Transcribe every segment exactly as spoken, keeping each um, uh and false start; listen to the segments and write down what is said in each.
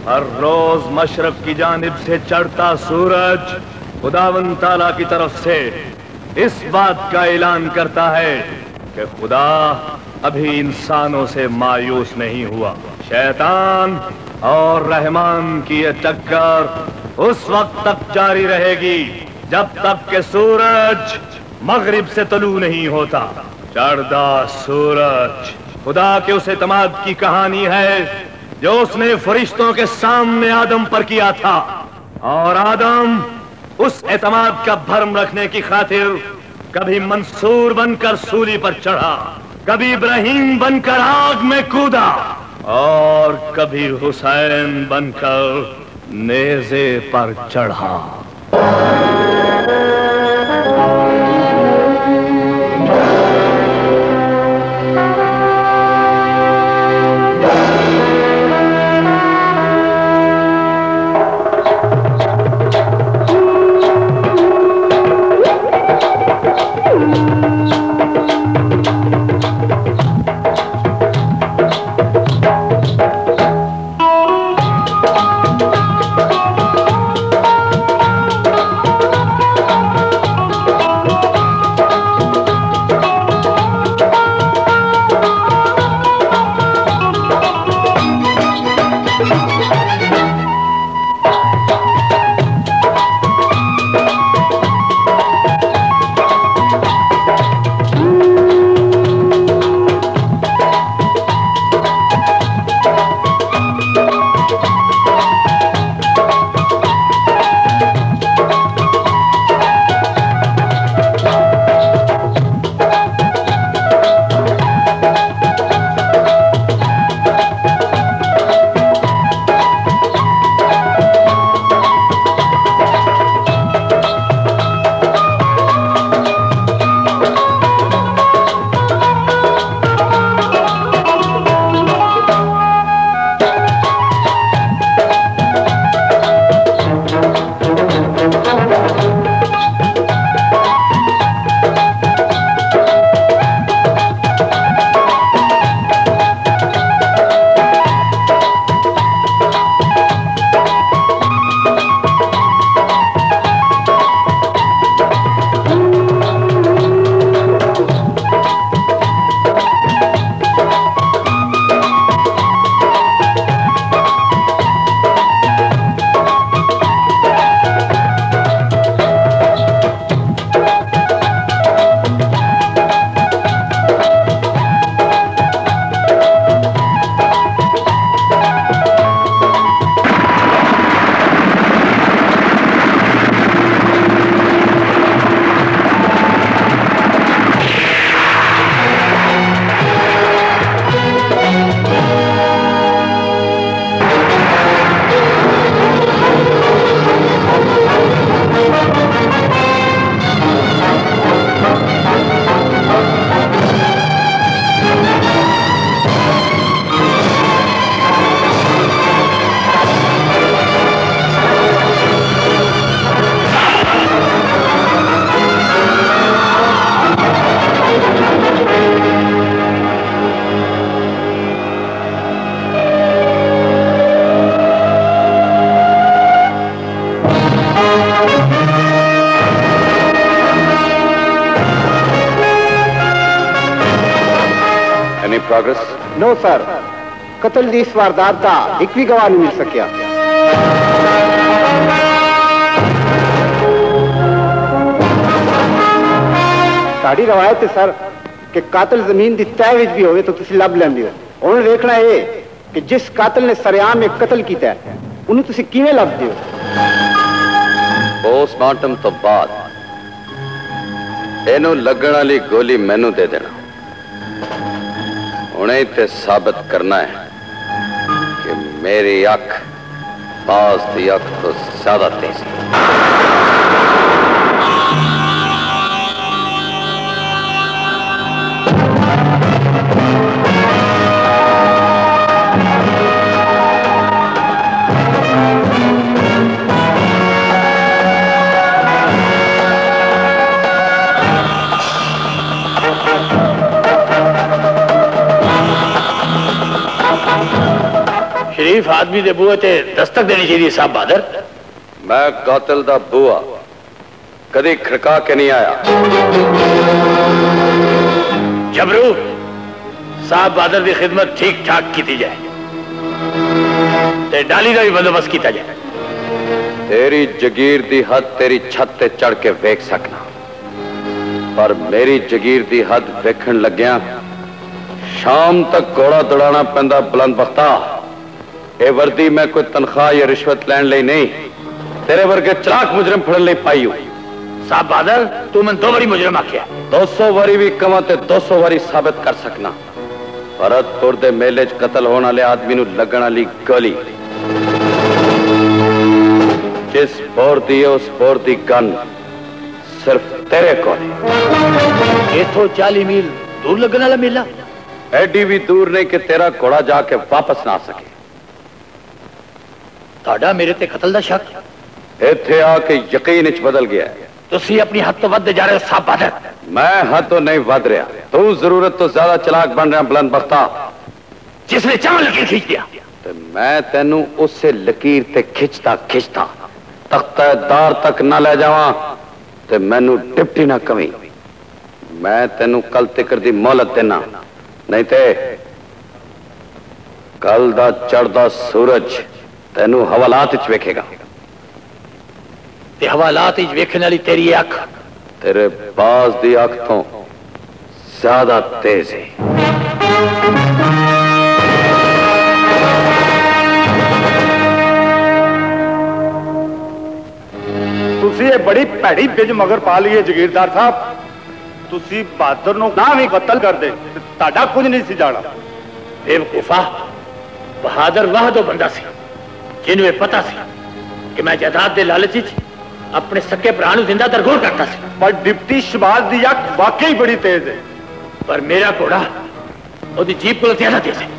हर रोज मशरक की जानिब से चढ़ता सूरज खुदावंद ताला की तरफ से इस बात का ऐलान करता है कि खुदा अभी इंसानों से मायूस नहीं हुआ। शैतान और रहमान की ये टक्कर उस वक्त तक जारी रहेगी जब तक कि सूरज मगरिब से तलू नहीं होता। चढ़ता सूरज खुदा के उस एतमाद की कहानी है जो उसने फरिश्तों के सामने आदम पर किया था, और आदम उस एतमाद का भरम रखने की खातिर कभी मंसूर बनकर सूली पर चढ़ा, कभी इब्राहिम बनकर आग में कूदा, और कभी हुसैन बनकर नेज़े पर चढ़ा। प्रोग्रेस? नो सर, कत्ल दी इस वारदात का एक भी गवाह नहीं मिल सकिया। साड़ी रवायत है सर कि कातिल जमीन की तय विच भी होवे तो तुसी लब लैंदे हो। हुण देखना है कि जिस कातिल ने सरेआम एक कत्ल कीता है उन्हें तुसी किवें लभदे हो। पोस्टमार्टम तो बाद इनू लगण वाली गोली मैनू दे देना। उन्हें ते साबित करना है कि मेरी अख बाज की अख तो ज्यादा तेज है। शरीफ आदमी दे बूहे ते दस्तक देनी चाहिए साहब बहादुर। मैं कातिल दा बुआ कदी खड़का के नहीं आया। जबरू साहब बहादुर की खिदमत ठीक ठाक की जाए ते डाली का भी बंदोबस्त किया जाए। तेरी जगीर दी हद तेरी छत ते चढ़ के वेख सकना, पर मेरी जगीर दी हद वेखण लग्या शाम तक घोड़ा दौड़ाना पैंदा बुलंद बख्ता। ए वर्दी मैं कोई तनख्वाह या रिश्वत लैन लई नहीं, तेरे वर्गे चलाक मुजरम फड़न लई पाई हूं। साहब बहादुर तू मैं दो बारी मुजरम आख्या, दो सौ वारी भी कमा ते दो सौ वारी साबित कर सकना। भरतपुर दे मेले च कतल होने वाले आदमी नूं लगण वाली गोली जिस बोर दी है उस बोर दी गन सिर्फ तेरे को। इथों चाली मील दूर लगने वाला मेला एडी भी दूर नहीं कि तेरा घोड़ा जाके वापस ना आ सके। ताड़ा मेरे ते कतल दा शक इत्थे आके यकीन च बदल गया है। तुसी अपनी हद तो वध जा रहे हो साहब बहादुर। मैं हद तो नहीं वध रहा, तू जरूरत तो ज्यादा चलाक बन रहा बुलंद बख्ता। जिसने चावल लकीर खींच दिया तो मैं तेनू उससे लकीर ते खिंचता खिंचता तख्तेदार तक ना ले जावा ते मैनू डिप्टी ना कमी। मैं तेनू कल तिकर दी मोहलत देना, नहीं ते कल दा चढ़दा सूरज तेनू हवालात च वेखेगा। ते हवालात च वेखने वाली तेरी अख तेरे बाज दी अख तो ज्यादा तेज है। तुसी ये बड़ी भैड़ी बिज मगर पा ली है जगीरदार साहब। तुसी बहादुर नूं ना भी कतल कर दे ताड़ा कुछ नहीं सी जाना। बेवकूफा बहादुर वाह दो बंदा सी जिन्होंने पता सी कि मैं जायदाद दे लालच च अपने सके भरा नूं जिंदा दरगोर करता सी। पर डिप्टी शबाज दी अख वाकई बड़ी तेज है। पर मेरा घोड़ा ओदी जीप को ज्यादा तेज है।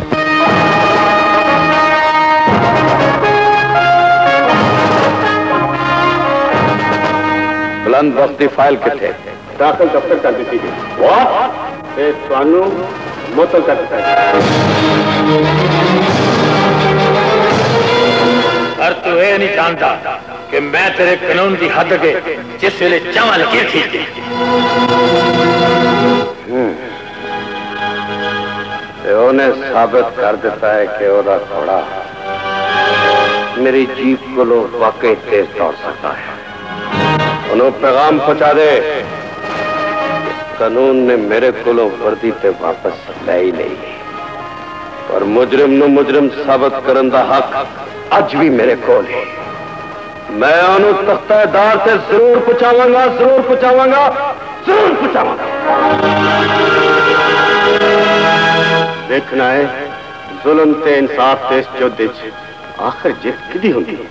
बुलंद बख्त दी फाइल किथे? दाखिल दफ्तर कर दी गई। वाह ए थानू मुअत्तल कर दिता पर तू ये नहीं जानता कि मैं तेरे कानून की हद के जिस वेले चावा लकीर खींच दे। उन्हें साबित कर देता है कि ओदा घोड़ा मेरी जीप को लो वाकई तेज दौड़ सकता है। उन्होंने पैगाम पहुंचा दे कानून ने मेरे को वर्दी ते वापस ले ही नहीं, पर मुजरिम नु मुजरिम साबित करने का हक अज भी मेरे को है। मैं उन्हों तख्तेदार से जरूर पहुंचावांगा, जरूर पहुंचावांगा, जरूर पहुंचावांगा। देखना है जुल्म ते इंसाफ ते इस युद्ध च आखिर जित किदी होंदी है।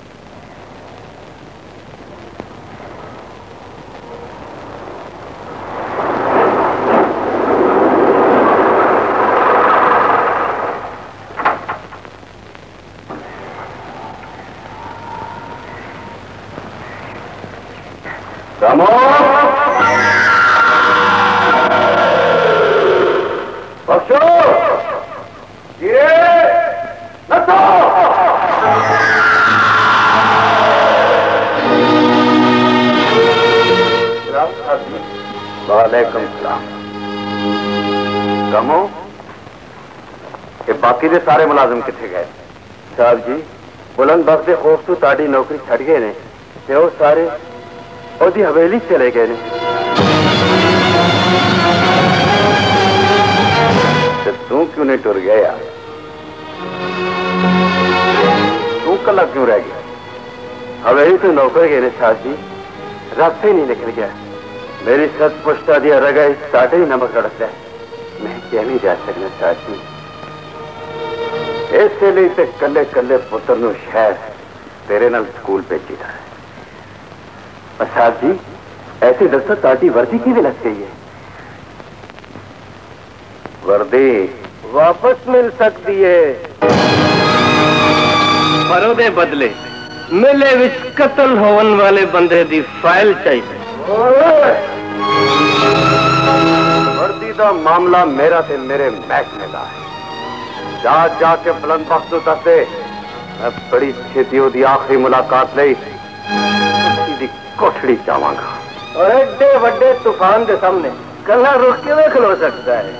वालेकुम सलाम। कमो ये बाकी दे सारे मुलाजिम किथे गए? साहब जी बुलंद बख्त दे खौफ तो ताड़ी नौकरी छड़ गए ने ते वो सारे ओदी हवेली चले गए ने। ते तू क्यों नहीं टुर गया यार? तू कला क्यों रह गया? हवेली तो नौकर गए ने साहब जी, रास्ते ही नहीं निकल गया। मेरी सत पुश्ता दिया रगा इस साढ़े ही नमक रड़कता है। मैं क्या नहीं जा सकना साहब जी। इसलिए तो कले कले पुत्र नु शहर तेरे नाल स्कूल भेजी था। साहब जी ऐसी दस्ता ताटी वर्दी की भी लग गई है। वर्दी वापस मिल सकती है पर ਉਹਦੇ बदले मेले विच कतल होने वाले बंदे दी फाइल चाहिए। वर्दी का मामला मेरा ते मेरे महकमे का है। जा जाके बुलंद बख्श नूं दस दे मैं बड़ी छेती ओदी आखिरी मुलाकात लई सीधी कोठड़ी जावांगा। और एडे वड्डे तूफान के सामने कला रुक के खलो सकता है?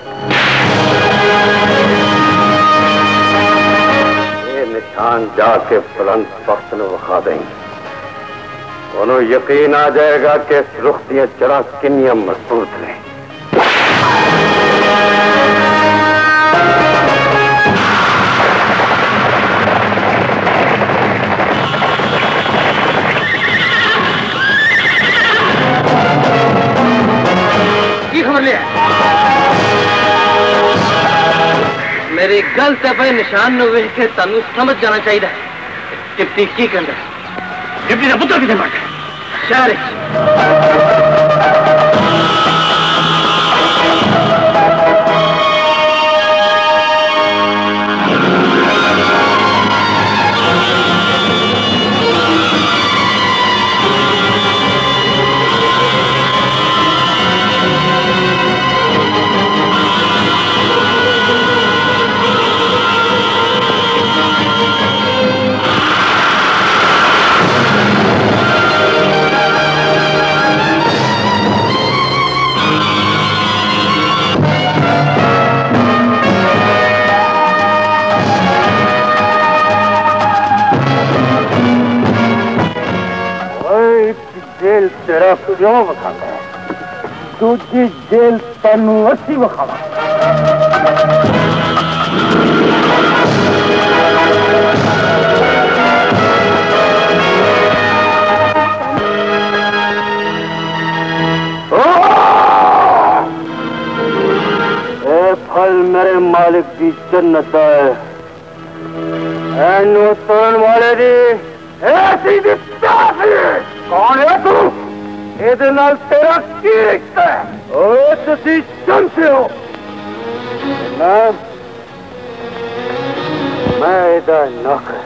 ये निशान जाके बुलंद बख्श नूं विखा देंगे, उन्होंने यकीन आ जाएगा कि इस रुख दियां जड़ा किन्नियां मजबूत ने। की खबर लिया? मेरी गल से भाई निशान नु वेख के तन्नू समझ जाना चाहिए डिप्टी की कहंदा। डिप्टी का पुत्र किथे मर शहर जेल तेरा क्यों विखाता है? दूजी जेल तेनू असी विखावा। ए फल मेरे मालिक की जन्नत है, एनू तोड़न वाले दी ऐसी दिखता है। कौन है तू? ਇਹਦੇ ਨਾਲ तेरा की रिश्ता है? ओए तुसी जम से हो ना? मैं ਇਹਦਾ नौकर।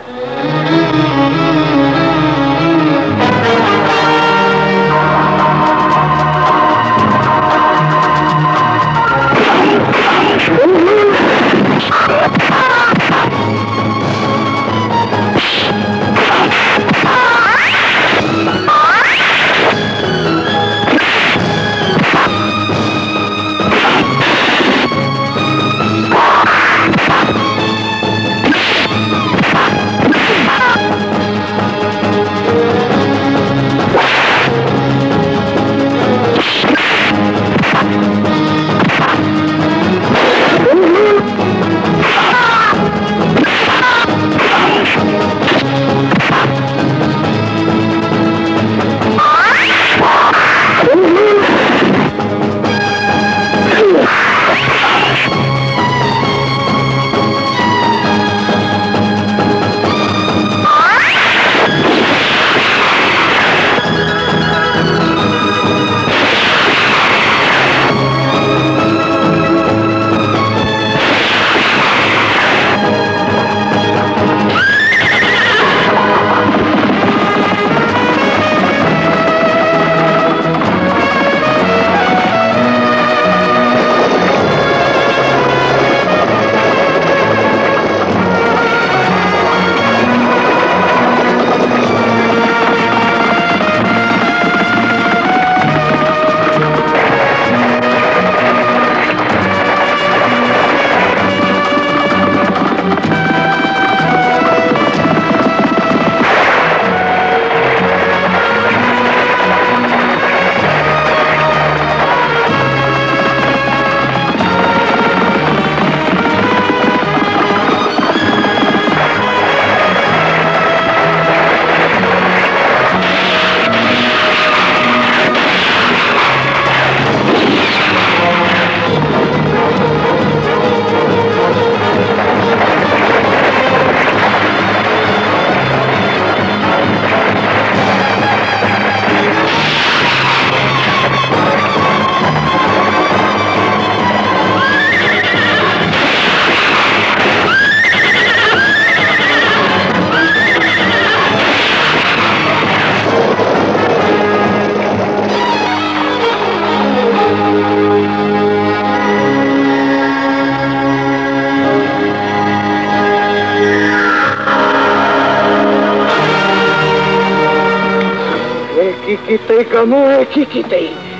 की गमो एक ही की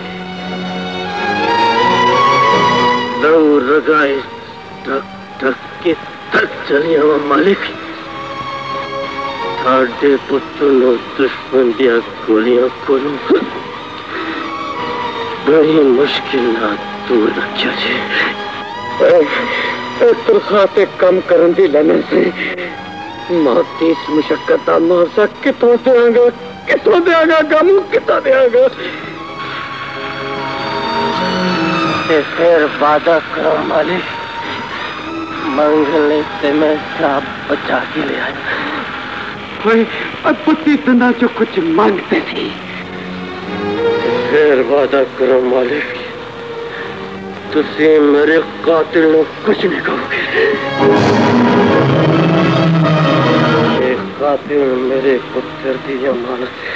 लहू रगाए तक तक के तक चलिया वा मालिक थाड़े पुत्र नो दुश्मन दिया गोलियां को बड़ी मुश्किल ना दूर रखा जे तुरखाते कम करन दी लेने से मौत इस मुशक्कत का मुआवजा कितों देंगा कितों देंगा गमू कितों देंगा फिर वादा करो मालिक मंगल से मैं साहब बचा के ले आया और पुत्री तना जो कुछ मांगते थी फिर वादा करो मालिक तुसी मेरे कातिल ने कुछ नहीं करोगे ये कातिल मेरे पुत्र की अमानत है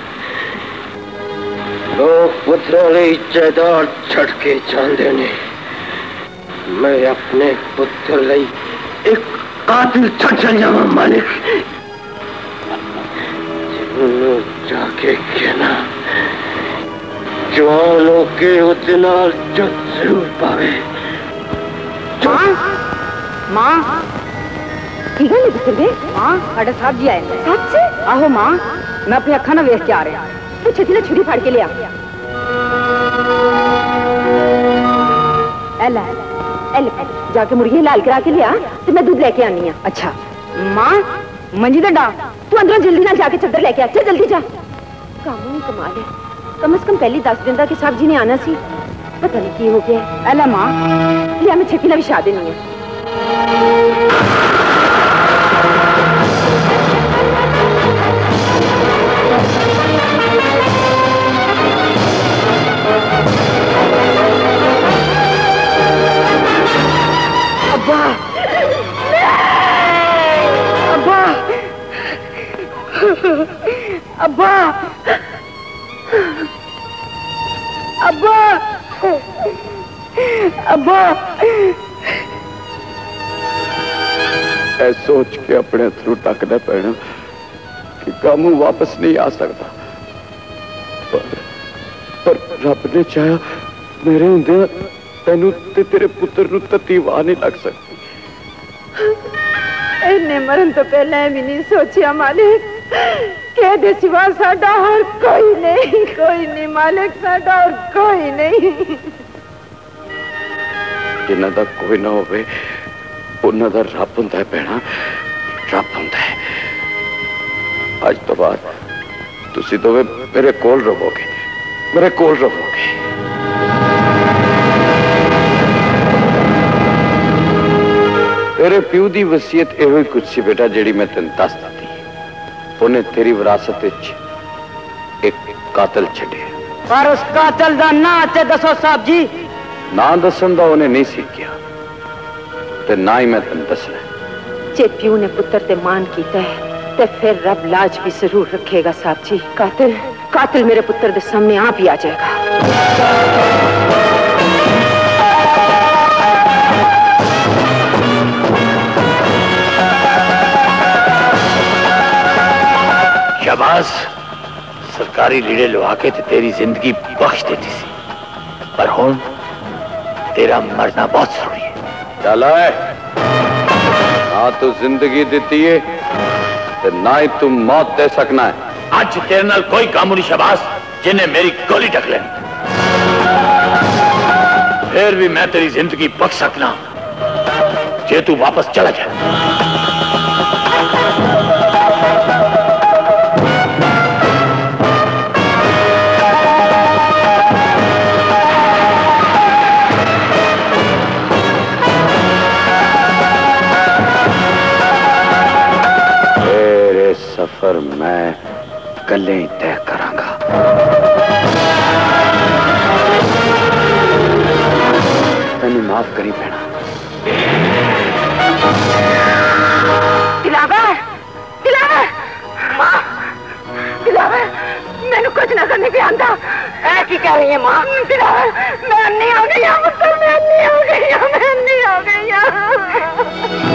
लोग पुत्र वाली जायदाद छड़ के चांदे ने मैं अपने पुत्र लाई एक कातिल छड़ जावा मालिक जाके कहना जवानों के उतना जो जरूर पावे माँ माँ ठीक है नहीं गए माँ साढ़े साहब जी आए सच से आहो माँ मैं अपनी अखा ना वेख के आ रहा तू छेती ना छुरी फाड़ के लिया एला एला जाके मुर्गी लाल करा के लिया तो मैं दूध लेके आनी है अच्छा माँ मंजी डंडा तू अंदरों जल्दी ना जाके चादर लेके आ चल जल्दी जा काम ही कमाल है कम से कम पहली दस दिन तक साहब जी ने आना सी पता नहीं की हो गया एला माँ लिया मैं छेती ना विछा देनी है अब्बा अब्बा अब्बा अब्बा अब्बा ऐ सोच के अपने अथरू टकना पैना कि कामू वापस नहीं आ सकता पर, पर रब ने चाहा मेरे होंदे तेनू ते तेरे पुत्र नू तत्ती वाह नहीं लग सकती इन्ने मरन तो पहले भी नहीं सोचिया मालिक के दे सिवा साडा और कोई नहीं कोई नहीं मालिक साडा और कोई नहीं जिन्हां दा कोई ना होवे उन्हां दा रब हुंदा है भैणा रब हुंदा है आज तो बाद तुसी दोवे मेरे कोल रहोगे मेरे कोल रहोगे तेरे प्यू दी वसीयत एहो ही कुछ सी बेटा जेड़ी मैं तेन दस दी उन्हें तेरी विरासत एक कातल छड़े पर उस कातल दा ना ते दसो साहब जी ना दसन दा उन्हें नहीं सीखिया ते ना ही मैं तेन दसना जे प्यू ने पुत्र ते मान कीता है ते फिर रब लाज भी जरूर रखेगा साहब जी कातिल कातिल मेरे पुत्र दे सामने आप ही आ जाएगा शाबाश सरकारी लीड़े लुहा के ते तेरी जिंदगी बख्श देती सी पर हुण तेरा मरना बहुत जरूरी है चल है ना तू जिंदगी देती है ते ना ही तू मौत दे सकना है आज तेरे नाल कोई काम नहीं शाबाश जिन्हें मेरी गोली ढक लेनी फिर भी मैं तेरी जिंदगी बख्श सकना जे तू वापस चला जाए सफर मैं कले ही तय करांगा तैनू माफ करी पैना दिलावर दिलावर मां दिलावर मैनू कुछ ना करने पे आंदा ऐ की कह रही है मां दिलावर मैं नहीं आ गई पुत्र मैं नहीं आ गई मैं नहीं आ गई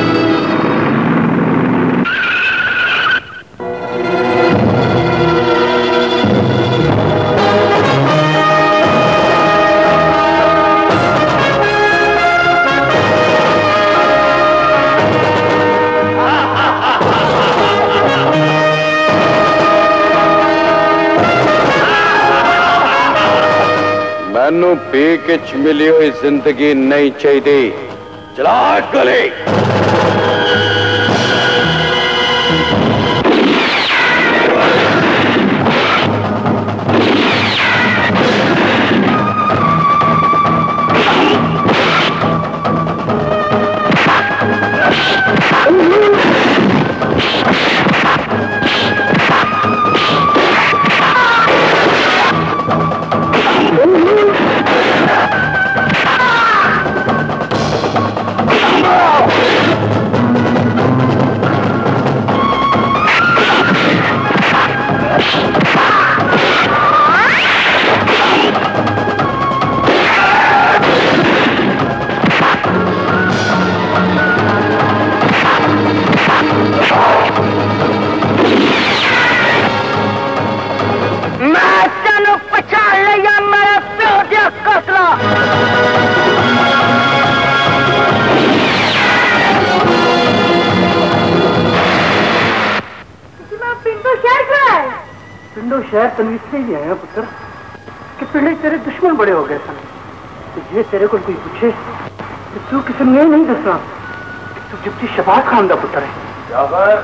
मैनू भीख च मिली हुई जिंदगी नहीं चाहिए। चला गले। शहर तनवीर से ही आया पुत्र कि पिंडे तेरे दुश्मन बड़े हो गए सन। तो ये तेरे को कोई पूछे तो तू किसी ने नहीं दसना तू जिप्टी शबाज खान का पुत्र है। जाफर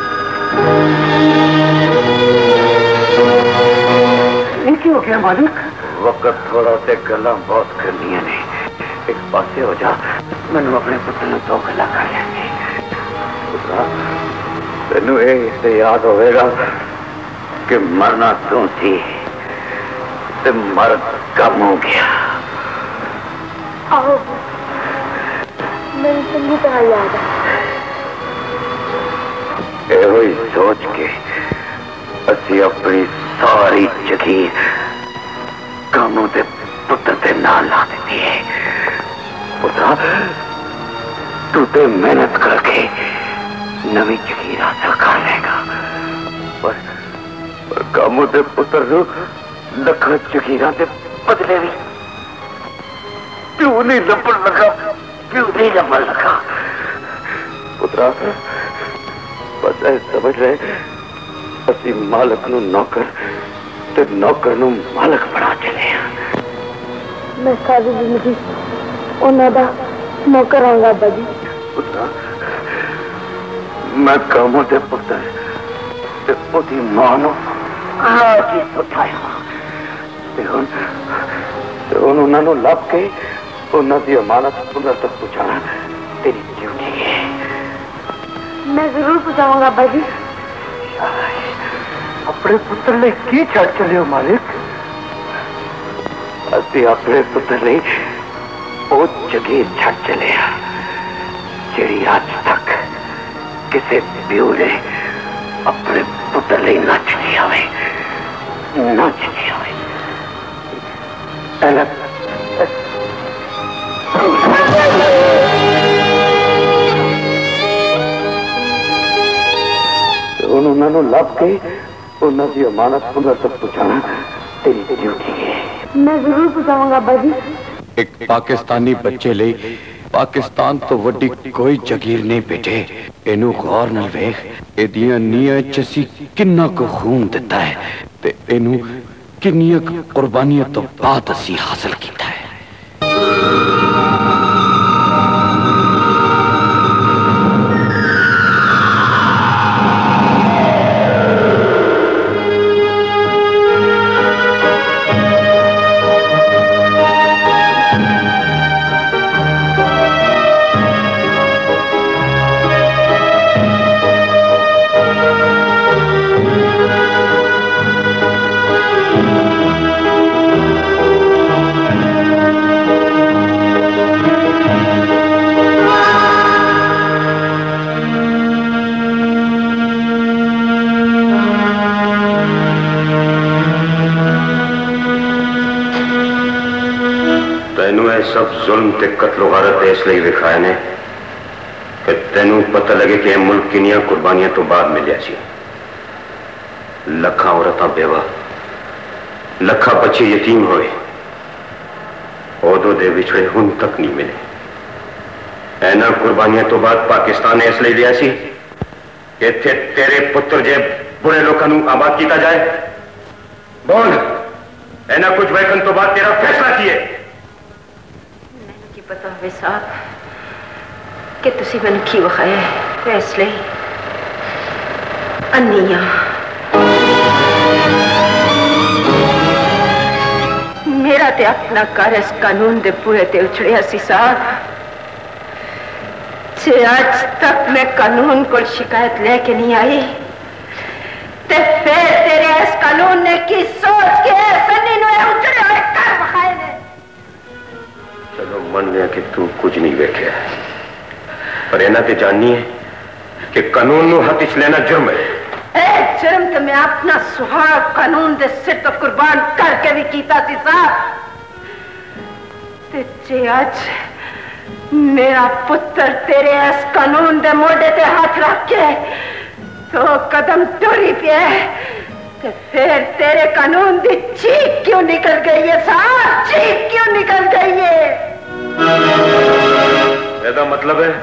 इनकी हो गया मालिक? वक्त थोड़ा से गल्ला बहुत करनी ने। एक पासे हो जा, मैनू अपने पुत्र ने दो गल्ला कर लेंगे। पुत्रा तेनू ये याद होगा कि मरना तू थी ते मर कम हो गया। आओ मेरी चंगी तरह याद है। ये सोच के असी अपनी सारी जगीर कामों के पुत्र के नाल ला दी है। पुत्रा तू तो मेहनत करके नवी जगीर हासिल कर लेगा, पर कामों के पुत्र लखा जगीर के बदले भी क्यों नहीं लभन लगा, क्यों नहीं लभन लगा। पुत्रा बस ऐ समझ रहे असी मालक नू नौकर ते नौकर नू मालक बना चले। मैं सारी जिंदगी उन्हों का नौकर आऊंगा अब्बा जी। पुत्रा मैं कामों के पुत्र ते ओदी मां नू आज ही सुठाया ते हुण ते हुण उन्हां नू लभ के उन्हां दी अमानत पुनर तक पहुंचाना तेरी ड्यूटी है। मैं जरूर पहुंचाऊंगा अब्बा जी। अपने पुत्र ने की छड़ चले हो मालिक? असी अपने पुत्र ने वो जगह छड़ चले जी आज तक किसी प्यो ने अपने पुत्र ने ना चली आवे ना चली आवे। उन्होंने लभ के उन्होंने की अमानत पुनर तक पहुंचाना तेरी ड्यूटी है। मैं जरूर पहुंचाऊंगा अब्बा जी। एक पाकिस्तानी बच्चे ले पाकिस्तान तो वड्डी कोई जगीर नहीं भेजे। इनू गौर नाल वेख, एदियां नीयां च असीं किन्ना को खून दिता है ते इनू किन्नियां कुर्बानियां तो बाद असीं हासिल कीता है। सब जुल्म ते कत्लो गारत इसलिए विखाए ने कि तेनू पता लगे कि मुल्क किनिया कुर्बानियां तो बाद मिलिया सी। लखा औरतां बेवा, लखा बच्चे यतीम होए, ओदो दे विछड़े हुन तक नहीं मिले। ऐना कुर्बानियां तो बाद पाकिस्तान ने इसलिए लिया सी कि थे तेरे पुत्र जे बुरे लोगों नू आबाद किया जाए। बोल ऐना कुछ वैकन तो बाद तेरा फैसला किए। मैंने की पता है साहब कि तुसी मैंने की वखाया फैसले अन्निया मेरा ते अपना घर इस कानून दे पूरे ते उछड़िया सी साहब। जे आज तक मैं कानून को शिकायत लेके नहीं आई ते फिर तेरे इस कानून ने की सोच के सन्नी नु उछड़े हुए घर वखाए ने। चलो मन लिया कि तू कुछ नहीं वेख्या, पर एना ते जाननी है कि कानून नु हाथ च लेना जुर्म है। ए जुर्म तो मैं अपना सुहाग कानून दे सिर तो कुर्बान करके भी कीता सी साहब। ते जे आज मेरा पुत्र तेरे इस कानून दे मोढे ते हाथ रख के तो कदम टुरी पे तो फिर तेरे कानून दी चीख क्यों निकल गई है साहब? चीख क्यों निकल गई है? ऐसा मतलब है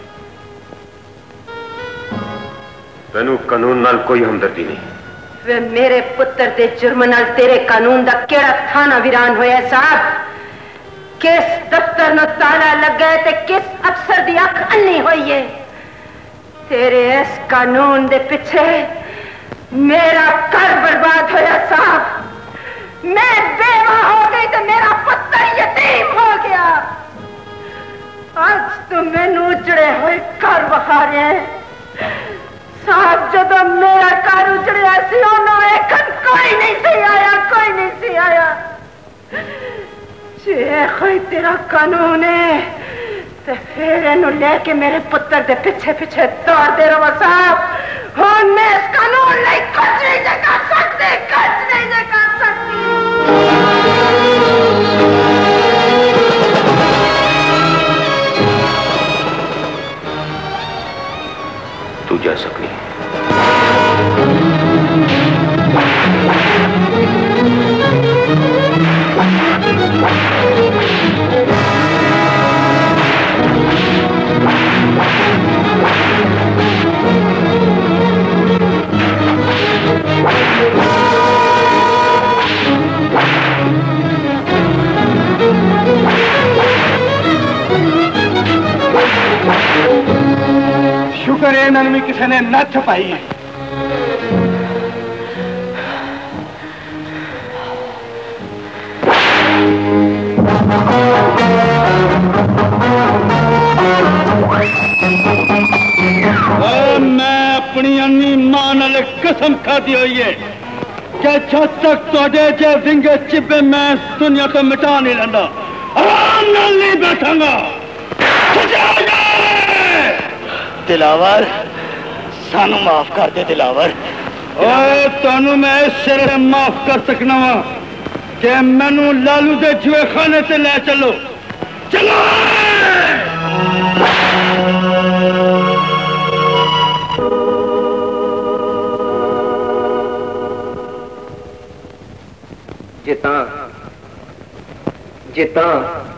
तेनू कानून नाल कोई हमदर्दी नहीं। वे मेरे पुत्र दे जुर्म नाल तेरे कानून दा केड़ा थाना वीरान होया साहब? किस दफ्तर नु ताला लगा ते किस अफसर दी अख अन्नी हुई है? तेरे इस कानून दे पीछे मेरा घर बर्बाद होया साहब। मैं बेवा हो गई तो मेरा पुत्र यतीम हो गया। आज तो मैनू उजड़े हुए घर बखा रहे साहब। जब मेरा घर उजड़िया सी कोई नहीं सी आया, कोई नहीं सी आया। जे कोई तेरा कानून है तो फिर इन्हू लेके मेरे पुत्र दे पीछे पीछे दौड़ते रहो साहब। और मैं इस कानून नहीं कुछ नहीं कर सकती, कुछ नहीं कर सकती। तू जा सकती है। शुक्र है इन्होंने किसी ने न छपाई है। मैं अपनी अन्नी मां नाल कसम खाती हुई है कि जब तक थोड़े जे विंगे चिब्बे मैं दुनिया को मिटा नहीं लेंदा, आराम नाल नहीं बैठांगा। दिलावर सानू माफ कर दे दिलावर। ओए तानू मैं इस सिरे माफ कर सकना वा कि मैनू लालू दे जुए खाने से ले चलो। चलो जिता जिता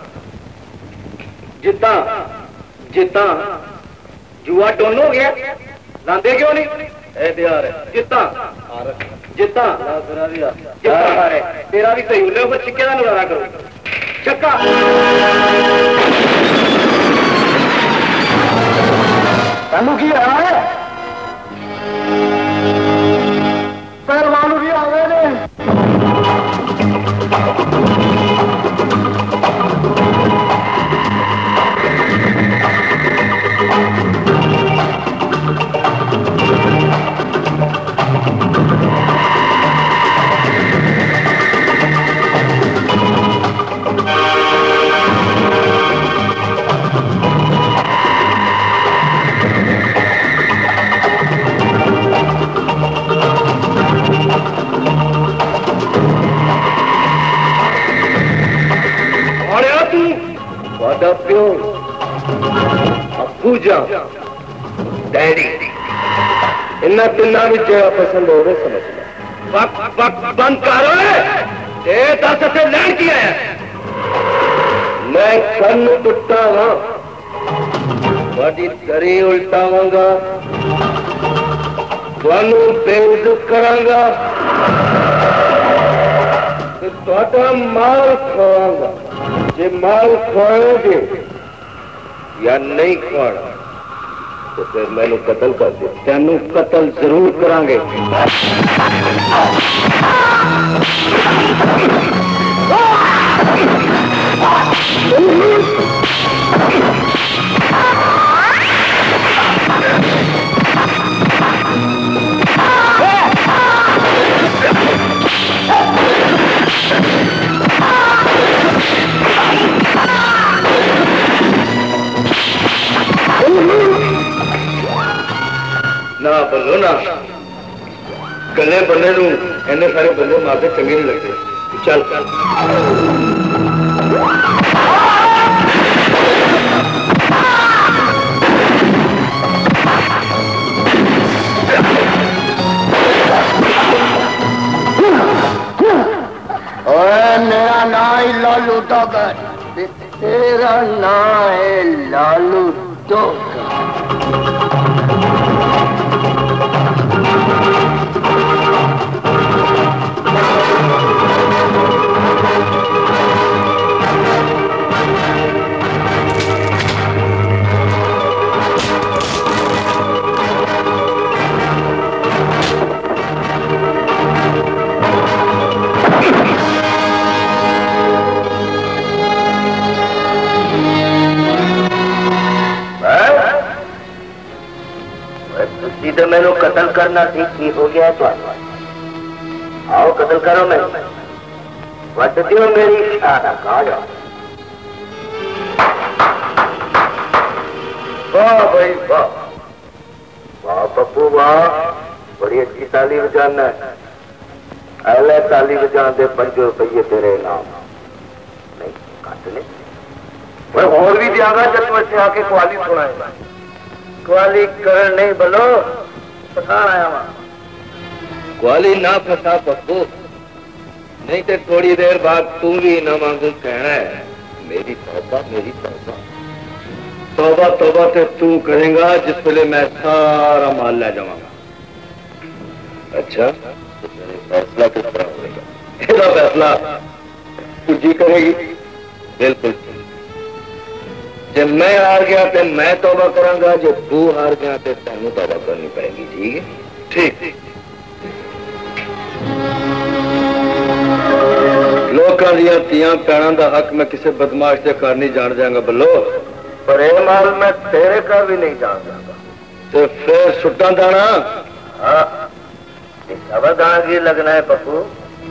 जिता जिता जुआ टोन हो गया, लांदे क्यों नहीं? ए दियार जिता जिता जिता तेरा भी सही हो पर छिक्के का नजारा करो। छक्का तनु की आ है पहलवान भी आ गए ने। प्यो अबूजा डैडी इन्ना तिना भी जगह पसंद हो रहे समझ वक्त वक्त बंद करो। दस से लैंड किया है मैं कन टुटा हाँ दरी उल्टावांगा, बेइज्जत करांगा, थोड़ा माल खोआंगा। जे माल खोएंगे या नहीं खोना तो फिर मैंने कत्ल कर दे। तेनू कत्ल जरूर करांगे। ना बल्लो ना कले बंदे नू इन्ने सारे बंदे मारते चंगे नहीं लगते। चल चल मेरा नाम है लालू टोकर, तेरा नाम है लालू टोकर। तो मैंने कत्ल करना थी की हो गया तो आओ कत्ल करो। मैं वट दियो मेरी इशारा कहा जाओ। वाह भाई वाह वाह पप्पू वाह, बड़ी अच्छी ताली बजाना है। अगले ताली बजा दे पंजो रुपये तेरे नाम नहीं कट ले। मैं और भी दियागा जब तुम इतने आके क्वाली सुनाएगा। क्वाली कर नहीं बोलो फसान आया वहां। क्वाली ना फंसा पप्पू, नहीं तो थोड़ी देर बाद तू भी ना मांगू कहना है मेरी तौबा मेरी तौबा। तौबा तौबा तो तू करेगा जिस पहले मैं सारा माल ले जाऊंगा। अच्छा तो फैसला किस तरह होगा? ਇਹਦਾ फैसला तू जी करेगी? बिल्कुल। जब मैं हार गया तो मैं तौबा करांगा, जब तू हार गया तो तेनू तौबा करनी पड़ेगी। ठीक है? ठीक। लोगों दियां तियां भैणां दा हक मैं किसी बदमाश से कर नहीं जान जाऊंगा बल्लो। पर ये माल मैं तेरे का भी नहीं जान जाऊंगा। तो फिर सुट्टा दाना? हाँ सवा दाना की लगना है पप्पू।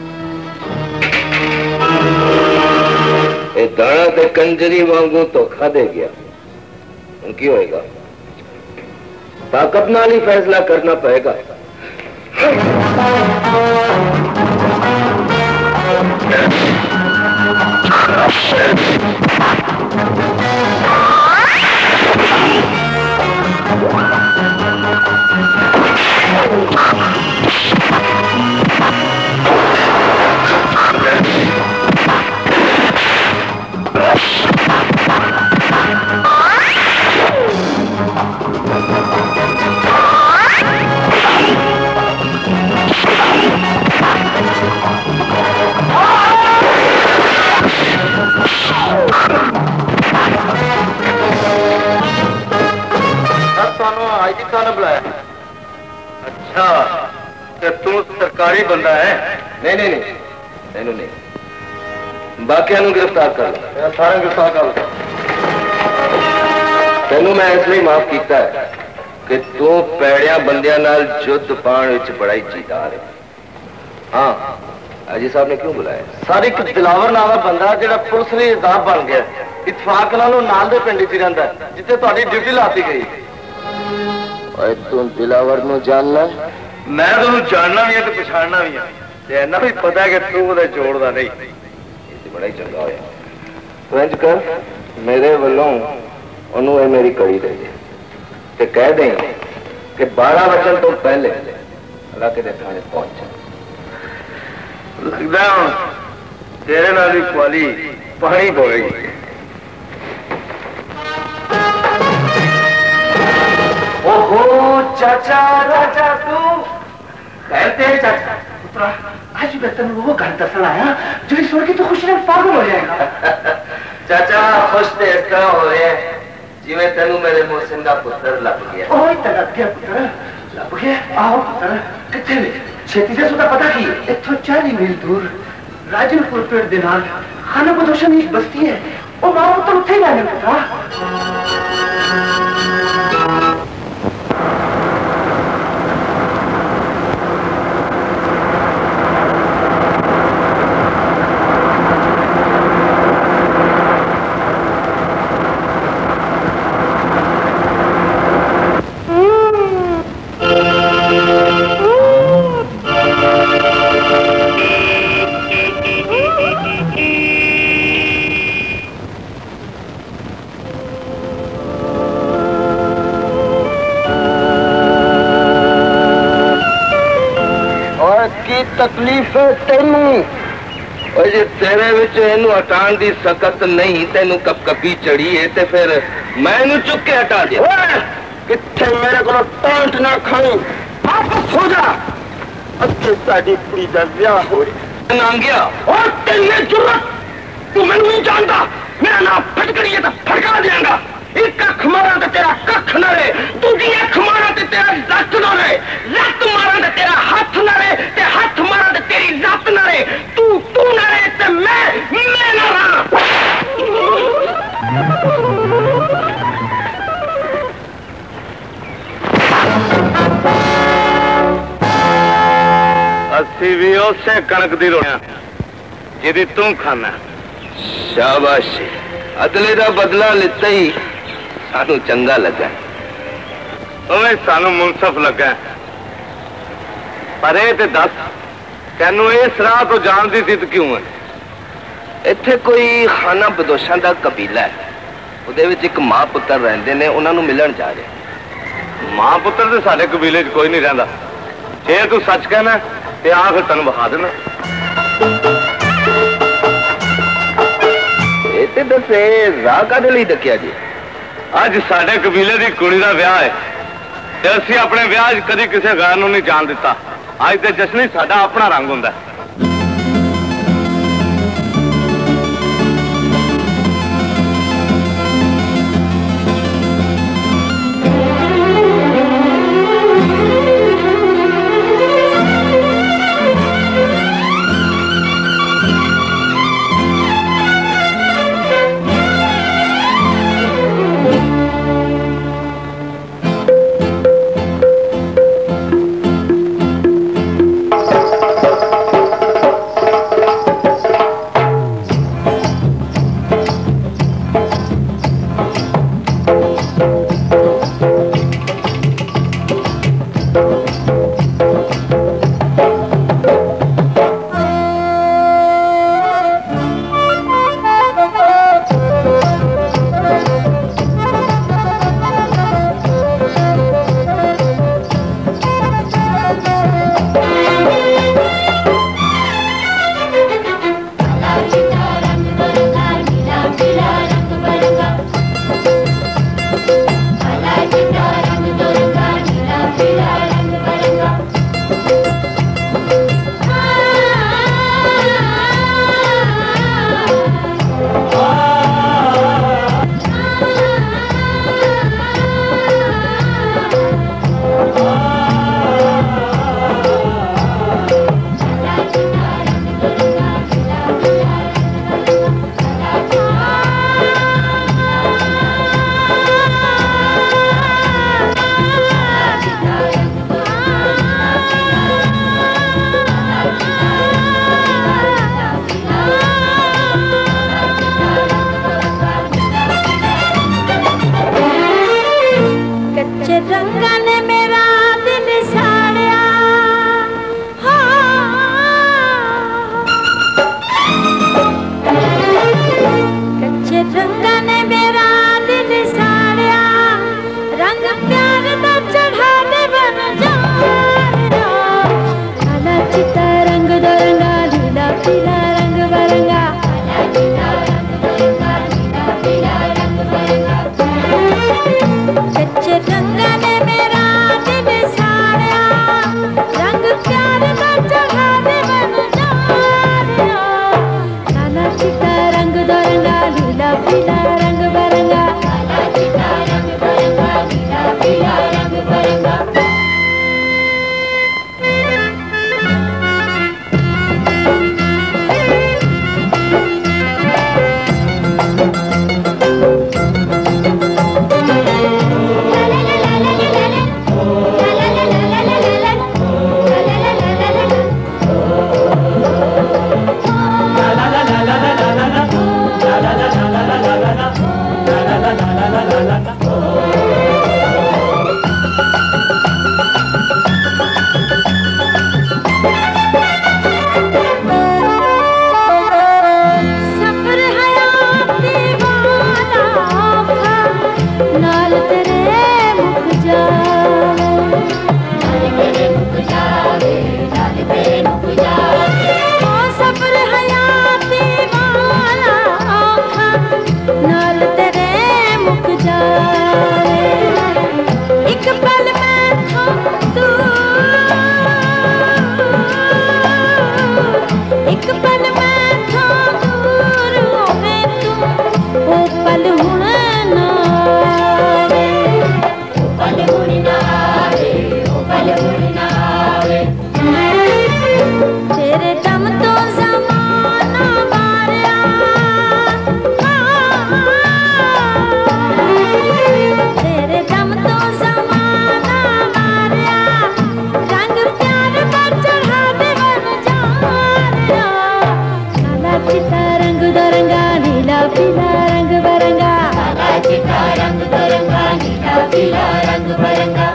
ये दाना तो कंजरी वांगू धोखा दे गया, उनकी होएगा। ताकत नाल ही फैसला करना पड़ेगा। बुलाया? अच्छा तो तू सरकारी बंदा है? नहीं नहीं नहीं नहीं नहीं बाकिया गिरफ्तार कर लो। सारे गिरफ्तार कर लो। तेनू मैं इसलिए माफ किया है कि तू पैड़िया बंदियां नाल युद्ध पाण विच बड़ा ही जीदार है। हाँ अजी साहब ने क्यों बुलाया? सर एक दिलावर नाम है बंदा जो पुलिस ने इजाब बन गया, इतफाक नाल दे पिंड च रहिंदा जिथे तुहाडी ड्यूटी लाती गई। तू दिलावर नूं जानना? मैं तुम जानना भी है तो पछाणना भी है, इन्ना भी पता है कि तू वो जोड़दा नहीं। बड़ा ही चंगा होया। इंज कर मेरे वालों उन्होंने मेरी कड़ी दे दे ते कह दें कि बारह बजन तो पहले इलाके के थाने पहुंच। लगता है तेरे नाल भी क्वाली पानी पवेगी। ओहो चाचा राजा तू कहते चाचा पुत्रा आज मैं तेन वो गल दसन आया जी सुन के तो खुशी में पागल हो जाएगा। चाचा खुश तो इस तरह हो रहे हैं जिवें तेनू मेरे मोहसिन का पुत्र लभ गया। ओए ते लग गया पुत्र लभ गया। आओ पुत्र किथे ने छेती से सुधा पता की इथों चालीस मील दूर राजनपुर पेड़ दे नाल खाना बदोशन एक बस्ती है वो मां पुत्र उत्थे ही रहने पुत्रा। तकलीफ है तेनू जे तेरे विच इनू हटान दी सकत नहीं तेनू कपकपी चढ़ी है ते फिर मैं इनू चुक के हटा दिया। किथे मेरे को टांट ना खाई वापस हो जा। अच्छे साडी कुड़ी दा ब्याह हो रही नांगिया और तेने जुर्रत तू मैनू नहीं जानता मेरा नाम फटकड़ी है तो फटका देंगा। एक अख मारा तो तेरा कख न रहे दूजी अख मारा तो तेरा लत न रहे लत मारा तो तेरा हाथ न रहे ते हाथ मारा तो तेरी लत न रहे तू तू न रहे ते मैं मैं न रहा। अस्सी भी उसे कणक दी रोटियां जिहदी तू खाना। शाबाश अदले दा बदला लिता ही सानू चंगा लगा उवें सानू मुनसफ लगा। पर ये दस तेनू इस राह तो जान दी जिद क्यों है? इत्थे कोई खाना बदोशां दा कबीला है उहदे विच एक मां पुत्र रहंदे ने उन्हां नू मिलण जा रहे। मां पुत्र ते साडे कबीले च कोई नहीं रहिंदा। जे तू सच कहना ते आ फिर तैनू विखा देना। ये दसे राह कादे लई दक्या जी? अज साडे कबीले दी कुड़ी दा विआह है ते असीं अपने विआह च कदी किसी गैर नूं नहीं जान दिता। अज ते जश्न ही साडा अपना रंग हुंदा है। कच्चे रंगा ने मेरा नाल तेरे मुक जावे, नाल तेरे मुक जावे, नाल तेरे मुक जावे। ओ सब्र हयाती वाला औखा नाल तेरे मुक जावे। एक पल में था दूर, एक पल में था दूर होवे तू, ओ पल हुण ना आवे, ओ पल हुण ना आवे, ओ पल हुण ना आवे। तेरे दम तो ज़माना मारिया, तेरे दम तो ज़माना मारिया, रंग प्यार पर चढ़ा दे बन जारिया। काला चिट्टा रंग दरंगा, नीला पीला रंग बरंगा, काला चिट्टा रंग दरंगा, नीला पीला रंग बरंगा।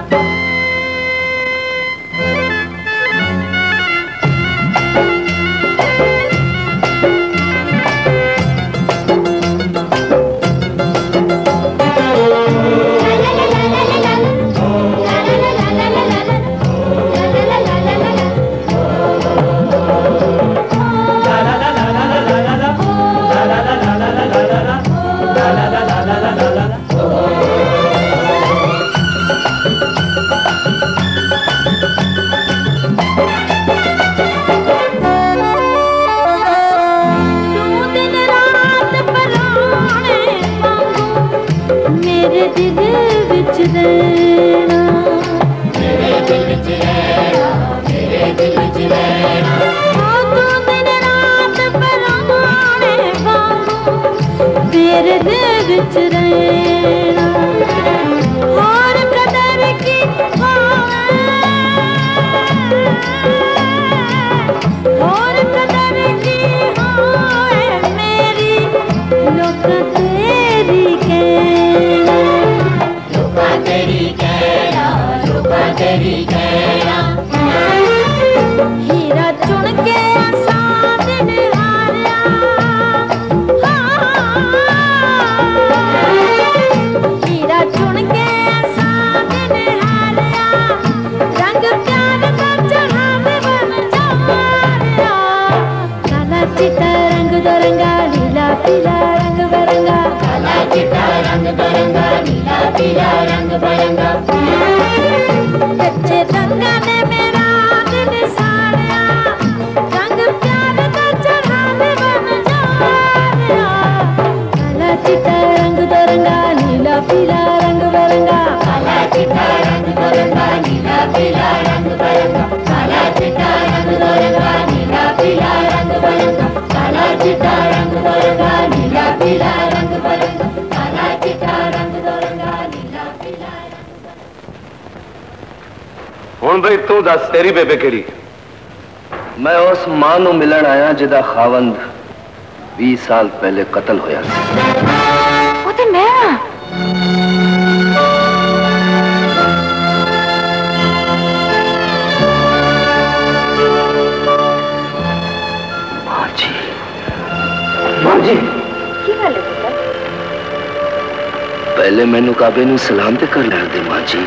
मेरे दिल विच रहना, मेरे दिल विच रहना, मेरे दिल विच रहना। ओ तू दिन रात पराने वांगू मेरे दिल विच रहना। और कदर की होवे, और कदर की होवे मेरी लोक तेरी कहना, लोका तेरी कहना, लोका तेरी कहना। हीरा चुन के आसान दिन हारिया, हीरा चुन के आसान दिन हारिया, रंग प्यार पर चढ़ा दे बन जारिया। काला चिट्टा रंग दरंगा, नीला पीला रंग बरंगा, काला चिट्टा रंग दरंगा, नीला पीला रंग बरंगा। कच्चे रंगा ने मेरा दिल साड़िया, रंग प्यार का चढ़ा दे बन जारिया। काला चिट्टा रंग दरंगा, नीला पीला रंग बरंगा, काला चिट्टा रंग दरंगा, नीला पीला रंग बरंगा, काला चिट्टा रंग दरंगा, नीला पीला रंग बरंगा, काला चिट्टा रंग दरंगा, नीला पीला रंग बरंगा, काला चिट्टा रंग दरंगा, नीला पीला रंग। हुण बई तू दस तेरी बेबे केड़ी? मैं उस मां नूं मिलन आया जिदा खावंद बीस साल पहले कतल होया सी। वो ते मैं हां। मां जी, मां जी की गल है पुत्र? पहले मैनू काबे नूं सलाम ते कर लैण दे मां जी।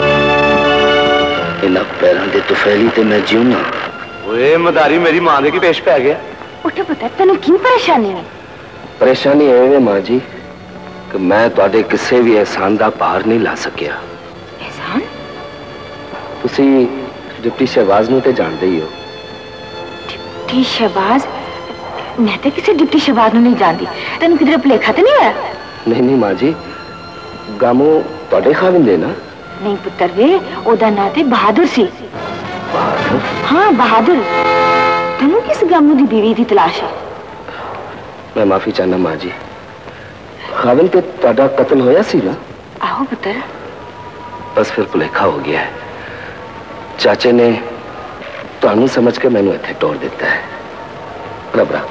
इन्हां पैरां दे तुफैली ते मैं जीऊना। ओए मदारी मेरी मां दे की पेश पै गया। उठ पुत्र, तेनू की परेशानी है? परेशानी है मां जी कि मैं तुहाडे किसी भी एहसान दा भार नहीं ला सकिया। एहसान? तुसी डिप्टी शहबाज नूं ते जानदे ही हो। डिप्टी शहबाज? मैं तो किसी डिप्टी शहबाज नूं नहीं जानती। तेनू किधरे भुलेखा तो नहीं होया? नहीं नहीं मां जी, गामो तुहाडे खाविंद है ना? नहीं पुत्र वे, ओदा नाम ते बहादुर सी। बहादुर? हाँ बहादुर। तेनू किस गामू दी बीवी दी तलाश है? मैं माफी चाहना मां जी, खाविंद ते तुहाडा कत्ल होया सी ना? आओ पुत्र। बस फिर भुलेखा हो गया है। चाचे ने तुहानू समझ के मैनू इत्थे तोड़ दिता है। रब रख।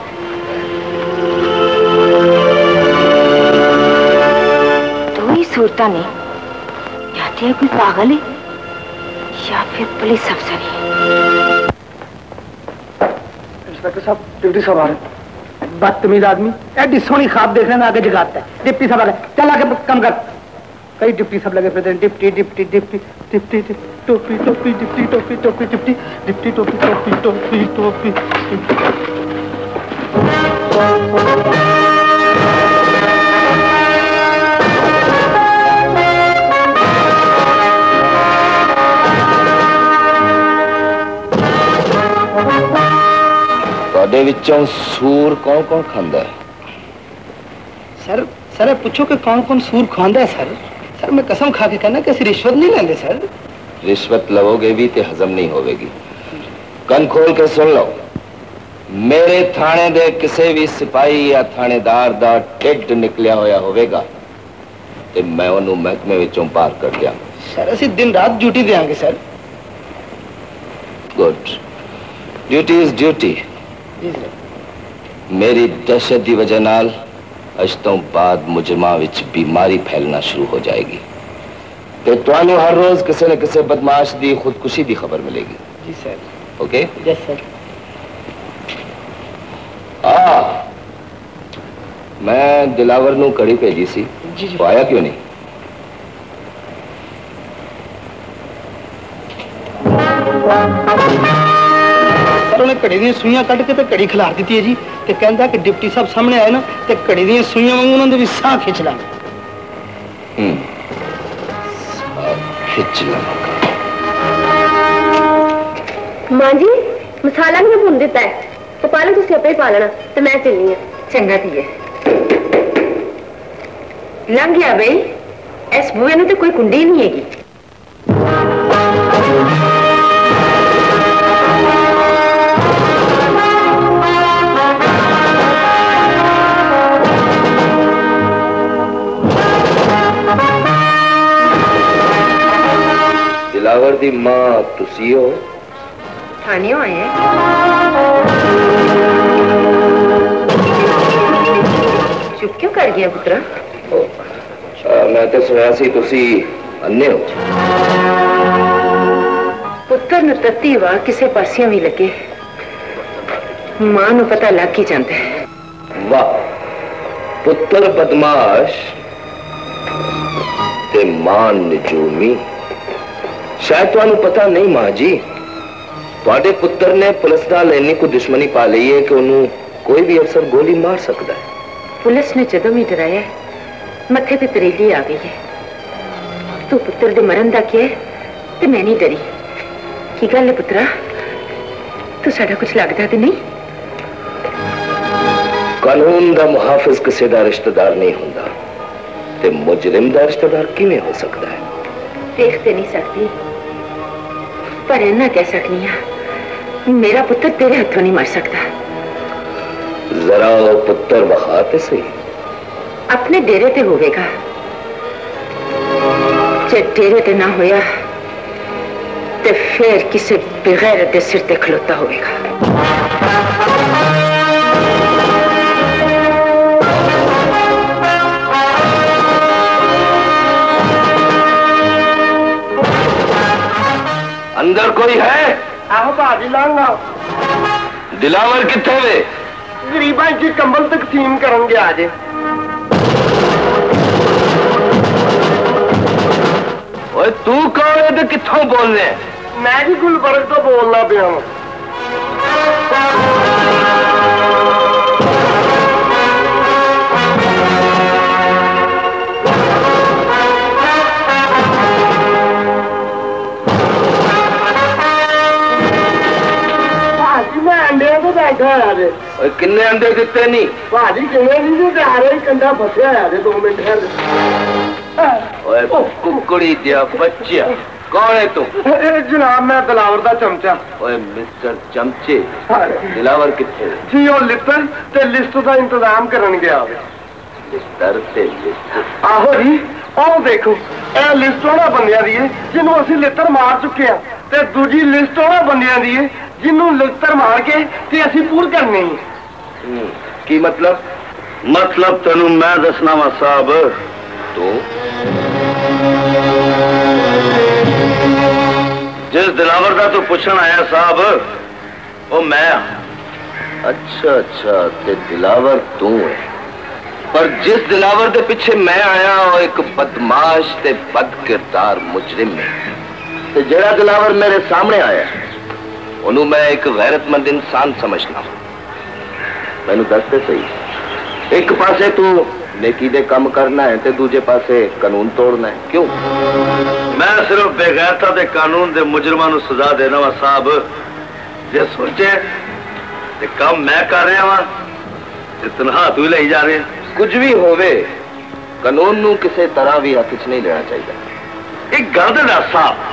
दो ही सूरतां ने, या तो कोई पागल है या फिर पुलिस अफसर है। इंस्पेक्टर साहब, डिप्टी साहब आ रहे हैं। बदतमीज आदमी, एडी सोनी ख्वाब देखने में आगे जगाता है। डिप्टी साहब आ गए, चल आके कम कर। कई डिप्टी सब लगे फिरते हैं, डिप्टी डिप्टी डिप्टी डिप्टी टोपी टोपी डिप्टी टोपी टोपी डिप्टी डिप्टी टोपी टोपी टोपी टोपी। ਤੁਹਾਡੇ ਵਿੱਚੋਂ सूर कौन कौन खांदा है? सर सर पूछो कि कौन कौन सूर खांदा है सर? सर मैं कसम खा के कहना कि असं रिश्वत नहीं लेंदे सर। रिश्वत लवोगे भी तो हजम नहीं होगी। कन खोल के सुन लो, मेरे थाने दे किसी भी सिपाही या थानेदार दा ढिड निकलिया होया होवेगा ते मैं उन्होंने महकमे विचों पार कर दिया। सर असं दिन रात ड्यूटी देंगे sir. Good, duty is duty. मेरी दहशत की वजह नाल अज तो बाद मुजरमा विच बीमारी फैलना शुरू हो जाएगी ते तुहानू हर रोज किसी न किसी बदमाश की खुदकुशी की खबर मिलेगी। जी सर। ओके? Yes sir. आ मैं दिलावर नू कड़ी भेजी सी, जी जी। वो आया क्यों नहीं? उन्हें घड़ी दी सुइयां कट के तो घड़ी खिलार दी है जी। तो कहता कि डिप्टी साहब सामने आए ना तो घड़ी दी सुइयां वांगू उन्होंने भी साह खिंच ला। खिंच ला। मां जी मसाला भी भुन दिता है तो पा लो, तुम आपे ही पा लेना तो मैं चलनी है। चंगा धीए लंघ गया बई, इस बूहे में तो कोई कुंडी नहीं हैगी। दिलावर दी मां तुसी हो? थाने आए हैं। चुप क्यों कर गया पुत्रा? मैं तो सुना सी तुसी अन्ने हो। पुत्र न तत्ती वाह किसे पासियों भी लगे, मां नू पता लग ही जाता है। वाह, पुत्र बदमाश ते मां निजूमी। शायद तुहानू पता नहीं मां जी, तुहाडे पुत्र ने पुलिस नाल इन्नी को दुश्मनी पा ली है कि उन्होंने कोई भी अफसर गोली मार सकता है। पुलिस ने जदों ही डराया मथे ते तरेली आ गई है। तू पुत्र दे मरन दा क्या ते मैं नहीं डरी। की गल है पुत्रा, तू साडा कुछ लगदा ते नहीं? कानून दा मुहाफिज किसी दा रिश्तेदार नहीं होंदा ते मुजरिम दा रिश्तेदार किवें हो सकता है? देख ते नहीं सकती पर इन्ना कह सकनी है, मेरा पुत्र तेरे हाथों नहीं मर सकता। जरा वो पुत्र बखाते सही। अपने डेरे ते होवेगा, जे डेरे ते ना होया ते फिर किसी बेगैरत दे सिर ते खलोता होवेगा। अंदर कोई है? आहो भाजी लांगा। दिलावर किथे वे? गरीबा की कंबल तकसीम करन गया जे। ओए तू कौन है ते कित्थों बोल रहे? मैं जी गुलबर्ग तो बोलना पिया हूं। किन्ने अंडे दिते नहीं? भाजी किन्ने नहीं दे रहे, कंधा फसया है दो मिनट है। ओए कुकड़ी दिया बच्चा, कौन है तू? जनाब मैं दिलावर दा चमचा। ओए मिस्टर चमचे, दिलावर किथे? जी वो लिपर ते लिस्ट दा इंतजाम करन गया वे। लिस्टर ते लिस्ट? आहो जी, ओ देखो ए लिस्ट होना बंदियां दी है जिन्हों असि लित्र मार चुके हैं ते दूजी लिस्ट होना बंदियां दी है जिन्हों लित्र मार के ते असि पूर करने हैं। की मतलब? मतलब तेनू मैं दसना वा साहब। तो जिस दिलावर का तू पूछन आया साहब वो मैं अच्छा अच्छा, ते दिलावर तू है, पर जिस दिलावर के पीछे मैं आया वो एक बदमाश ते बद किरदार मुजरिम है। ते जेड़ा दिलावर मेरे सामने आया उन्होंने मैं एक गैरतमंद इंसान समझना। मैनू दसते सही, एक पासे तू नेकी दे काम करना है ते दूजे पासे कानून तोड़ना है, क्यों? मैं सिर्फ बेगैरता दे कानून दे मुजरमां नू सजा देना वा साहब। जे सोचे ते काम मैं कर रहा वा ते तनहा तू ले जा रहे। कुछ भी होवे कानून नू किसी तरह भी हाथ च नहीं लेना चाहिए। एक गल दे दस साहब,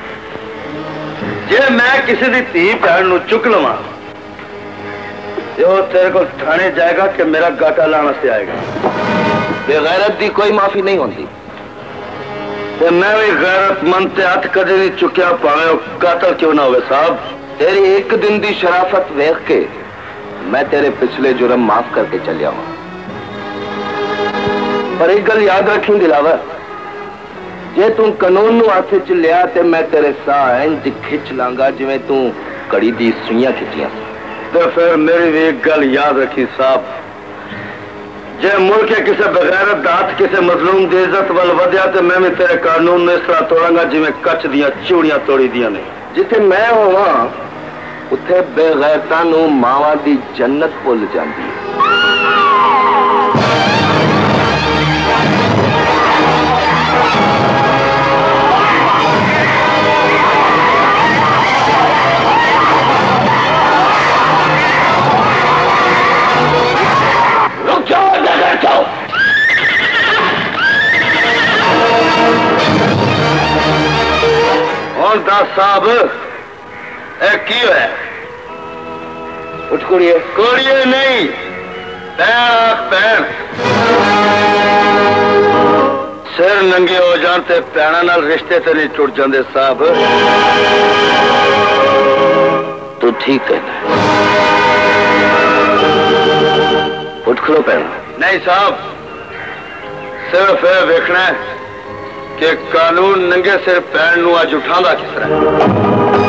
जे मैं किसी दी धी भैन नू चुक लवां ते ओ तेरे को थाने जाएगा कि मेरा गाटा लाने से आएगा? बेगैरत दी कोई माफी नहीं होती। ते मैं भी गैरतमंद ते हथ कदे नहीं चुकिया, भावे कातल क्यों ना होवे साहब। तेरी एक दिन दी शराफत वेख के मैं तेरे पिछले जुर्म माफ करके चलिया हूं, पर एक गल याद रखी दिलावर, जे तू कानून नू हाथ च लिया ते मैं तेरे साह इंज खिंच लांगा जिवें तू कड़ी दी सुइयां खिंचियां। तो फिर मेरी भी एक गल याद रखी साहब, जे मुल्क के किसी बगैरत हाथ किसी मजलूम की इज्जत वाल वधिया तो मैं भी तेरे कानून में इस तरह तोड़ांगा जिवें कच दियां चूड़ियां तोड़ी दियां ने। जिथे मैं होवा उथे बेगैरतां नू मावां दी जन्नत भुल जांदी है। दस साहब ए की है? उठ कुड़िए। कुड़िए नहीं, पैर पैर सिर नंगे हो जान ते पैना नाल रिश्ते ते नहीं टुट जाते साहब। तू ठीक कहना है, उठ खड़ो पैना। नहीं साहब, सिर्फ यह वेखना है कि कानून नंगे सिर पैन नू अज उठांदा किस तरह।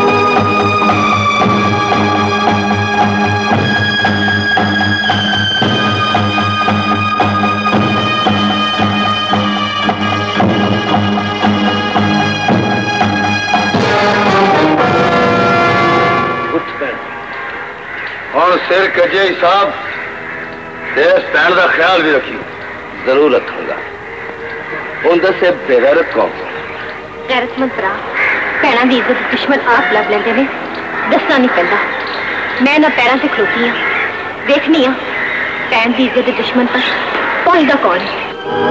और सिर कजे साहब इस पैन का ख्याल भी रखी। जरूर रखूंगा। उनसे से बेगैरत कौन? गैरतमंद भरा भैनों की इज्जत दुश्मन आप लब लेंगे ने, दसना नहीं पैंदा। मैं ना पैरों से खलोती हाँ, देखनी हाँ भैन की इज्जत दुश्मन तक पहुंचता कौन है।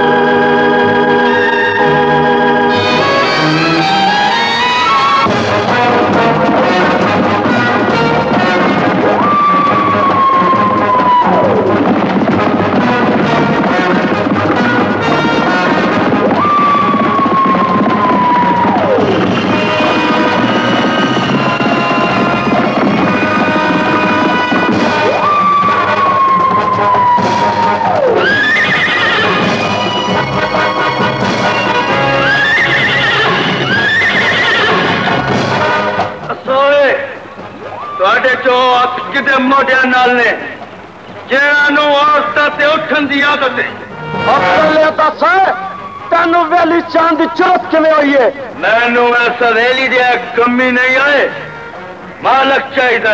किते मोटिया नाल ने जिन्होंने औरतां ते उठन दी आदत है। दस तेनू वेली चांद दी चौथ किवें होई है? मैनू ऐसा वेली दी कमी नहीं आए, मालक चाहिए।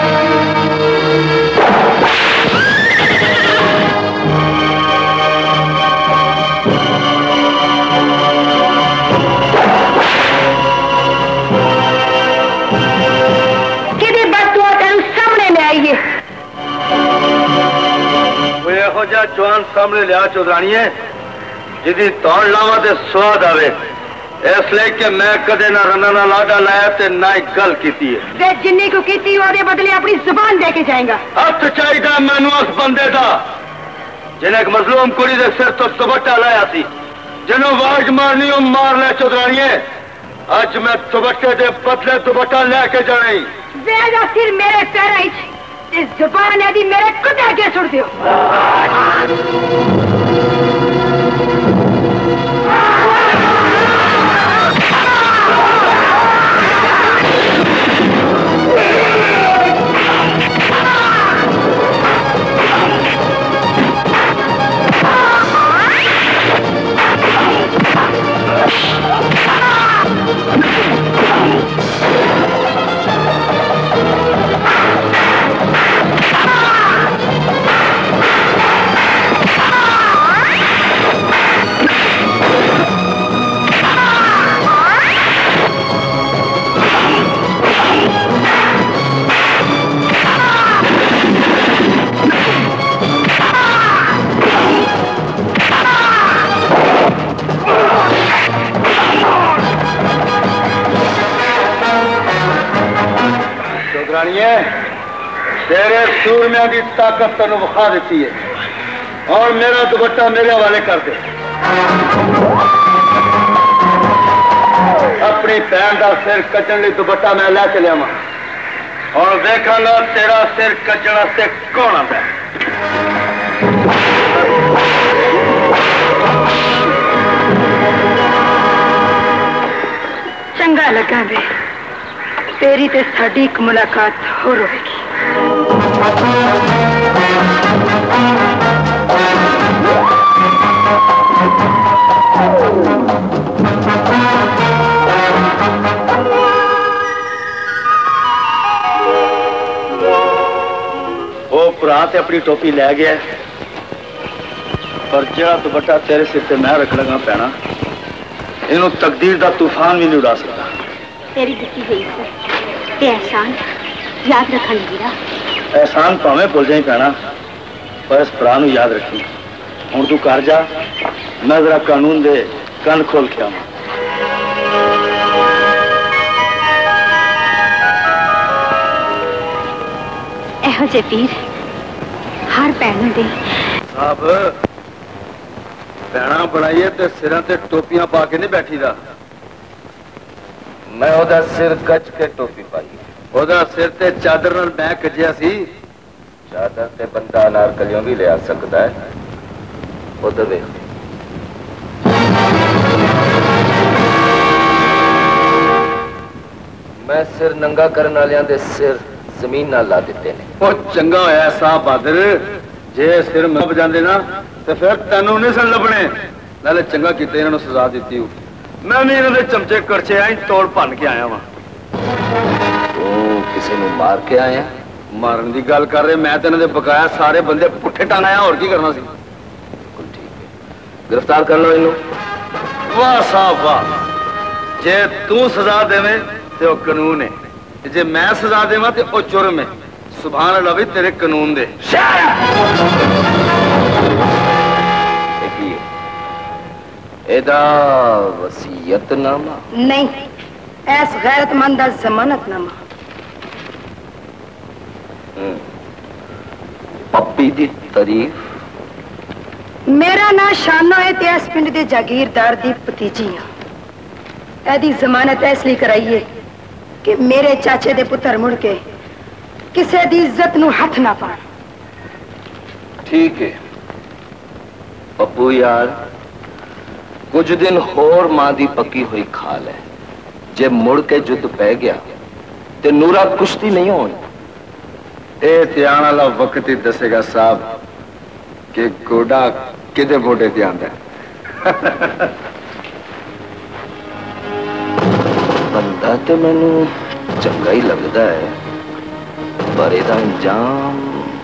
जवान सामने लिया चौधरानी है जिदी तौड़ लावा ते स्वाद आवे, इसलिए कि मैं कदे ना रना ना लाडा लाया ते ना ही गल कीती है। जिन्नी को कीती ओदे बदले अपनी जुबान दे के जाएगा। हथ चाहिए मैनू उस बंदे दा जिन्हें एक मजलूम कुड़ी दे सिर तो दुपट्टा लाया सी, जिन्हों आवाज मारनी हो मार ले चौधरानी है। अज मैं दुपट्टे दे बदले दुपट्टा लेके जाना ही। वेदा सिर मेरे पैर इस जुबान है दी मेरे कुत्ते के सुट दियो। भाइये तेरे सूरमिया की ताकत तेन विखा दी है और मेरा दुपट्टा मेरे हवाले कर दे। अपनी भैन का सिर कचन लिए दुपट्टा मैं लै चलिया वा और देखा तेरा सिर कचन वास्ते कौन आता है। चंगा लगा वे तेरी ते साडी एक मुलाकात हो होगी। वो भरा ते अपनी टोपी लै गया पर जेड़ा दुपट्टा तेरे सिर ते मैं रख लगा पैना इनू तकदीर दा तूफान भी नहीं उड़ा सकता। तेरी दिखी गई ते एहसान याद रखन वीरा। एहसान भावें भुल जाई पैना पर इस भरा नू याद रखी। हुण तू घर जा मैं जरा कानून दे कन खोल के आवां। एहो जे पीर हर भैन दे साहब भैना बनाइए ते सिरां ते टोपियां पा के नहीं बैठी दा। मैं ओदा सिर कच के टोपी पाई। ओदा सिर ते चादर नाल मैं कजिया सी। चादर ते बंदा अनारकलियों भी ले आ सकता है। उधर देख मैं सिर नंगा करने वालियां दे सिर जमीन नाल ला दिते ने। ओ चंगा होया साहब बहादुर जे सिर मैं बजांदे ना ते फिर तैनू नहीं सन लभने। नाले चंगा कीते इन्हां नू सजा दित्ती हो। मैं भी इन्हां दे चमचे करचे आई तोड़ भन के आया वां। तू किसी नू मार के आया? मारन दी गल कर रहे मैं ते इन्हां दे बकाया सारे बंदे पुट्ठे टांग आया और की करना सी। बिल्कुल ठीक है गिरफ्तार कर लो इन्हू। वाह साहब वाह जे तू सजा देवे ते ओ कानून है जे मैं सजा देवां ते ओ जुर्म है। सुभान अल्लाह भी तेरे कानून दे। एदा वसीयतनामा नहीं ऐस गैरतमंद दा जमानतनामा। पप्पी दी तारीफ। मेरा नाम शानो है ते इस पिंड दे जागीरदार दी भतीजी हां। एदी जमानत इसलिए कराइए कि मेरे चाचे दे पुत्र मुड़ के किसी दी इज्जत नू हथ ना पान। ठीक है पप्पू यार कुछ दिन होर मां दी पक्की हुई खाल है। जे मुड़ के जुद्ध पै गया ते नूरा कुश्ती नहीं होनी। ए ते आने वाला वक्त ही दसेगा साहब कि गोडा किदे मोढे ते आंदा है। बंदा ते मैनू चंगा ही लगता है पर एदा अंजाम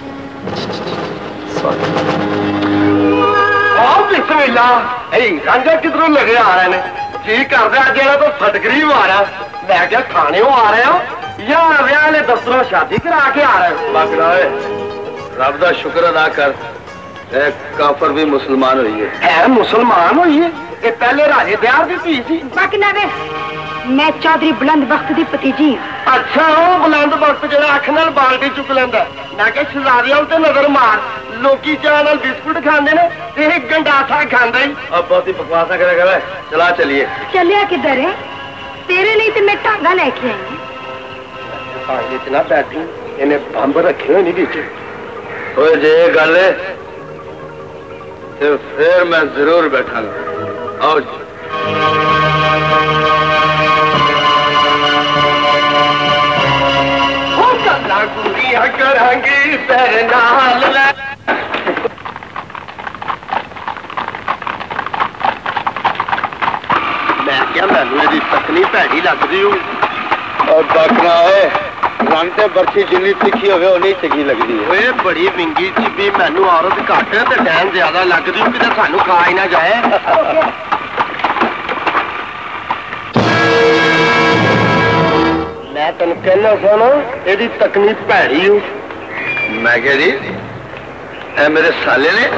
बिस्मिल्लाह रंगा किधरों लगे आ रहे हैं जी करते अज तो फटकरी मारा मैं क्या थाने आ रहे हो या विआह वाले दफ्तरों शादी करा के आ रहे हो। बाकरा रब दा शुक्र अदा कर ए काफर भी मुसलमान हुई है। है मुसलमान हुई है ये पहले राजे दयार दी धी सी। बाकी वे मैं चौधरी बुलंद वक्त दी भतीजी हां। अच्छा वो बुलंद वक्त जो अख नाल बाल्टी चुक लेंदा मैं क्या शहजादियां ते नजर मार लोकी चाह नाल बिस्कुट खांदे ने ते गंडासा खांदा ही। अब बहुत ही बकवासा करे करे चला चलिए। चलिया किधर है तेरे लिए तो मैं टांगा लेके आई हूं। पानी इतना बैठी इन्हें बंब रखे हुए नहीं बीच। ओए जे गल है तो फिर मैं जरूर बैठांगा। आओ गुरिया करांगी पैर नाल मैं क्या मैनू यदि तकनी भैड़ी लगती हूँ और बाकना है रंग ते बर्फी जिन्नी तिखी होवे उन्नी चंगी लगदी है। ओए बड़ी विंगी चिब्बी मैनू औरत घट ते डैन ज्यादा लगदी हूँ किते सानू खा ही ना जाए। मैं तेन कहना सुन एदी तकनी भैड़ी हूँ। मैं क्या जी ए मेरे साले ने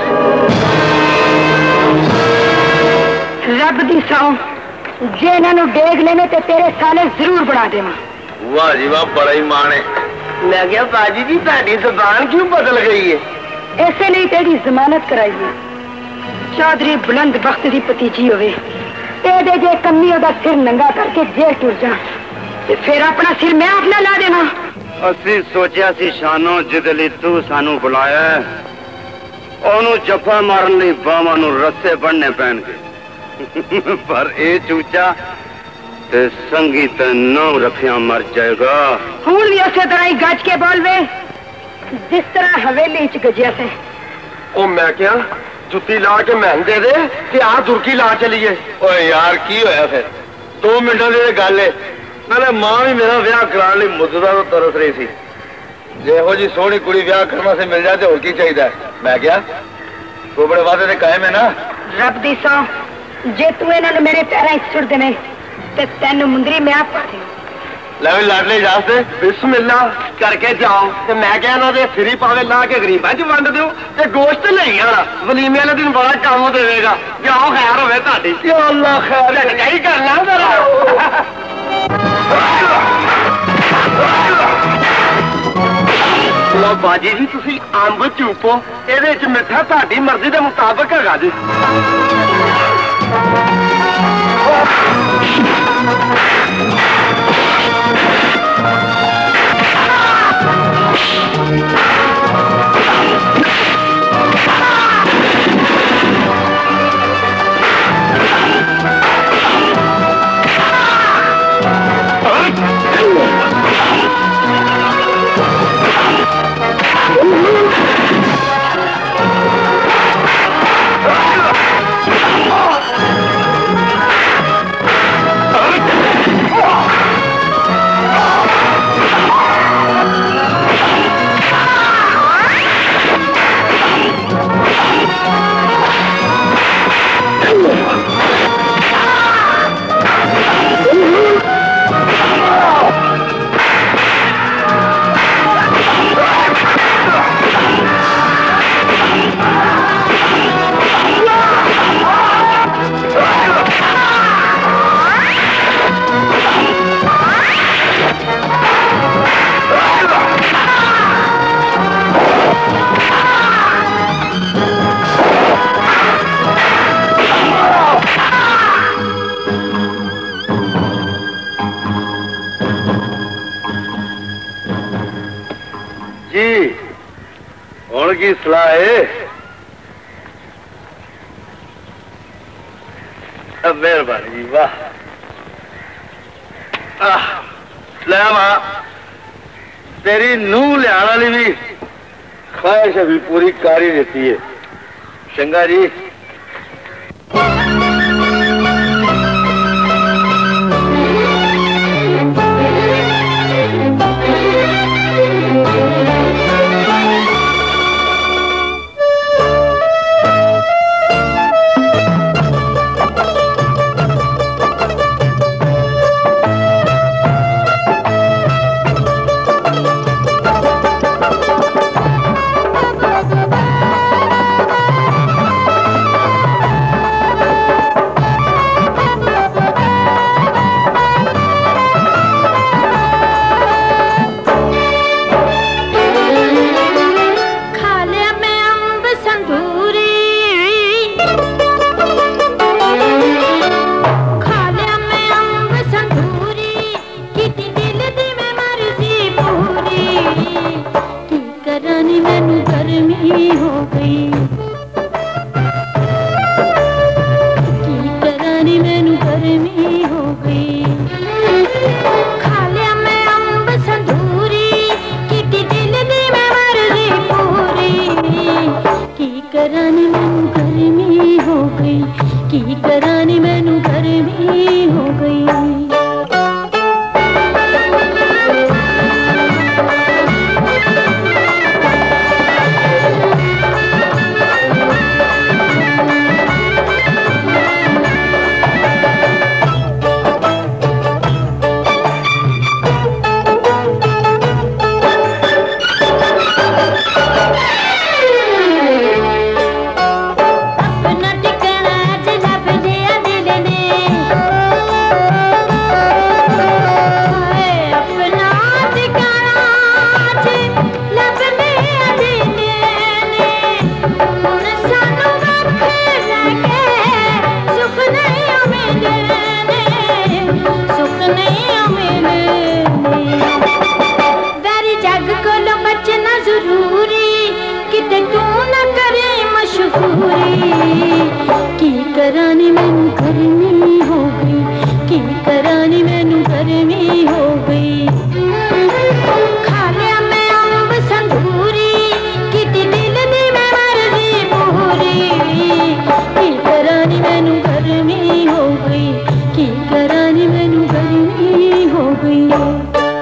रब दी सौ जे इन्हां नू डेग लेने ते तेरे साले जरूर बना देवां। वाह जी वाह बड़ा ही माने मैं क्या बाजी जी ताड़ी जबान क्यों बदल गई है? ऐसे नहीं तेरी जमानत कराइए। चौधरी बुलंद बख्त दी भतीजी होवे ते जे कमी ओदा सिर नंगा करके जेल टुर जा ते फिर अपना सिर मैं अपना ला देना। असी सोचा सी शानो जिदे लई तू सानू बुलाया ओनू जफा मारन लई बावां नू रस्से बनने पैणगे पर ए चूचा ते संगी ते नौ रखिया मर जाएगा। हुण भी उसे तरह ही गज के बोल वे जिस तरह हवेली च गजिया से। ओ मैं क्या जुत्ती ला के महन दे दे कि आ दुर्की ला चलीए। ओए यार की होया फिर दो मिनटां दी गल है नाले मां भी मेरा ब्याह कराने लई मुद्दा तो तरस रही सी। जेहो जी सोहनी कुड़ी ब्याह करने से मिल जाए तो होर की चाहिए। मैं क्या तू बड़े वादे ते कायम है ना? रब दी सौ जे तू इन्हां नूं मेरे पैरां च सुट देने ते तैनूं मुंदरी मैं आप पा दे। ले लाडले जाते बिस्मिल्ला करके जाओ ते मैं क्या ना दे फ्री पावे ला के गरीबां च वंड दियो ते गोश्त नहीं आना वलीमे वाले दिन बड़ा काम देवेगा। जाओ खैर होवे ताडी। या अल्लाह खैर झटका ही करना जरा। लो बाजी जी तुसी अंब चूपो ਇਹਦੇ ਚ ਮਿੱਠਾ ਤੁਹਾਡੀ ਮਰਜ਼ੀ ਦੇ ਮੁਤਾਬਕ ਹੈਗਾ ਜੀ। की सलाह है? मेहरबानी जी वाह। ले मां तेरी नूह लिया वाली भी ख्वाहिश अभी पूरी कर ही देती है। चंगा जी नहीं मिलनी वेरी जग कोलों बचना जरूरी किते तू न करे मशहूरी की करानी मैनू गर्मी हो गई की करानी मैनू गर्मी हो गई खा लिया मैं अंब संधूरी किते दिल दी मैं मर्जी पूरी की करानी मैनू गर्मी हो गई की करानी मैनू गर्मी हो गई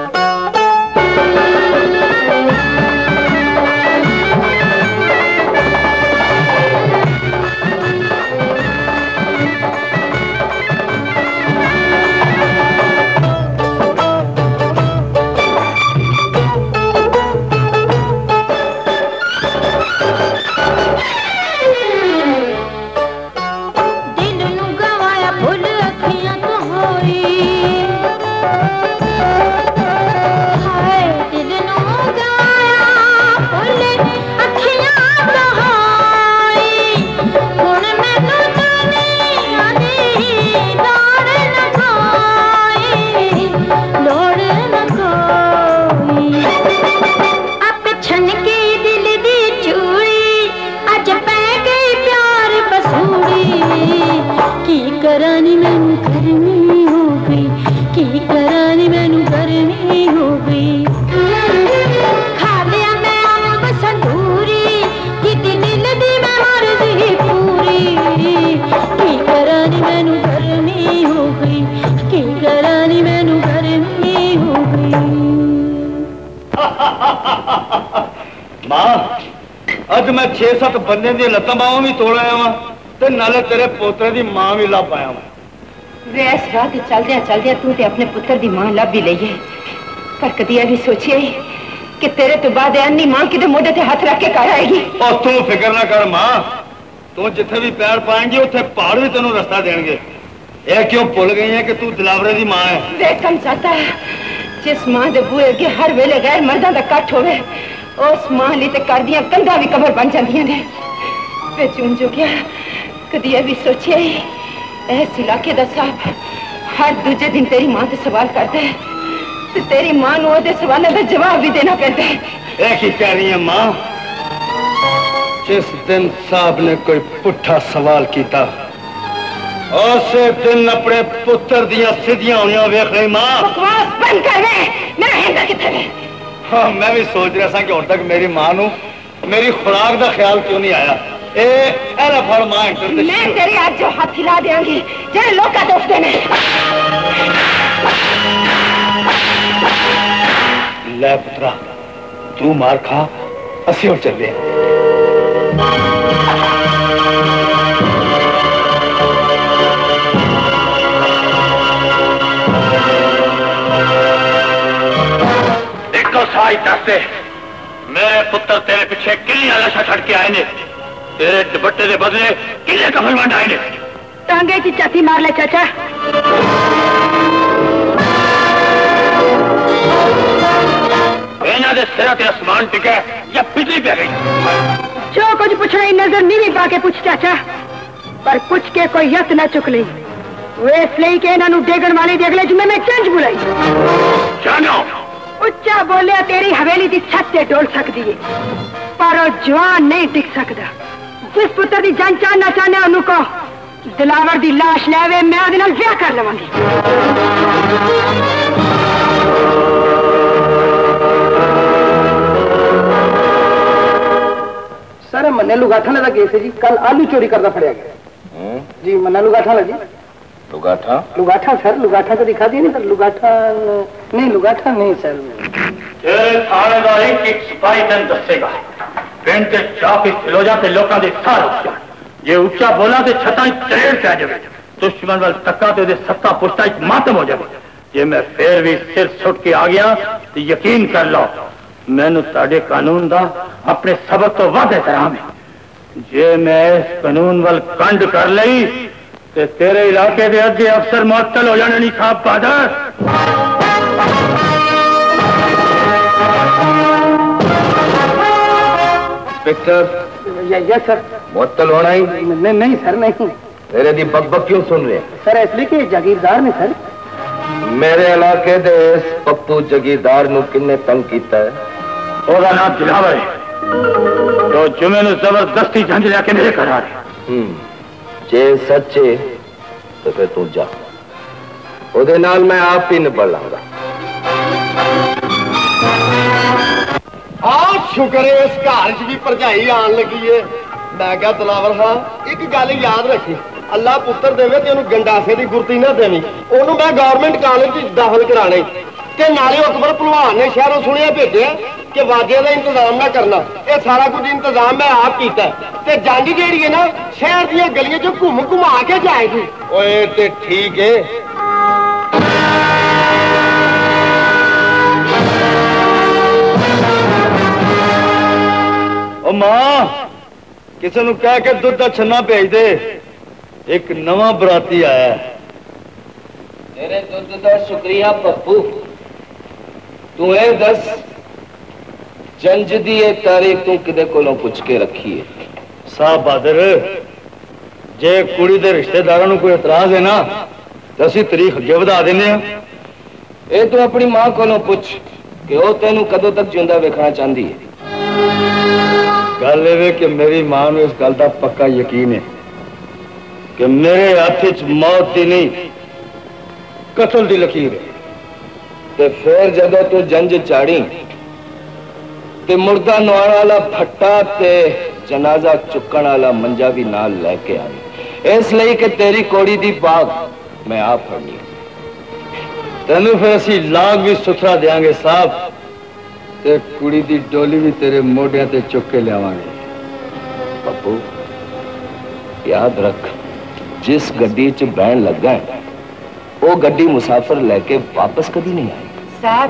करानी मैनू गर्मी हो गई की करानी मैनू गर्मी हो गई खा लिया मैं अंब संधूरी किती दिल दी मैं मर्जी पूरी की करानी मैनू गर्मी हो गई की करानी मैनू गर्मी हो गई मां अज मैं छे सत्त बंदे दी लत्तां बाहां भी तोड़ आया वां ते नाले तेरे पोतरे दी मां भी ला पाया वां वे इस रात चलदे चलदे तू ते अपने पुत्र दी मां लब भी लईए पर कदी ये भी सोचिए कि तेरे तो बाद अन्नी मां किदे मोढे ते हाथ रख के घर आएगी। और तू फिक्र ना कर मां तू जिथे भी पैर पाएंगी उथे पहाड़ भी तेनू रास्ता देंगे। ये क्यों भुल गई है कि तू दिलावरे दी मां है। देखम चाहता है जिस मां दे बूहे अगे हर वेले गैर मर्दां दा कट होवे उस मां लई ते कर दियां कंधां भी कबर बन जांदियां ने। वे चुन जो क्या कदी ये भी सोचिए इस इलाके दा साहब हर दूजे दिन तेरी मां ते सवाल करता है ते तेरी मां नूं ओहदे सवालों दा जवाब भी देना पैंदा है। ए की कह रही है मां जिस दिन साहब ने कोई पुट्ठा सवाल किया उस दिन अपने पुत्र दियां सीधियां होनियां वेख रही मां। बकवास बंद कर वे मेरा हिंदा किथे है। हाँ मैं भी सोच रहा था कि और तक मेरी मां नूं मेरी खुराक दा ख्याल क्यों नहीं आया। ए एला फड़ मां मैं तेरे आज जो हाथ हिला देंगी जेड़े लोग का दोस्त ने। ले पुत्रा तू मार खा असी और चले। देखो साई दसते मेरे पुत्र तेरे पीछे किलियां लाशा छड़ के आए ने तेरे दुपट्टे के बदले किले कफन बन आए ने। टांगे की चाती मार ले चाचा। इन्हां दे सिर ते आसमान टिके या बिजली पे गई। जो कुछ पूछना ही नजर नहीं पा के पूछ चाचा पर पूछ के कोई यत न चुक ली वे इसलिए कि इन्हों डेगन वाले दे अगले जुम्मे में चंज बुलाई। जानो उच्चा बोलिया तेरी हवेली की छत से डोल सकती है पर वो जवान नहीं टिक सकता। जिस पुत्र की जान चाहना चाहने उन्होंने कहो दिलावर की लाश ले मैं ਉਹਦੇ ਨਾਲ ਵਿਆਹ कर लवांगी। सर मन्ने लुगाठा का केस है जी। कल आलू चोरी करता फड़िया गया जी। मन्ना लुगाठा जी। लुगाठा लुगाठा सर लुगाठा तो दिखा दिया नहीं सर। लुगाठा नहीं लुगाठा नहीं सर। थाने का एक एक सिपाही तेन दसेगा पिंड के चौक खिलोजा से लोगों के सार उठ जा जे उच्चा बोला तो छता तरेड़ पै जाए दुश्मन वाल तक्का तो सत्ता पुश्ता मातम हो जाए। जे मैं फिर भी सिर सुट के आ गया तो यकीन कर लो मैनू ताड़े कानून का अपने सबक तो वध एहतराम है। जे मैं इस कानून वाल कंड कर लई ते तेरे इलाके के अद्धे अफसर मुअत्तल हो जाने नहीं साहब बहादुर। Inspector yes sir. मुअत्तल होना ही नहीं नहीं सर नहीं। तेरे दी बकबक क्यों सुन रहे सर इसलिए कि जागीरदार ने सर। मेरे इलाके दे इस पप्पू जगीरदार नूं किन्ने तंग कीता है? ओदा नाम दिलावर है, तो जुमे नूं जबरदस्ती झंझ लेके मेरे घर आ रहे। जे सच्चे तो फिर तू जा, ओदे नाल मैं आप ही निबड़ लांगा। हाँ शुक्र है इस घर च भी भरजाई आन लगी है। मैं क्या दिलावर हाँ एक गल याद रखी, अल्लाह पुत्र देवे ते ओनू गंडासे की गुरती ना देनी। ओनू मैं गवर्नमेंट कॉलेज दाखिल कराने ते नाले अकबर भलवान ने शहरों सुनिया भेजे कि वाजे का इंतजाम ना करना। ये सारा कुछ इंतजाम मैं आप किया ते जंग जेड़ी है ना शहर दी गलियों च घूम घुमा के जाएगी। ओए ते ठीक है। ओ मां किसी नूं कह के दुध का छन्ना भेज दे, एक नवा बराती आया है। तेरे दुध का शुक्रिया पप्पू। तू ए दस जंज दी एक तारीख तू किदे कोलों पुछ के रखी है? साहब बहादुर जे कुड़ी दे रिश्तेदारां नूं कोई इतराज है ना तो असीं तारीख अगे वधा देने आ। ए तू अपनी मां कोलों पुछ कि वो तेनू कदों तक जिंदा वेखना चाहती है। गल ये कि मेरी मां नूं इस गल का पक्का यकीन है कि मेरे हाथ च मौत की नहीं कतल की लकीर है। ते फिर जदों तू जंज चाड़ी ते मुर्दा नवाण वाला फट्टा ते जनाजा चुकण वाला मंजा भी नाल लेके आई, इसलिए कि तेरी कोड़ी दी बाग मैं आप फड़नी। तेनू फिर असी लाग भी सुथरा देंगे साहब, ते कुड़ी दी डोली भी तेरे मोढियां ते चुक के लियावांगे। पप्पू याद रख, जिस गड्डी च बहन लगा है वो गड्डी मुसाफिर लेके वापस कभी नहीं आएगी। साहब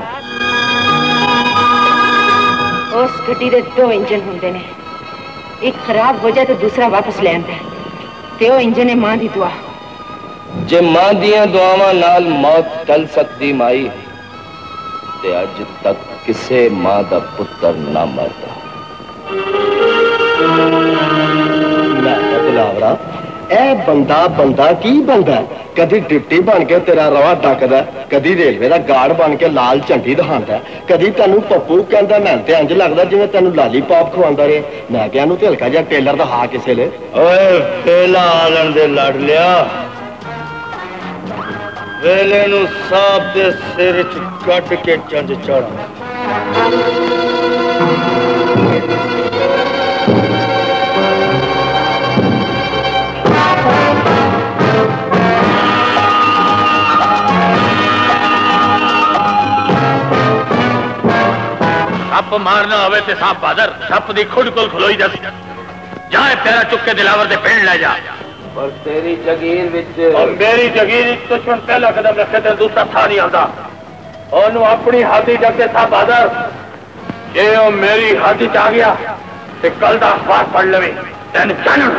उस गड्डी दे दो इंजन होंदे ने, एक खराब हो जाए तो दूसरा वापस ले आंदा है ते ओ इंजन है मां दी दुआ। जे मां दियां दुआवां नाल मौत टल सकदी माई ते अज तक किसे मां दा पुत्र ना मरदा। लावड़ा ए बंदा बंदा की बनदा, कदी डिप्टी बन के तेरा रवा डकदा, कदी रेलवे का गार्ड बन के लाल झंडी दिखांदा, कदी तेनू पप्पू कहंदा। मैं ते इंज लगदा जिवें तेनू लालीपॉप खवांदा रहे। मैं क्या नू हल्का जिहा टेलर दिखा किसे ले। ओए वेला आलन दे लड़ लिया, वेले नू साहब दे सिर च कट के जंज चढ़ा। छप मारना होवे ते साहब बहादुर छप दी खुद कोल खलोई दस जाए पैरा चुक के दिलावर दे पिंड ले जा। पर तेरी जगीर विच और मेरी जगीर विच दुश्मन पहला कदम रखे ते दूसरा था नहीं आता। ओनू अपनी हाथी जगते साहब बहादुर जे ओ मेरी हाथी च आ गया ते कल दा अखबार पढ़ लवे तेन जानन।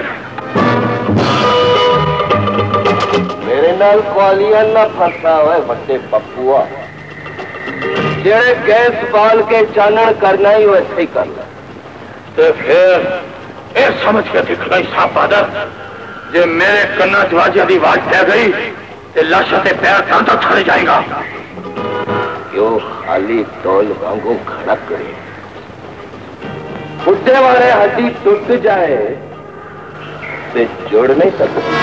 मेरे नाल क्वालियां ना फंसा होए बड़े पप्पूआ, जेड़े गैस बाल के चानन करना ही वैसे ही करना। ते फिर ये समझ के दिख गई साहब बहादुर जे मेरे कन्ना जवाजिया की आवाज पै गई ते लाशा ते पैर कांटा छड़ जाएगा। क्यों खाली टोल वांगू खड़क करे, बुढ़े वाले हड्डी टूट जाए ते जोड़ नहीं सकते।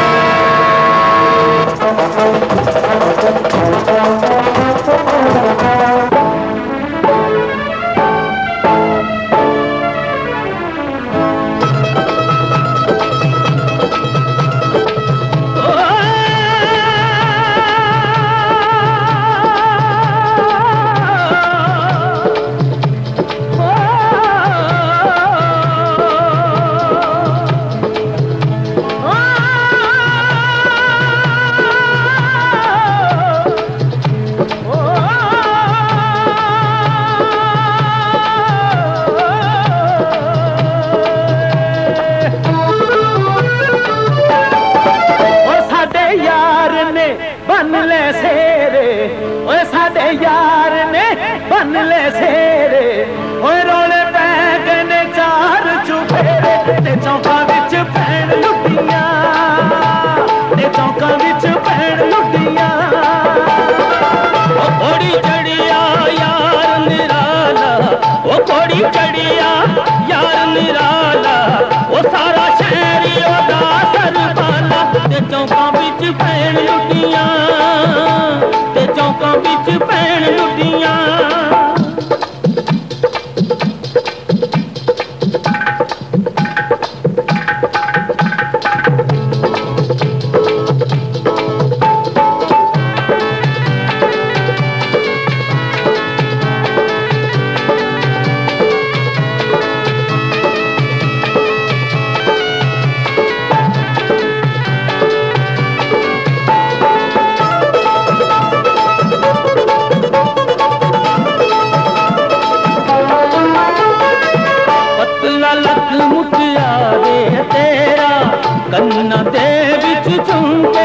चौका विच भैन लुटिया चौकां बिच पैण लुटियां कन्ना दे विच झुमके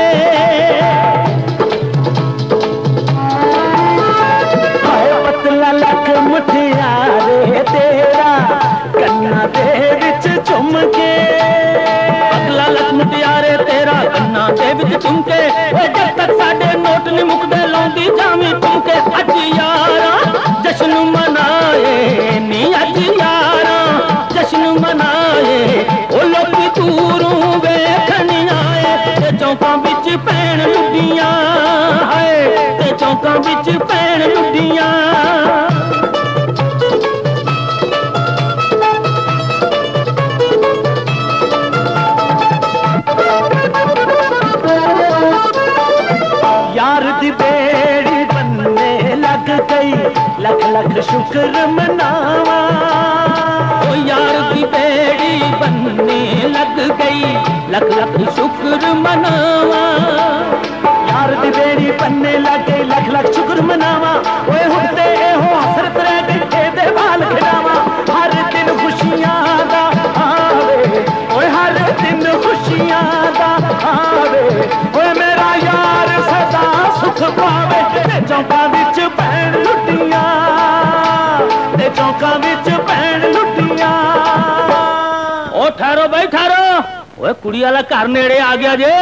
हाय पतला लख मुठियारे तेरा कन्ना दे विच झुमके पतला लख मुठियारे तेरा कन्ना दे विच झुमके जब तक साडे नोट नहीं मुकदे लौंदी जावी झुमके अज यारा जश्न मनाए नी अज यारा जश्न मनाए ओ लोग दूरों चौकां बिच पैण लुटियां हाय ते चौकां बिच पैण लुटियां यार दी बेड़ी बनने लग गई लख लख शुक्र मनावा ओ यार दी बेड़ी बनने लग गई लख लख शुक्र मनावा यार दी बेड़ी बनने लग गई लख लख शुक्र मनावा ओए हुंदे हो हसरत रह गई दे बाल खिलावा हर दिन खुशियां दा आवे ओए हर दिन खुशियां दा आवे ओए मेरा यार सदा सुख पावे ते चौकां विच पैण लुटियां ते चौकां विच पैण लुटियां ओ ठहरो भाई ठहरो ओए कुड़ी वाला घर नेड़े आ गया जे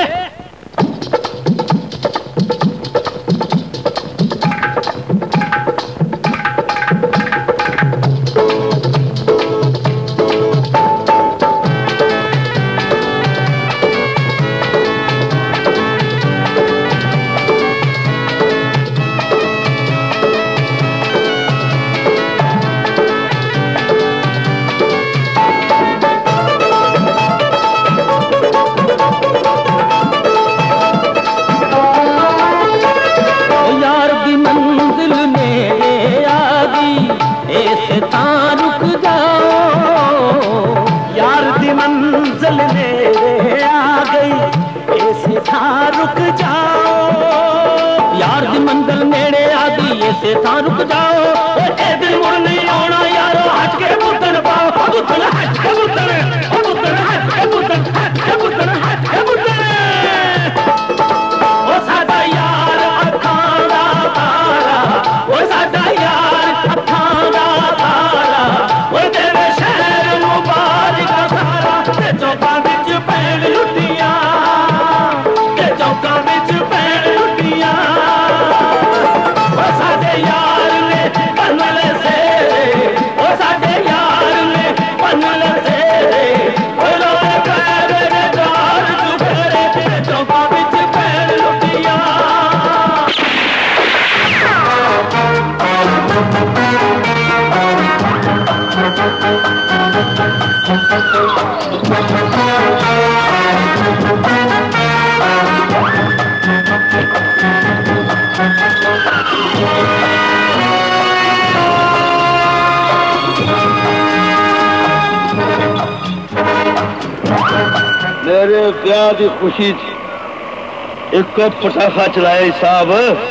रुक जाओ यार दी मंजिल नेड़े आ गई ऐसे था रुक जाओ ए दिल मुड़ नहीं आना यारो हट के बुतन पाओ बुतन हट के बुतन बुतन हट के बुतन हट के बुतन हट के बुतन ओ साडा यार अखां दा तारा ओ साडा यार अखां दा तारा ओ तेरे शहर मुबारक सारा ते चौकां विच पैण लुटियां चौकां विच पैण लुटियां ओ साडे यार ने बनल से ओ साडे यार ने बनल से ओ लोए पैर दे गाल चुभरे चौकां विच पैण लुटियां मेरे ब्याह की खुशी एक पटाखा चलाए साहब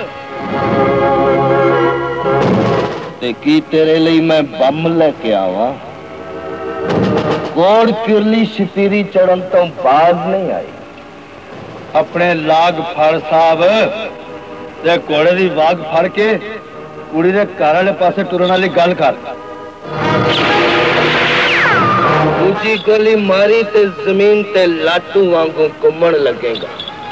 की तेरे लिए मैं बम लेके आवा कोड़ पिरली छतीरी चढ़न तो बाज नहीं आई अपने लाग फड़ साहब ते घोड़े की वाग फड़ के कुड़ी दे घर वाले पासे टुरन वाली गल कर दूजी गली मारी ते जमीन ते लाटू वांगू घूमन लगेगा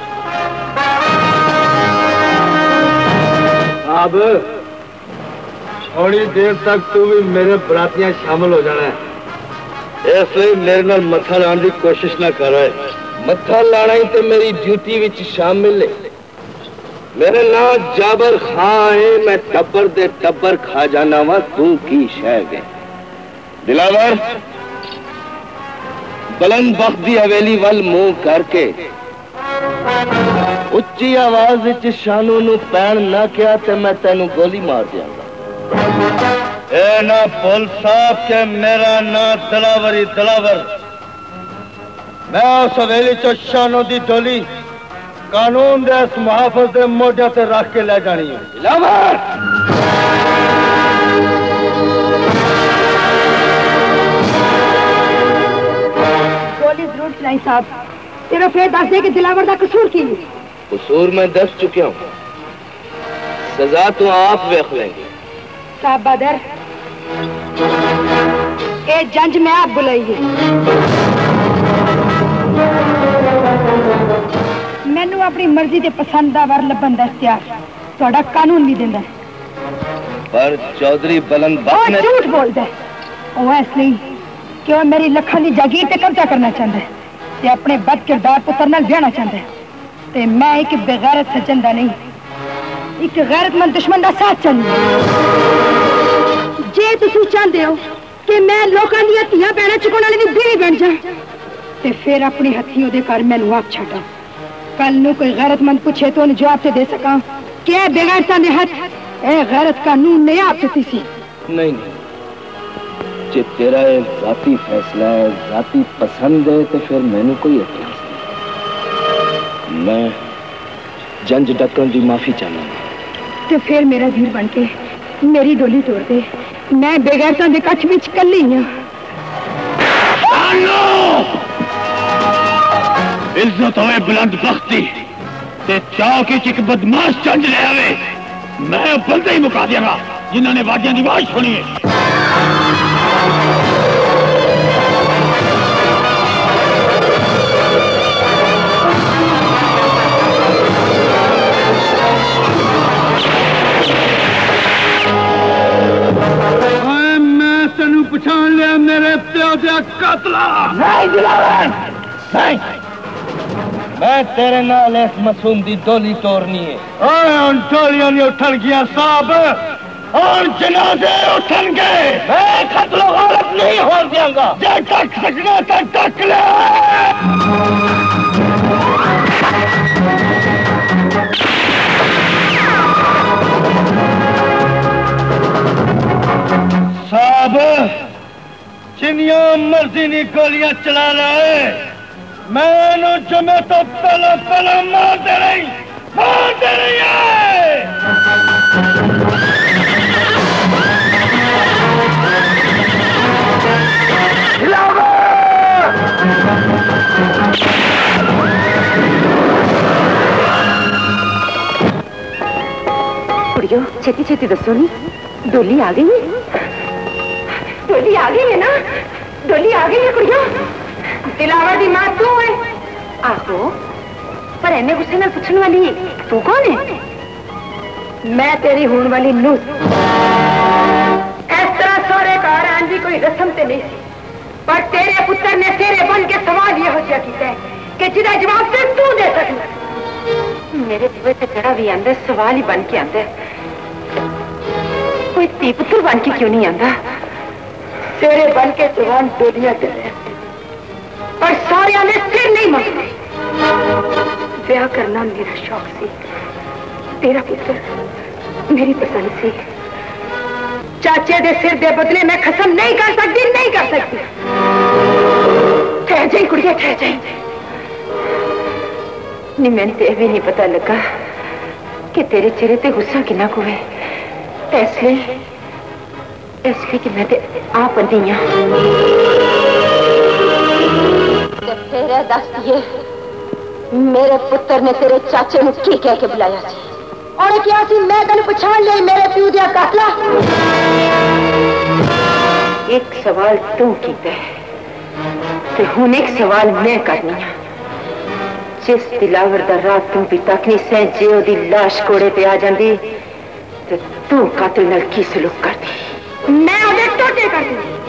अब थोड़ी देर तक तू भी मेरे बरातियां शामिल हो जाना है इसलिए मेरे नाल मत्था लाने की कोशिश ना कर रहे मत्था लाना ही तो मेरी ड्यूटी विच शामिल है मेरे नाम जाबर खां है, मैं टब्बर दे टब्बर खा जाना वा तू की शह वे। दिलावर बुलंद बख्त दी हवेली वल मुंह करके उच्ची आवाज विच शानू नू पैण ना किया ते मैं तेनू गोली मार दियांगा। ए ना पुल साहब के मेरा ना दिलावरी दिलावर, मैं उस हवेली चो शानू दी डोली कानून दे इस मुहाफिज दे मोढे ते रख के ले जानी है। दिलावर गोली जरूर चलाई साहब, सिर्फ ये दस दे कि दिलावर दा कसूर की है। कसूर मैं दस चुकिया हूँ, सजा तो आप वेख लेंगे। साहब बहादुर, ये जंज मैं आप बुलाई है। मैनू अपनी मर्जी के पसंद का वर लभन का इख्तियार थोड़ा कानून नहीं देता। पर चौधरी बुलंद बख्त ने झूठ बोलता है, वो इसलिए कि वो मेरी लखां की जागीर पे कब्जा करना चाहता है ते अपने बद किरदार पुत्र नाल ब्याहना चाहता है। ते मैं एक बेगैरत सज्जन दा नहीं, एक गैरतमंद दुश्मन का साथ चलनी। जे तुसीं चाहते हो कि मैं लोगों दी धीआं भैणां चुकाउण वाले दी बीवी बन जा ते फिर अपने हत्थीं ओहदे घर मैनू आप छड्डा। कल नू कोई गैरतमंद पूछे तो उन्हें जवाब से दे सका कि ए बेगैरतां दे हथ ए गैरत कानून ने आप दित्ती सी। नहीं नहीं, जे तेरा ये जाती फैसला है, जाती पसंद है, तो फिर मैंने कोई एतराज नहीं। मैं जंज डकन की माफी चाहना। तो फिर मेरा वीर बन के मेरी डोली तोड़ दे, मैं बेगैरतां दे कच्छ विच कल्ली हां। इज्जत होवे बुलंद बख्ती ते चौक च एक बदमाश चंज ले आवे, मैं बंदे ही मुका दियागा जिन्होंने वादियां की आवाज सुनी है। मैं तेनू पछाण लिया मेरे प्यो दे कातला। नहीं दिलावर, नहीं, मैं तेरे नाल इस मासूम दी डोली तोड़नी है। और डोलियां नहीं उठन गया साहब, और जनाजे उठन गए। मैं कत्लो गारत नहीं हो दियांगा। जे टक सकना तो टक ले। साहब जिन्नियां मर्जी नी गोलियां चला रहे, मैं जमे तो पहले पहले मार दे रही मार दे रही है। कुड़ियो छेती छेती दसो नी, डोली आ गई है? डोली आ गई है ना? डोली आ गई है कुड़ियो? दिलावर दी मां तू है? आहो, पर एने गुस्से नाल पूछने वाली तू कौन है? मैं तेरी होने वाली नूह। इस तरह सोरे घर आने की कोई रस्म ते नहीं सी, पर तेरे पुत्र ने तेरे बन के सवाल यह जिहा कीता है कि जिहदा जवाब सिर्फ तू दे सकना। मेरे बुए ते जड़ा भी आंदा सवाल ही बन के आंदा, कोई धी पुत्र बन के क्यों नहीं आंदा? तेरे बन के जवान डोलियां दे रहे पर सारिया ने सिर नहीं मंगते। ब्याह करना मेरा शौक सी, तेरा पुत्र मेरी पसंद सी। चाचे दे सिर दे बदले मैं कसम नहीं कर सकती, नहीं कर सकती। ठह जाई कुड़िया, ठह जाई। नहीं मैंने तो भी नहीं पता लगा कि तेरे चेहरे ते गुस्सा कितना को है। इसलिए इसलिए कि मैं ते आप बंदी हाँ। फिर दस दिए मेरे पुत्र ने तेरे चाचे ने की कह के बुलाया सी और क्या सी मैं तेन पछाण ली मेरे प्यू दिया कातला। एक सवाल तू कीता है ते हुण एक सवाल मैं करनी है। जिस दिलावर दा रात तू भी तक नहीं सह जे ओदी लाश कोड़े पे आ जांदी ते तू कातिल नाल की सलूक करदी, मैं ओदे टोटे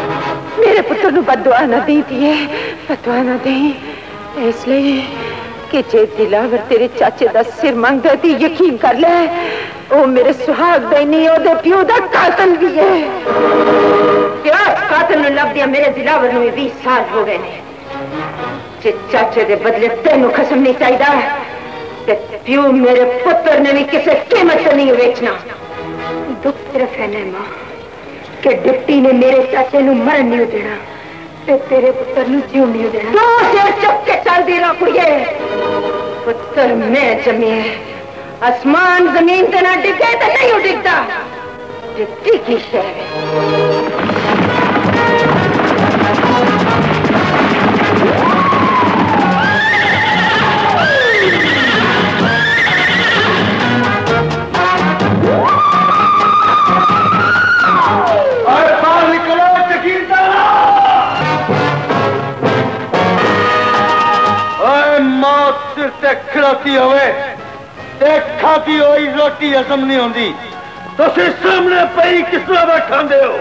करदी। मेरे पुत्र नूं बददुआ ना दी थी, बददुआ ना दी, इसलिए कि जे दिलावर तेरे चाचे दा सिर मंगदा ती यकीन कर ले ओ मेरे सुहाग दा नहीं ओदे प्यो दा कातल भी है। क्या कातल नु लब दिया मेरे दिलावर नु बीस साल हो गए ने। जे चाचे दे बदले तेनू खसम नहीं चाहिदा ते प्यो मेरे पुत्र ने भी किसी कीमत से नहीं बेचना। दुख सिर्फ है ना मां कि डिप्टी ने मेरे चाचे नु मरन नहीं देना ते तेरे पुत्र नु जीव नहीं देना। तो सिर चुप के चल देना कुड़िए। पुत्र मैं जमी है आसमान जमीन ते ना डिगे तो नहीं डिगता डिप्टी की शहर खिलाती होवे खाती हुई रोटी हजम नहीं होती तो सामने पई किस तरह बैठांदे हो?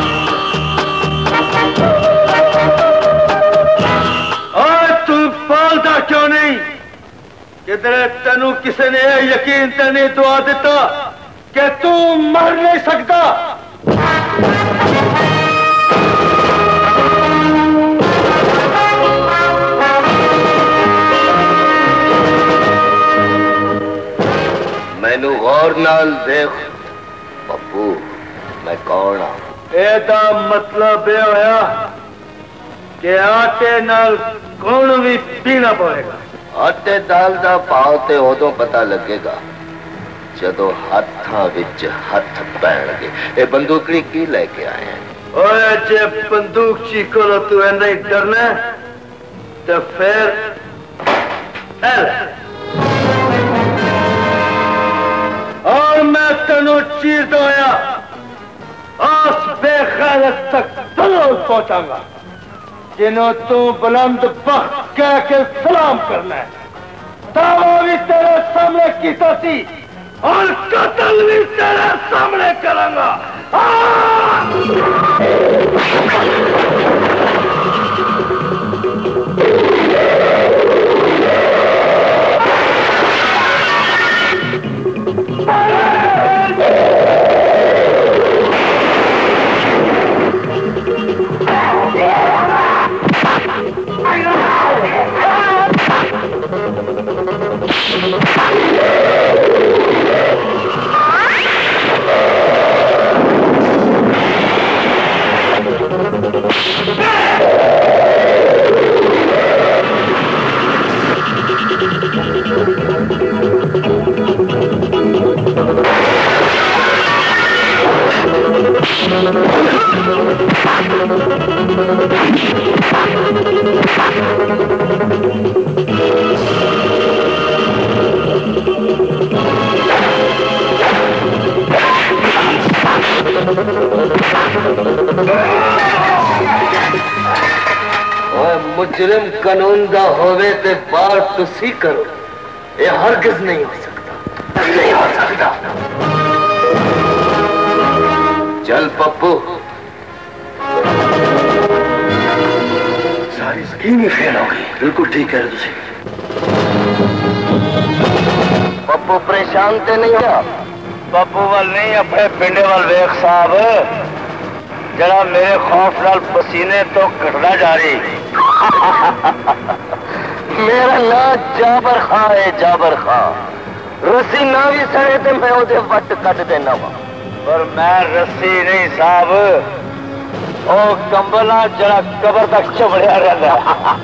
और तू पालदा क्यों नहीं? किधरे तेनू किसी ने यकीन ते नहीं दुआ दिता कि तू मर नहीं सकता? मैनू गौर नाल देख पप्पू मैं कौन हाँ? एदा मतलब यह होया कि आटे नाल कौन भी पीना पड़ेगा। आटे दाल दा भाव ते उदों पता लगेगा जदों हत्थां विच हत्थ पैणगे। ये बंदूकड़ी की लेके आए हैं? ओए जे बंदूक चीको तू नहीं डरना तो फिर और मैं तेनों चीर दोया आस बेखैरत तक जरूर पहुंचाऊंगा जिन्हों तू बुलंद बख्त कह के सलाम करना है। दावा भी तेरे सामने कीता सी और कत्ल भी तेरे सामने करूंगा। मुजरिम कानून दा होवे ते बार तुसी करो, ये हरगिज नहीं हो सकता, नहीं हो सकता। चल पप्पू, सारी स्कीम ही फेल हो गई। बिल्कुल ठीक कह रहे तुसी। पप्पू परेशान ते नहीं हो? पप्पू वाल नहीं, अपने पिंडे वाल वेख साहब, जरा मेरे खौफ नाल पसीने तो कटना जा रही। मेरा नाम जाबर खां है, जाबर खां। रस्सी ना भी सड़े तो मैं उसे वट कट देना वा। पर मैं रस्सी नहीं साहब, ओ कंबला जरा कबर तक चबड़िया रहता।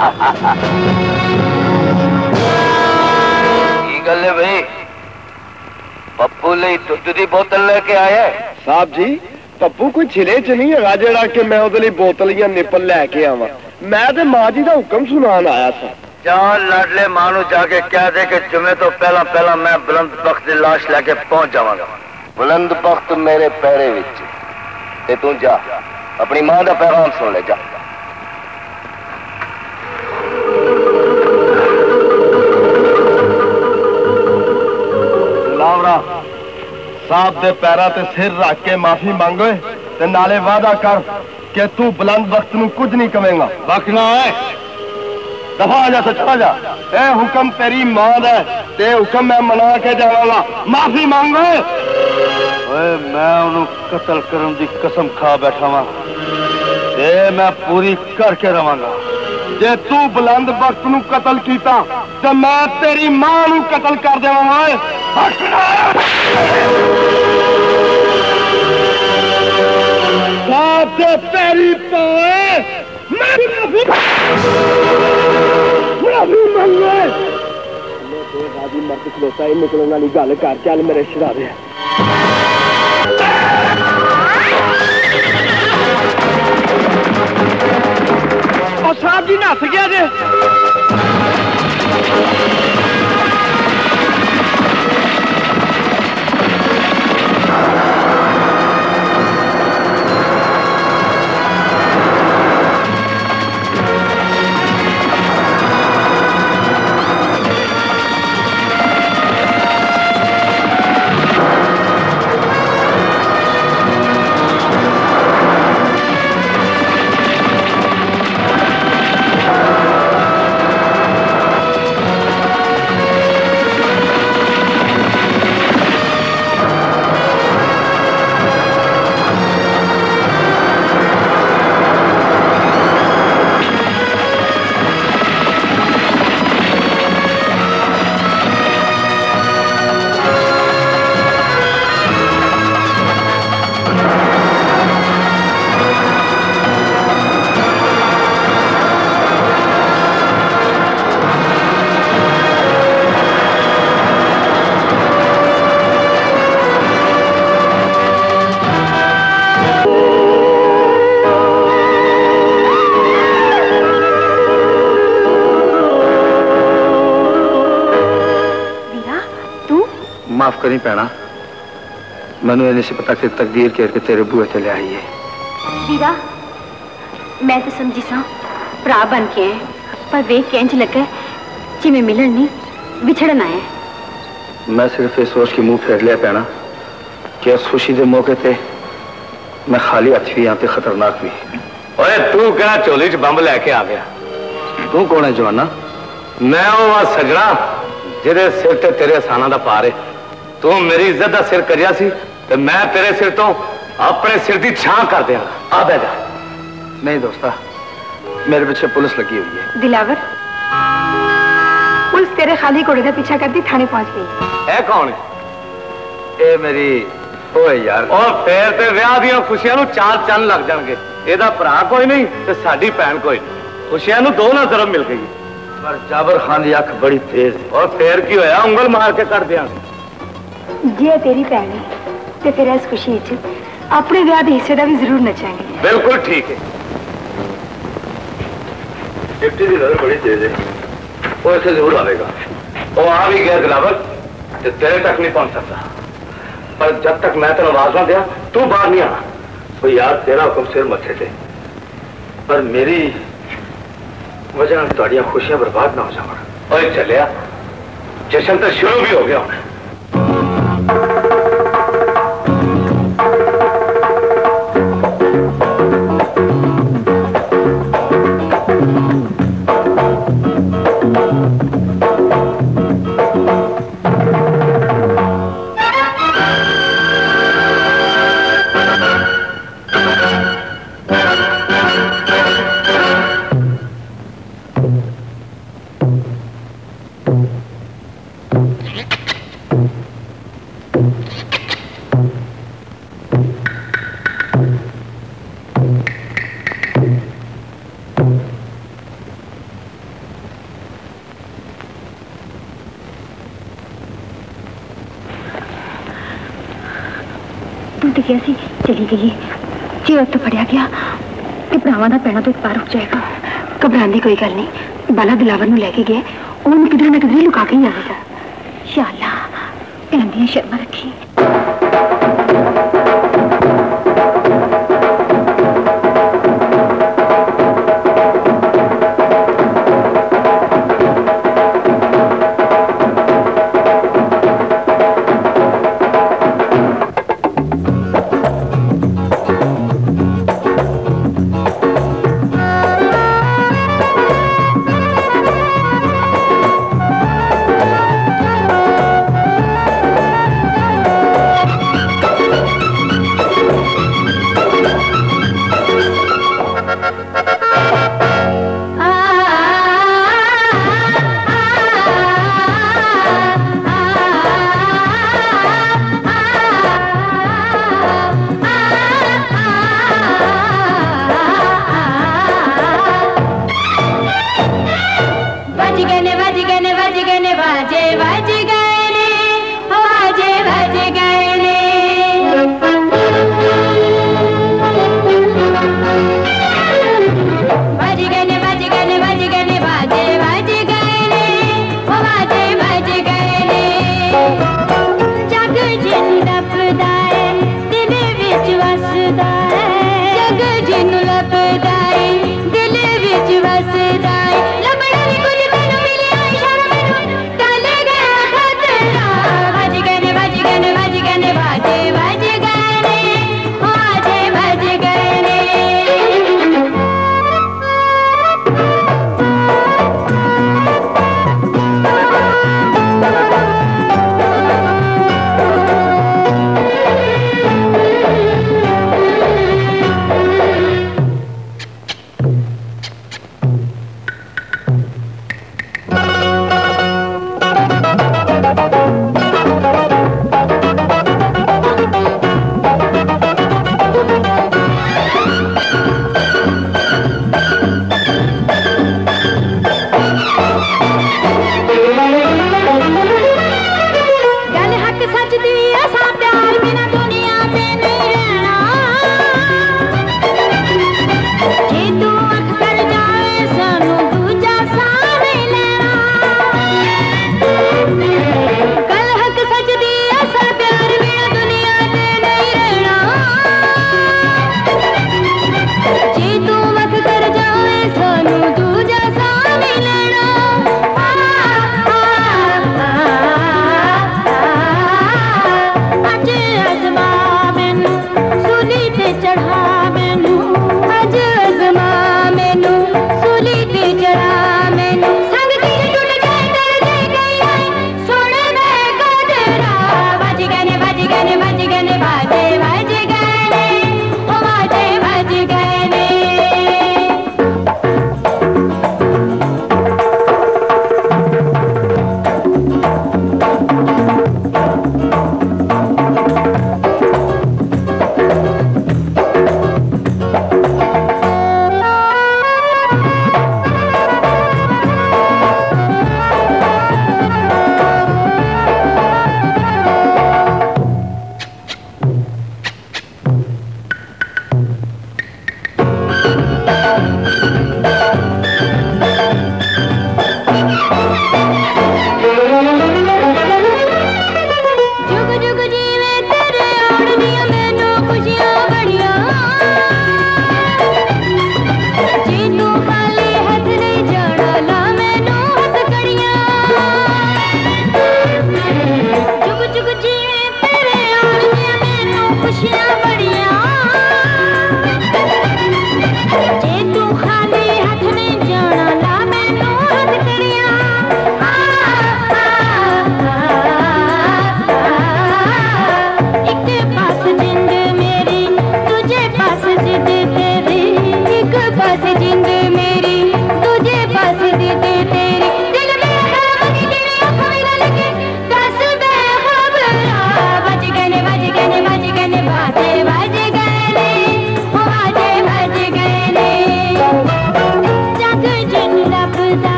की गल है भाई, पप्पू ਲਈ दुध की बोतल लेके आए? साहब जी पप्पू कोई छिले च नहीं है जेड़ा कि मैं उहदे लई बोतल या निपल लैके आवां। मैं तो मां जी का हुक्म सुनान आया था। जान लाडले मां नूं जाके कह दे कि जुमे तो पहला पहला मैं बुलंद बख्त की लाश लेके पहुंच जावांगा। बुलंद बख्त मेरे पैरे विच ते तू जा अपनी मां का पैगाम सुन ले जा। लावरा साहब दे पैरां ते सिर रख के माफी मांगो ते नाले वादा कर कि तू बुलंद वक्त नूं कुछ नहीं कवेगा। वक्त ना है दफा जा तो चला जा। ए हुक्म तेरी मां दा ते हुक्म मैं मना के जावांगा। माफी मांगो। ओए मैं उन्हें कत्ल करने की कसम खा बैठा वा ते मैं पूरी करके रवांगा। जे तू बुलंद वक्त नू कत्ल कीता ते मैं तेरी मां नू कत्ल कर देवांगा। साथ तेरी पाए मैं माफी मांगे। दादी मर्द खलोता ही निकलने वाली गल कर। चल मेरे शराबे और साहब जी नस गया जे। माफ करी पैना, मैनू इन्हें से पता कि तकदीर केर के तेरे बूहे ते ले आई है। वीरा, मैं तो समझी सा भरा बन के आए, पर वेख के इंज लगे जिवें मिलन नहीं विछड़न आए। मैं सिर्फ ये सोच के मुंह फेर लिया पैना कि इस खुशी के मौके पे मैं खाली हथ भी यहाँ पे खतरनाक भी। ओए तू क्या चोली च बंब लैके आ गया? तू कौन है जवाना? मैं वो सजना जिहदे सिर ते तेरे एहसानां दा पार है। तू मेरी इज्जत का सिर करिया सी ते मैं तेरे सिर तो अपने सिर की छां कर दिया। आ बैठ जा। नहीं दोस्ता, मेरे पीछे पुलिस लगी हुई है। दिलावर, पुलिस तेरे खाली घोड़े का पीछा करती थाने पहुंच गई। है कौन है? ए मेरी ओए यार, और फिर ते विआह दी खुशियां नूं चार चंद लग जाणगे। एदा भरा कोई नहीं ते साडी भैन कोई नहीं। खुशियां नूं दो ना तरफ मिल गई। पर जाबर खान की अख बड़ी तेज है। और फिर की होया, उंगल मार के कर दिया। जे तेरी भैन है ते तेरा इस खुशी च अपने विआह दे हिस्से का भी जरूर नचाएंगे। बिल्कुल ठीक है। डिप्टी की नजर बड़ी तेज है, वो इसे जरूर आएगा। वो आ भी गया दिलावर, ते तेरे तक नहीं पहुंच सकता। पर जब तक मैं तेन आवाज ना दिया तू बाहर नहीं आना। तो यार तेरा हुक्म सिर मथे थे, पर मेरी वजह तुहाडियां खुशियां बर्बाद ना हो जावन। ओए चलिया, जश्न तो शुरू भी हो गया होना। कैसी चली गई जे उत्ते फड़िया गया तो भरावां दा पैना तो एक बार रुक जाएगा। घबराने की कोई गल नहीं। बाला दिलावर नूं लैके गया, उन्होंने किधर ना किधर लुका के ही आएगा। शाला भैन दी शर्मा रखी।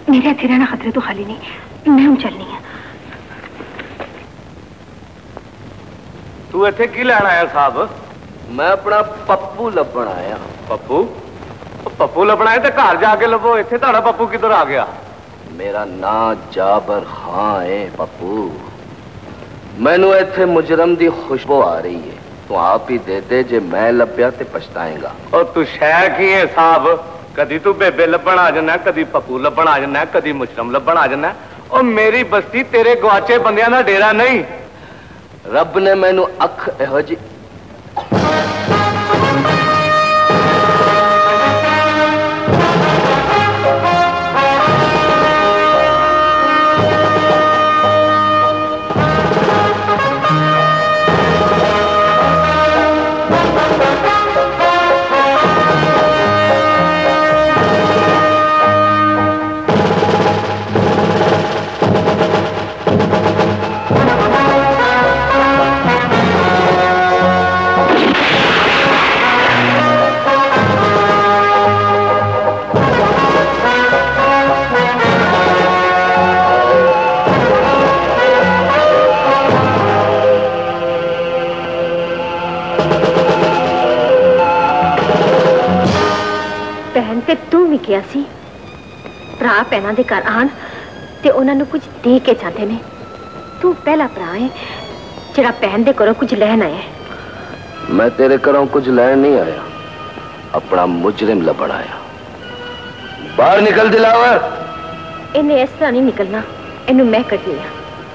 मेरे हथे रहना खतरे तो खाली नहीं, मैं हूं चलनी है। तू इथे की लेना आया साहब? मैं अपना पप्पू लभण आया। पप्पू? पप्पू लभना है तो घर जाके लभो, इथे ताड़ा पप्पू किधर आ गया? मेरा नाम जाबर खां है पप्पू। मैनू इथे मुजरम दी खुशबू आ रही है, तू आप ही दे दे, जे मैं लभ्या ते पछताएगा। और तू शह की है साहब? कदी तू बेबे लभण आ जाना, कदी पप्पू लभण आ जाना, कदी मुजरम लभण आ जाना। और मेरी बस्ती तेरे गुआचे बंदियां दा डेरा नहीं। रब ने मैनू अख एहो जी किया सी भरा भैनों के घर आन ते उन्होंने कुछ दे के जाते ने। तू पहला भरा है जिहड़ा भैन दे घरों कुछ लैन आया। मैं तेरे घरों कुछ लैन नहीं आया, अपना मुजरिम लभण आया। बाहर निकल दिलावर। इन्हें इस तरह नहीं निकलना, इन्हू मैं कटनी है।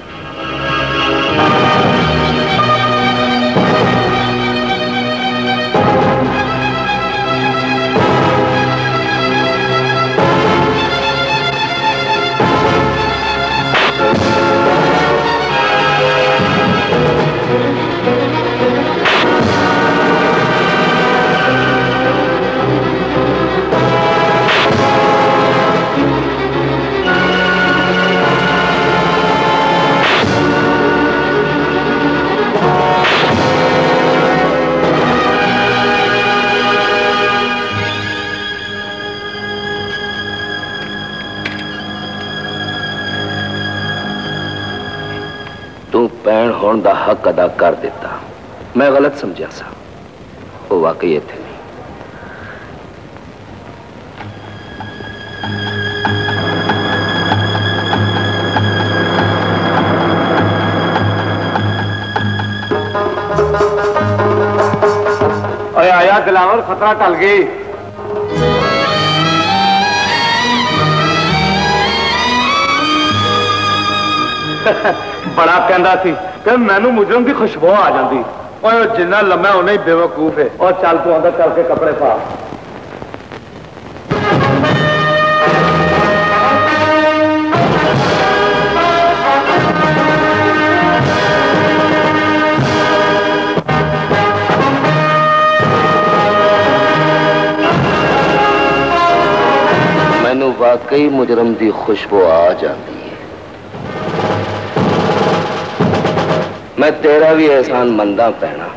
भैन होने का हक अदा कर दिता। मैं गलत समझा सा, वो वाकई इत्थे नहीं। ओए आया दिलावर, खतरा टल गई। बड़ा कहता सी कि मैनू मुजरम की खुशबू आ जाती। और जिन्ना लम्मा उन्ना ही बेवकूफ है। और चल तू अंदर चल के कपड़े पा। मैनू वाकई मुजरम की खुशबू आ जाती। मैं तेरा भी एहसान मंदा पैना।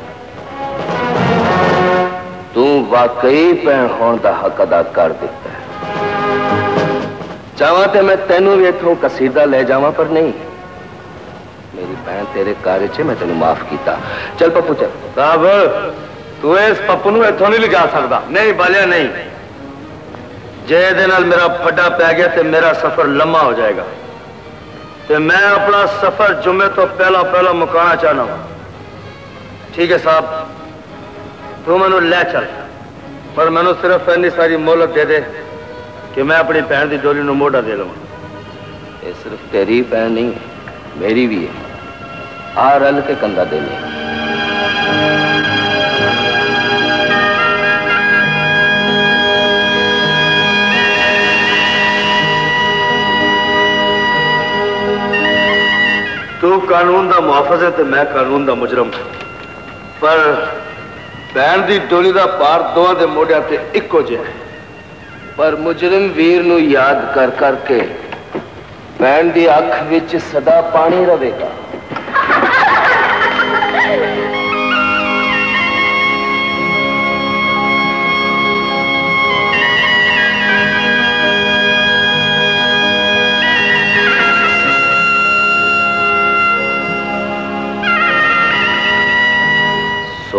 तू वाकई भैन होने का हक अदा कर दिता है। चाहवा तो मैं तेनू भी इथों कसीदा ले जावा, पर नहीं। मेरी भैन तेरे कार्य च मैं तेन माफ किया। चल पप्पू चल। साहब तू इस पप्पू नू इथों नहीं लिजा सकता। नहीं बालिया नहीं, जे दे नाल मेरा फड्डा पै गया तो मेरा सफर लम्मा हो जाएगा। ते मैं अपना सफर जुम्मे तो पहला पहला मुकाना चाहना हूं। ठीक है साहब, तू मैनू ले चल, पर मैनू सिर्फ इन्नी सारी मोहलत दे दे कि मैं अपनी भैन की डोली नू मोढ़ा दे लवां। ये सिर्फ तेरी भैन नहीं है, मेरी भी है। आ रल के कंधा दे ले। तू कानून का मुहाफिज है तो मैं कानून का मुजरम। पर भैन की डोली का पार दोवां दे मोढ़ियां ते इक्को जिहा है। पर मुजरिम वीर नू याद कर करके भैन की अख विच सदा पानी रहेगा।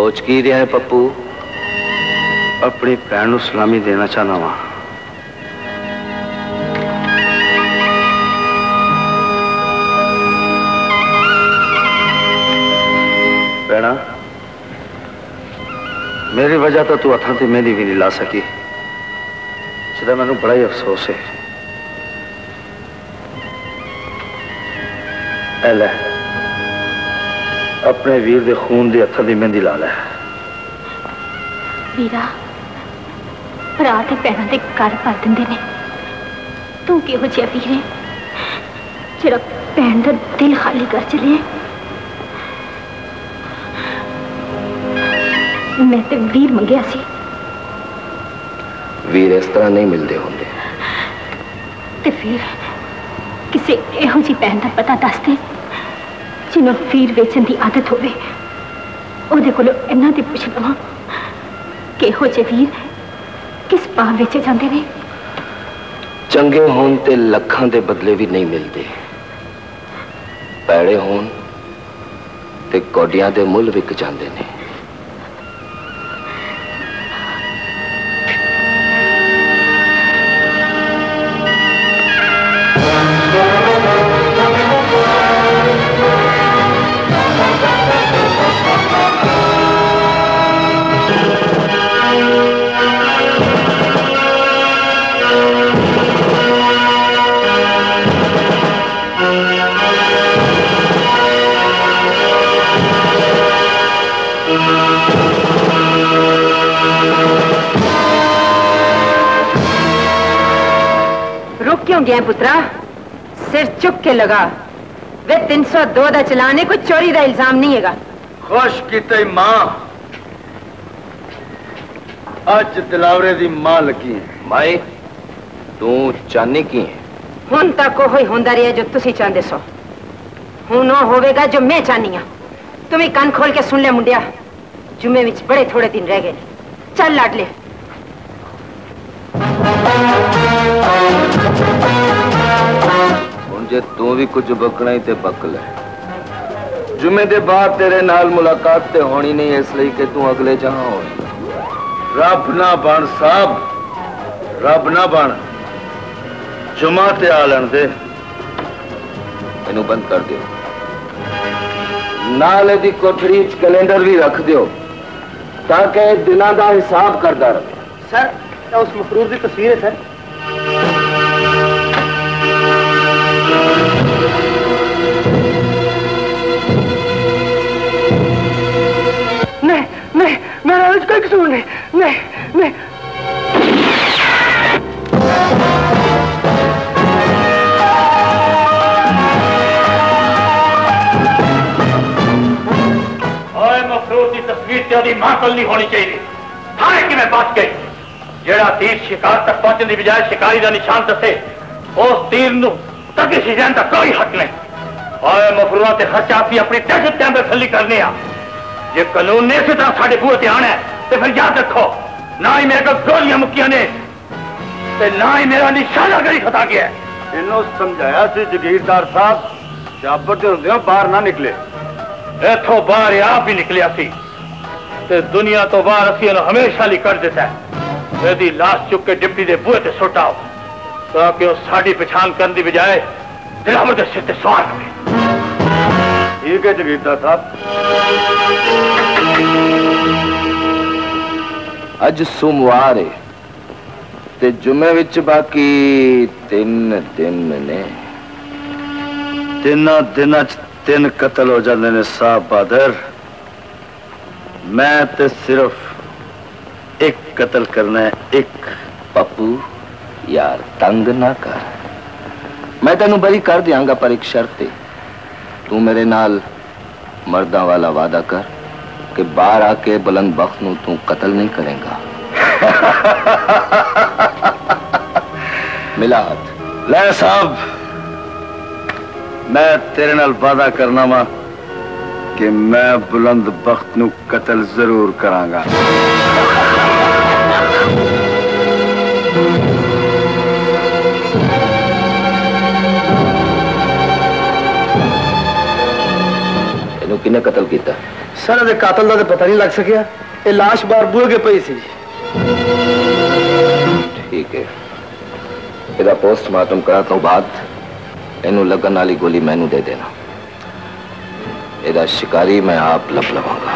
सोच की रहा है पप्पू? अपनी भैन को सलामी देना चाहना वा। भैना, मेरी वजह तो तू हथा ते मेहंदी भी नहीं ला सकी, जिदा मैनू बड़ा ही अफसोस है। ए ले, अपने वीर दे खून दी हथा दी मेहंदी ला ले। वीरा, भरा ते भैनां दे घर भर दिंदे ने, तू किहो जिहा वीर है जेड़ा भैन दा दिल खाली कर चले। मैं ते वीर मंगया सी। वीर इस तरह नहीं मिलते होंगे। ते फिर किसी एहो जी भैन का पता दस दे जिन्हों वीर वेचन की आदत होवे, ओदे कोलों इन्हां दी पुछ लवां कि एहो जे वीर किस भाव वेचे जांदे ने। चंगे होन ते लखां दे बदले भी नहीं मिलते, पैड़े होन ते कौडियां दे मुल विक जांदे ने। क्यों गया पुत्रा? सिर चुक के लगा। वे तीन सौ दो का चलाने कोई चोरी का इल्जाम नहीं है। खुश की मां अज दिलावरे दी मां लगी है। माए तू चाहनी की है? हुन तक वो ही होंदा रहा जो तुसी चाहते सो, हुन वो होवेगा जो मैं चाहनी हाँ। तुम्हें कान खोल के सुन ले मुंडिया, जुमे विच बड़े थोड़े दिन रह गए। चल लाडले। जे तू भी कुछ बकना ही ते बक ले। जुमे दे बाद तेरे नाल मुलाकात ते होनी नहीं, इसलिए कि तू अगले जहां होनी। रब ना बन साहब, रब ना बन, जुमा ते आ लैन दे। इनू बंद कर दियो, नाले दी कोठड़ी च कैलेंडर भी रख दियो ताकि दिना दा हिसाब करदा रहे। सर, क्या उस मफरूर की तस्वीर है सर? नहीं नहीं, मेरा इसका कसूर नहीं। नहीं नहीं, ओए मफरूर की तस्वीर तेरी माकल नहीं होनी चाहिए। थाने कि मैं बच गई। जेड़ा तीर शिकार तक पहुंचने की बजाय शिकारी का निशान दसे, उस तीर नूं तक सीजन का कोई हक नहीं। ओए मफरूरा ते खर्चा भी अपनी दहशत के अंदर थली करने आ। जे कानून ने इसी तरह साढ़े बूहे आना है तो फिर याद रखो, ना ही मेरे को गोलियां मुक्कियां ने ते ना ही मेरा निशाना गरी खता गया है। इन्हों समझाया सी जगीरदार साहब, जाबर दे हुंदे बाहर ना निकले। इथों बाहर आप ही निकलिया सी ते दुनिया तो बाहर असी इन्हों हमेशा लिए कर दिता है। यदि लाश चुक के डिप्टी के बूहे ते सुट आओ ताकि वह साड़ी पछाण करने की बजाय दिलावर के सिर ते सवार रहे। ठीक है जगीरदार साहब। अज सोमवार है ते जुमे विच बाकी तीन दिन ने। तीन दिन तीन कतल हो जाते ने साहब बहादुर। मैं ते सिर्फ एक कतल करना है, एक। पप्पू यार तंग ना कर, मैं तेन बरी कर दियांगा पर एक शर्त है। तू मेरे नाल मर्दा वाला वादा कर कि बाहर आके बुलंद बख्त नू तू कत्ल नहीं करेगा। मिला हाथ। ले साहब, मैं तेरे नाल वादा करना वा कि मैं बुलंद बख्त नू कत्ल जरूर करांगा। किने कत्ल किया? सर दे कातल का तो पता नहीं लग सकिया। ये लाश बार बूहे के पई सी। ठीक है, ਇਹਦਾ पोस्टमार्टम करा तो बाद इनू लगन वाली गोली मैनू दे देना। ਇਹਦਾ शिकारी मैं आप लब लवांगा।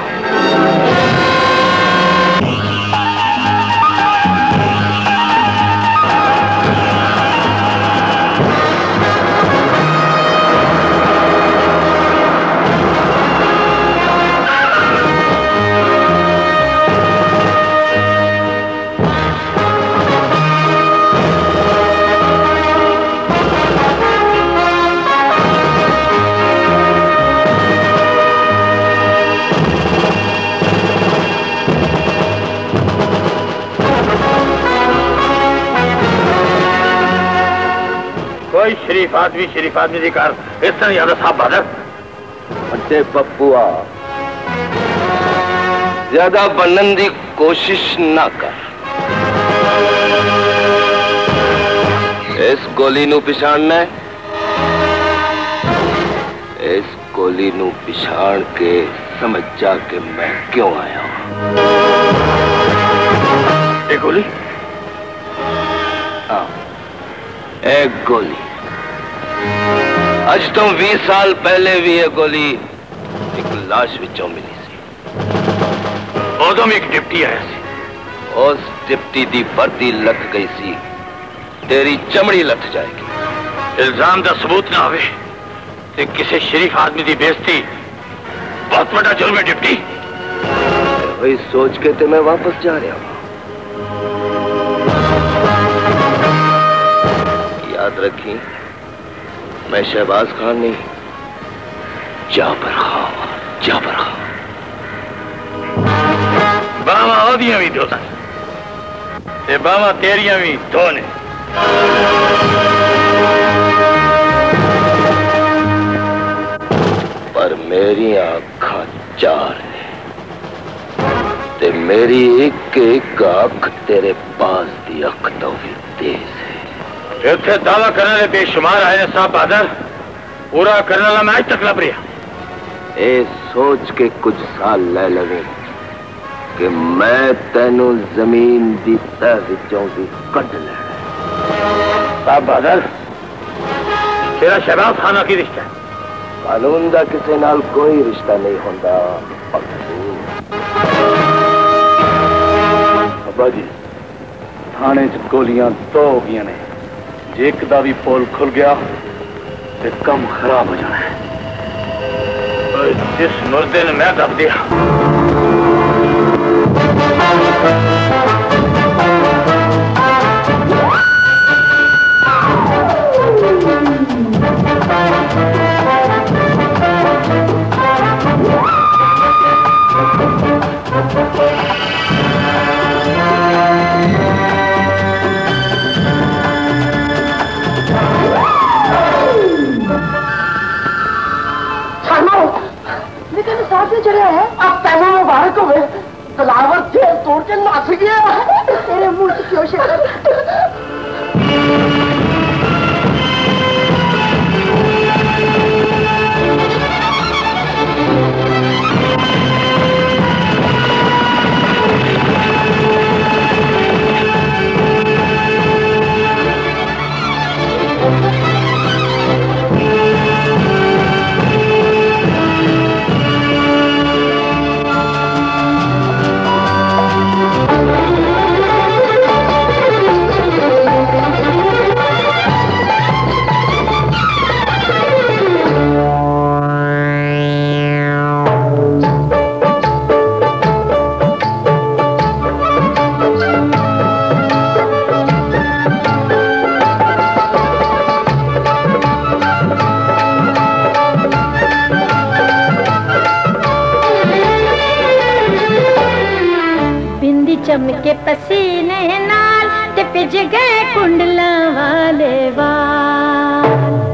कोई शरीफ आदमी शरीफ आदमी की कार इस तरह याद साहब बहादुर बड़े पप्पुआ ज्यादा बनने की कोशिश ना कर। इस गोली नू पिछाड़ना है, इस गोली नू पिछाड़ के समझ जा के मैं क्यों आया हूं। एक गोली? हाँ, एक गोली। अज तो बीस साल पहले भी ये गोली एक लाश विचों मिली सी। उदों एक डिप्टी आया सी। उस डिप्टी दी वर्दी लथ गई सी, तेरी चमड़ी लथ जाएगी। इल्जाम का सबूत ना आवे ते किसी शरीफ आदमी की बेइज्जती बहुत बड़ा जुर्म है डिप्टी। वही सोच के ते मैं वापस जा रहा हूं। याद रखी, मैं शहबाज खान नहीं, जाबर खान, जाबर खान। बावा ओदियां भी दो ते बावा तेरियां भी दो ने। पर मेरी आंखां चार ने ते मेरी एक एक अख तेरे पास दी अख तो भी तेज है। इतने दावा करने वाले बेशुमार आए ने साहब बहादुर, पूरा करने वाला मैं आज तक लभ रहा। ए सोच के कुछ साल ले लवे कि मैं तेनू जमीन दी तह विचों भी कढ लेना। साहब बहादुर, तेरा शहबाज खाना की रिश्ता है? कानून का किसी नाल कोई रिश्ता नहीं होता। अब्बा जी, थाने च गोलियां दो हो गई ने, जे एक दा भी पोल खुल गया तो कम खराब हो जाना है। जिस मुर्दे ने मैं दब दिया चढ़ा है। अब पहले मुबारक हो गए, तलावर जेल तोड़ के नाच गया। तेरे मुंह से क्यों शक्ल? चमके पसीने नाल ते पिज गए कुंडला वाले वाल।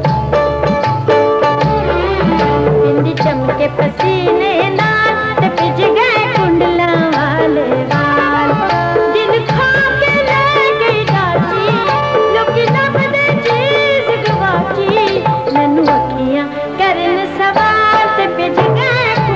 बिंदी चमके पसीने नाल ते पिज गए कुंडला वाले वाल। दिन खा के ले गई दाची, लोकी नबदे चीज गवाची। नन्नू अखियां करन सवाल ते पिज गए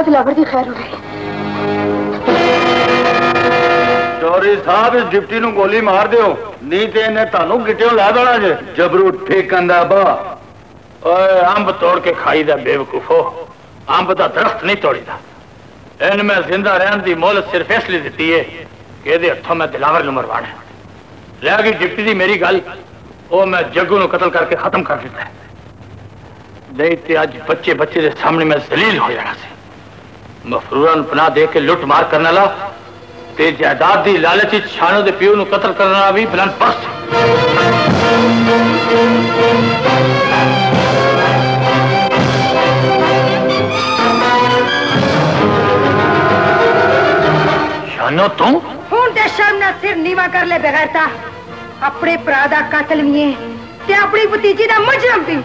अल्लाह दिलावर दी खैर होवे। चौधरी साहब इस डिप्टी नु गोली मार दियो, नहीं ते इन्हें तानू गिट्टियों ला देना जे। जबरू ठेकन दा बा। ओए अंब तोड़ के खाई दा बेवकूफो, अंब दा दरख्त नहीं तोड़ी दा। इन में जिंदा रहने की मोहलत सिर्फ इसलिए दी है कि ये हथों मैं दिलावर नू मरवाना है। रह गई डिप्टी की मेरी गल, वो मैं जग्गू नू कतल करके खत्म कर दिता है। नहीं तो अज बच्चे बच्चे के सामने मैं जलील हो जाना सी। मफरूरा नू पनाह दे के लुट मार करने वाला ते जायदाद की लालच शानो दे प्यो नू कतल करने वाला भी बुलंद परस्त। शानो तू हूं ते शर्म ना सिर नीवा कर ले बगैरता। अपने भरा दा कातल भी है ते अपनी भतीजी दा मुजरम भी।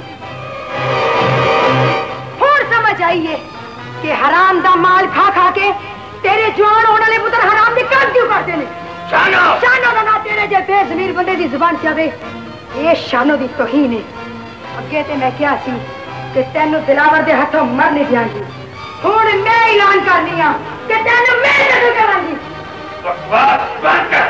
हुण समझ आई है कि हराम दा माल खा खा के तेरे जवान होने वाले पुत्र हराम दी काट क्यों करते ने। शानो शानो ना, ना तेरे जे बेज़मीर बंदे दी जुबान चवे ये शानो दी तौहीन है। अगे ते मैं क्या सी कि तेनू दिलावर दे हाथों मर नहीं दियांगी। हुण मैं ऐलान करनी आ कि तेनू मैं कतल करांगी। बकवास बंद कर।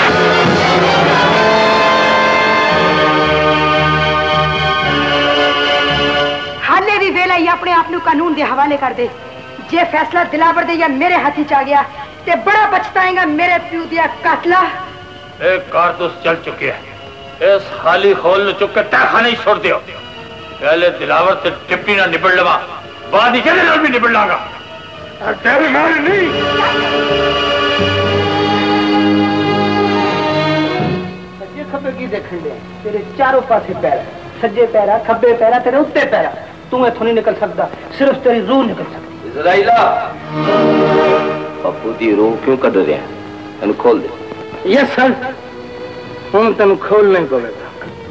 हाले भी वेला ही अपने आप नू कानून दे हवाले कर दे। जे फैसला दिलावर दे या मेरे हाथी च आ गया ते बड़ा पछताएगा मेरे प्यू दिया कातला। एक कारतूस चल चुके हैं, इस खाली खोल न चुक के तहखाने ही छोड़ दियो। पहले दिलावर से टिप्पी ना निबड़ लवा, बाद ही चले भी निबड़ लांगा। तेरे मार नहीं। सज्जे खब्बे की देखन दे, तेरे चारों पासे पैर, सज्जे पैरा खब्बे पैरा तेरे उत्ते पैरा। तू इथों नहीं निकल सकता, सिर्फ तेरी रूह निकल सकती। इज़राइला, पप्पू दी रूह क्यों कट रहे हैं? इन्हें खोल दे। यस सर, हम तेन खोलने पवेगा।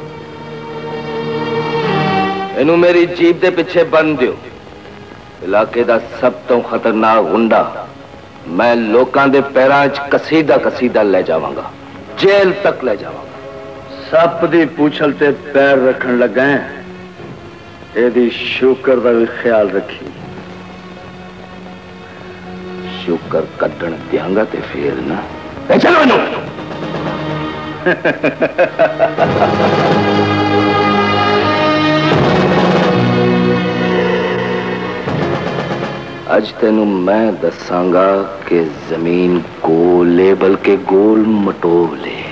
इन्हू मेरी जीप दे पिछे बन दियो। इलाके दा सब तो खतरनाक गुंडा मैं लोकां दे पैरां च कसीदा कसीदा ले जावांगा, जेल तक ले जावांगा। सप दी पूछल ते पैर रखन लगा है, एदी शुकर दा भी ख्याल रखी। शुकर कटन दियांगा ते फिर ना। ए चलो नो। अज तेनू मैं दसांगा कि जमीन गोल है बल्कि गोल मटोल है।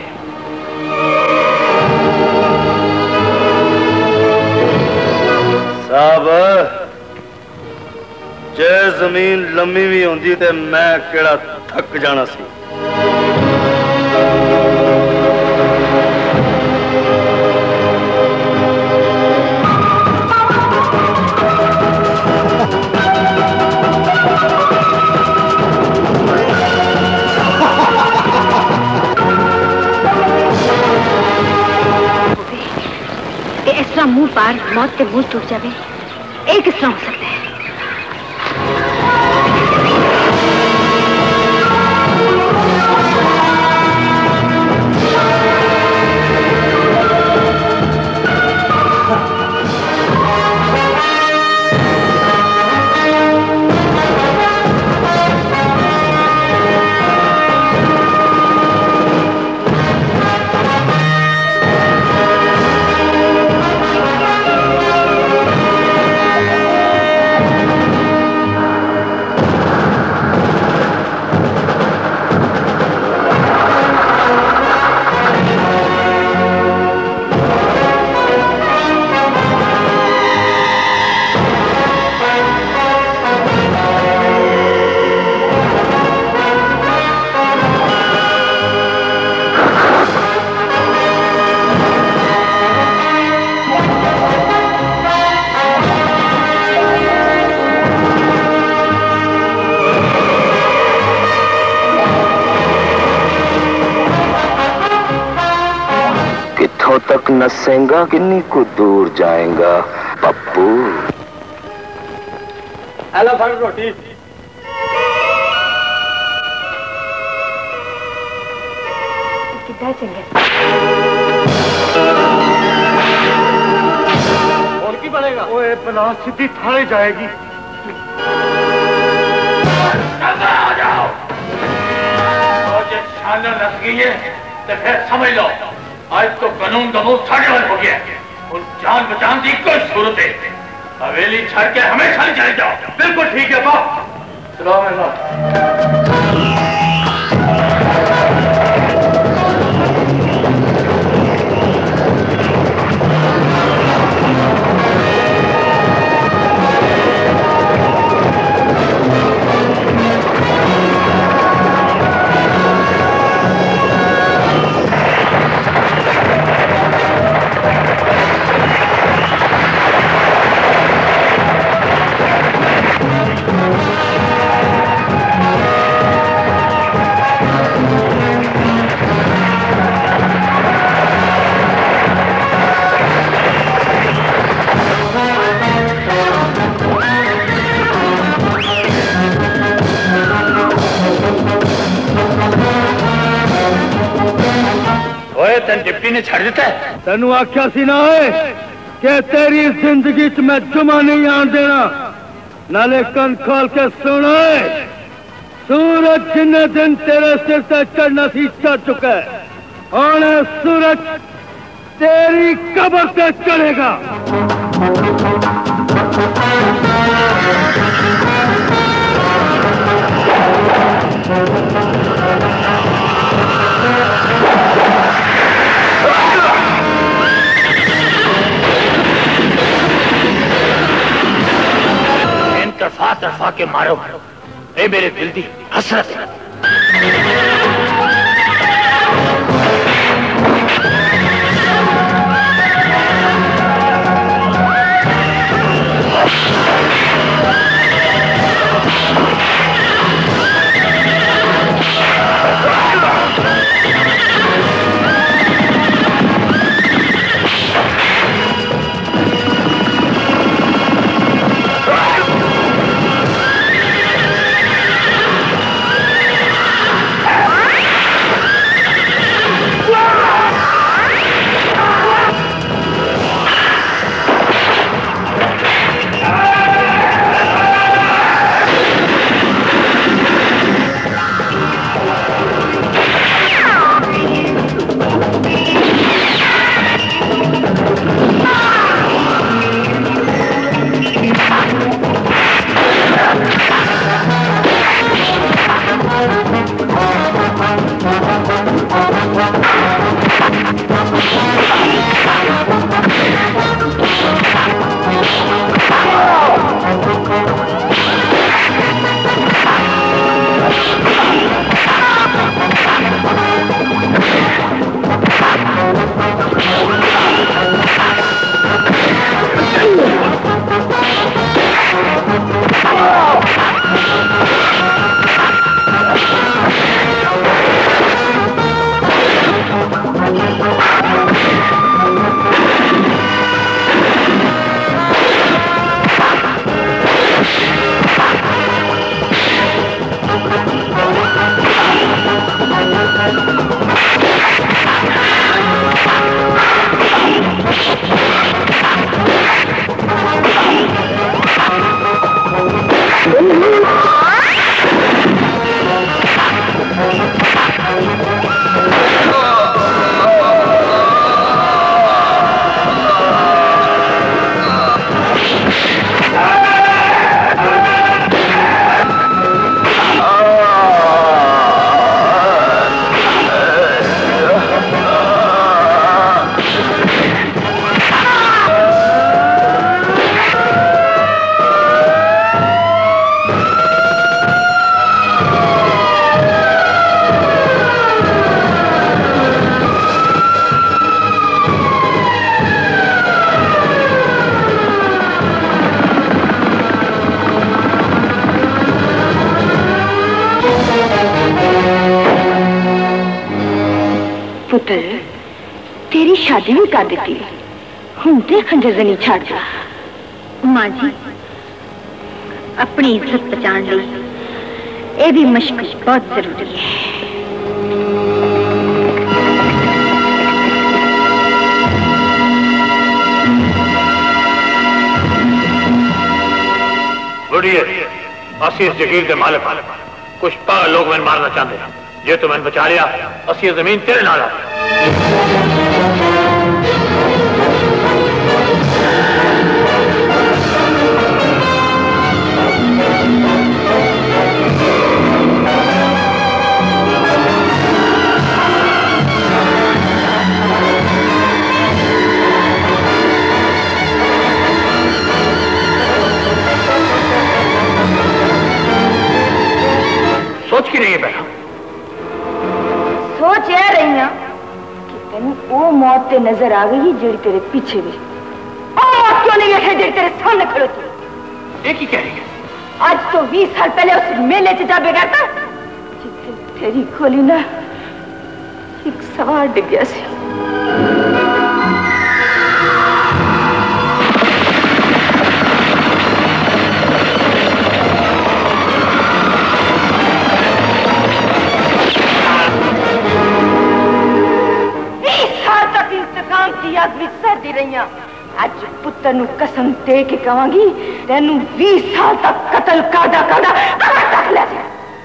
साहब जे जमीन लम्मी भी होंदी ते मैं केड़ा थक जाना सी। इस तरह मुंह पार मौत के मुंह टूट जाए, एक किस तरह हो सकता है? तक नसेगा किन्नी को दूर जाएगा पप्पू। हेलो फल रोटी। कितना चंगे और की बनेगा? ओए पनाह सीधी थाने जाएगी। आ जाओ। और जब छानना लग गई है तो फिर समझ लो आज तो कानून का मुंह साढ़े वाल हो गया। उन जान बचान की कोई सूरत है हवेली छड़ के हमेशा नहीं चले जाओ। बिल्कुल ठीक है बाप। सलाम अलैकुम। तेन डिप्टी ने छड़ दिता है। तेनू आख्या सी ना है कि तेरी जिंदगी च मैं जुमा नहीं आन देना। नाले कन खोल के सुन, सूरज जिन्ने दिन तेरे सिर से चढ़ना सी चढ़ चुका है। आने सूरज तेरी कब्र से चढ़ेगा। तरफा तरफा के मारो ए मेरे दिल दी हसरत। पुत्र तेरी शादी भी कर दी हूं ते खंजरजनी छाड़ जा। मां जी अपनी इज्जत बचाने लिए यह भी मशक बहुत जरूरी है। बुढ़िया असी इस जगीर के मालिक कुछ पागल लोग मैंने मारना चाहते हैं। जे तो मैंने बचा लिया, असी ये जमीन तेरे नाल आ। सोच की रही है बेटा? सोच यह रही ना कि तेन वो मौत ते नजर आ गई जी तेरे पीछे भी। और क्यों नहीं देखा जी तेरे सामने खड़ोती? एक ही कह रही है। आज तो बीस साल पहले उस मेले च जा बेगाता जिथे तेरी खोली ना एक सवार डिग गया सी। की याद भी सहती रही। अज पुत्र नू कसम दे के कहांगी तेनू बीस साल तक कतल कादा कादा तक ले जाए।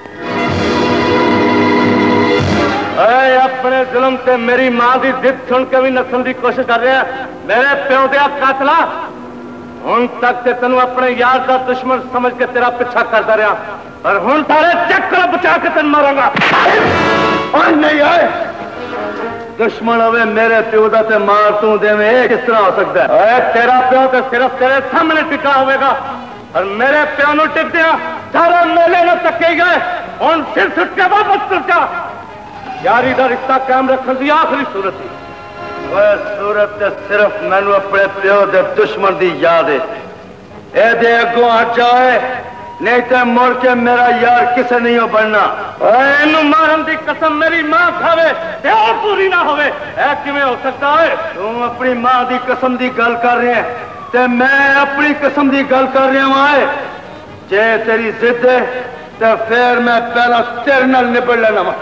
अपने जुल्म से मेरी मां की जिद सुन के भी नसन की कोशिश कर रहे हैं। मेरे प्यो दिया कातला हुण तक ते तेनू अपने यार का दुश्मन समझ के तेरा पीछा करता रहा, पर हुण तारे चक्कर बचा के तेन मारांगा। और नहीं आए दुश्मन होवे मेरे प्यो दा ते मार तू देवे, किस तरह हो सकता है? ओए तेरा प्यो तो सिर्फ तेरे सामने टिका होगा और मेरे प्यो नु टिक दिया सारा मेले न तके गए। हुण सिर सुट के वापस चल जा। यारी दा रिश्ता कायम रखने की आखिरी सूरत थी। ओए सूरत ते सिर्फ मैनू अपने प्यो दे दुश्मन दी याद है। ए दे अगों हट जाए नहीं तो मुड़ के मेरा यार किसे नहीं हो बनना। इनू मारन की कसम मेरी मां खावे ते और पूरी ना होवे, ऐ किवें हो सकता है? तू अपनी मां की कसम की गल कर रहे हैं ते मैं अपनी कसम की गल कर रहा हूं। जे तेरी जिद है तो फिर मैं पहला तेरे नाल निबड़ लेना वा।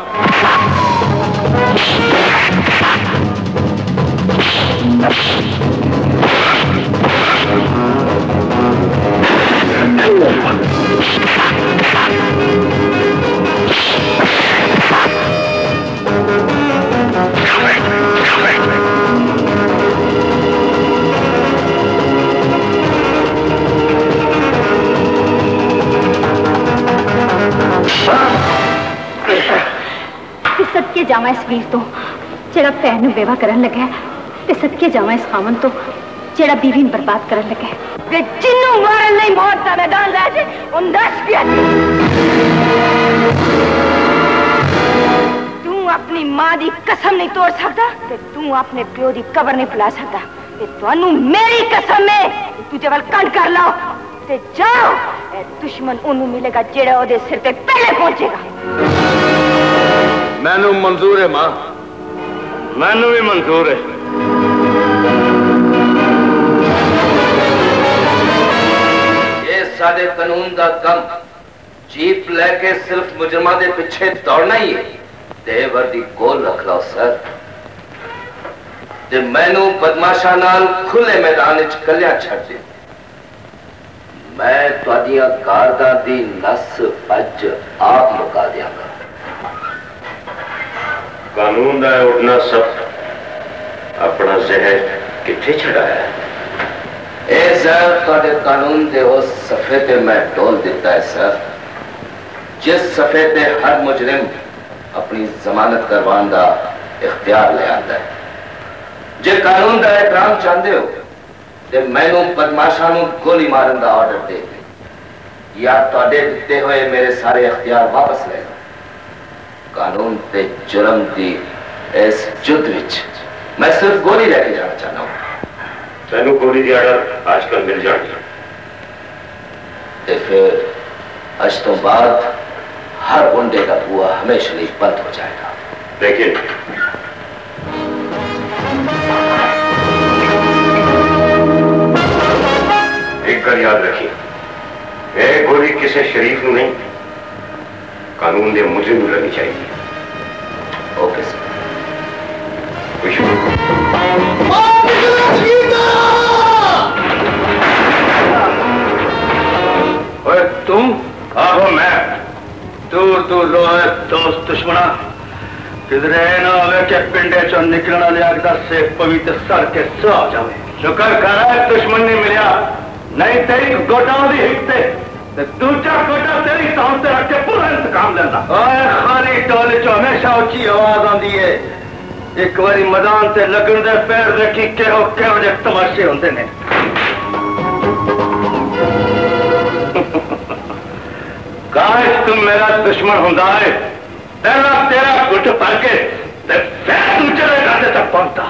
सदके जावा इस वीर तो जेड़ा भैन नूं बेवा करन लगा, ते सदके जावा इस खामन तो जेड़ा बीवी नूं बर्बाद करन लगा। ते जिन्नू मारन नहीं मौत दा मैदान लै जे उन दस पिया। तू अपनी मां दी कसम नहीं तोड़ सकता ते तू अपने प्यो दी कबर नहीं भुला सकता। ते तुहानू मेरी कसम है तुझे वल कंड कर लाओ ते जाओ। ए दुश्मन ओनू मिलेगा जेड़ा ओदे सिर ते पहले पहुंचेगा। मैनू मंजूर है मां, मैनू भी मंजूर है। ये साडे कानून दा कम जीप लेके सिर्फ मुजरमा दे पीछे दौड़ना ही है। ते वर्दी कोल रख लो सर ते मैनू बदमाशा नाल खुले मैदान च कलिया छड़ दे। मैं तुहाडियां गारदां दी नस अज आप मुका दियांगा। कानून का उड़ना सब अपना जहर किथे छड़ाया? ए जहर तुहाडे कानून दे उस सफे ते मैं डोल दिता है सर, जिस सफे ते हर मुजरिम अपनी जमानत करवाने का इख्तियार ले आता है। जे कानून का एहतराम चाहते हो तो मैनू बदमाशा नू गोली मारन का ऑर्डर दे दे, या तुहाडे दिते हुए मेरे सारे इख्तियार वापस ले लो। कानून ते जुर्म की इस युद्ध विच मैं सिर्फ गोली लेके जाना चाहता हूं। तेनू गोली की ऑर्डर आजकल मिल जाएगी ते फिर आज तो बाद हर गुंडे का बुआ हमेशा लिए बंद हो जाएगा। लेकिन एक गल याद रखिए, यह गोली किसी शरीफ नू नहीं कानून के मुजरिम नू लगनी चाहिए। Okay sir. तुम आ तू रोए दोस्त दुश्मना किधरे ना आवे के पिंडे चो निकलना लिया से पवित्र सर के सो जावे। शुक्र कर दुश्मन नहीं मिलिया, नहीं तेरी गोटाओं की हिकते दूजा गोटा तेरी सांस से रख के पूरा इंतकाम लेता। खाली टोले चो हमेशा उची आवाज आती है। एक बारी मैदान से लगन दे पैर देखी केहो केहो जे तमाशे होंगे ने। काश तुम मेरा दुश्मन होंदा है, पहला तेरा गुट भर के फिर दूसरे रास्ते तक पहुंचता।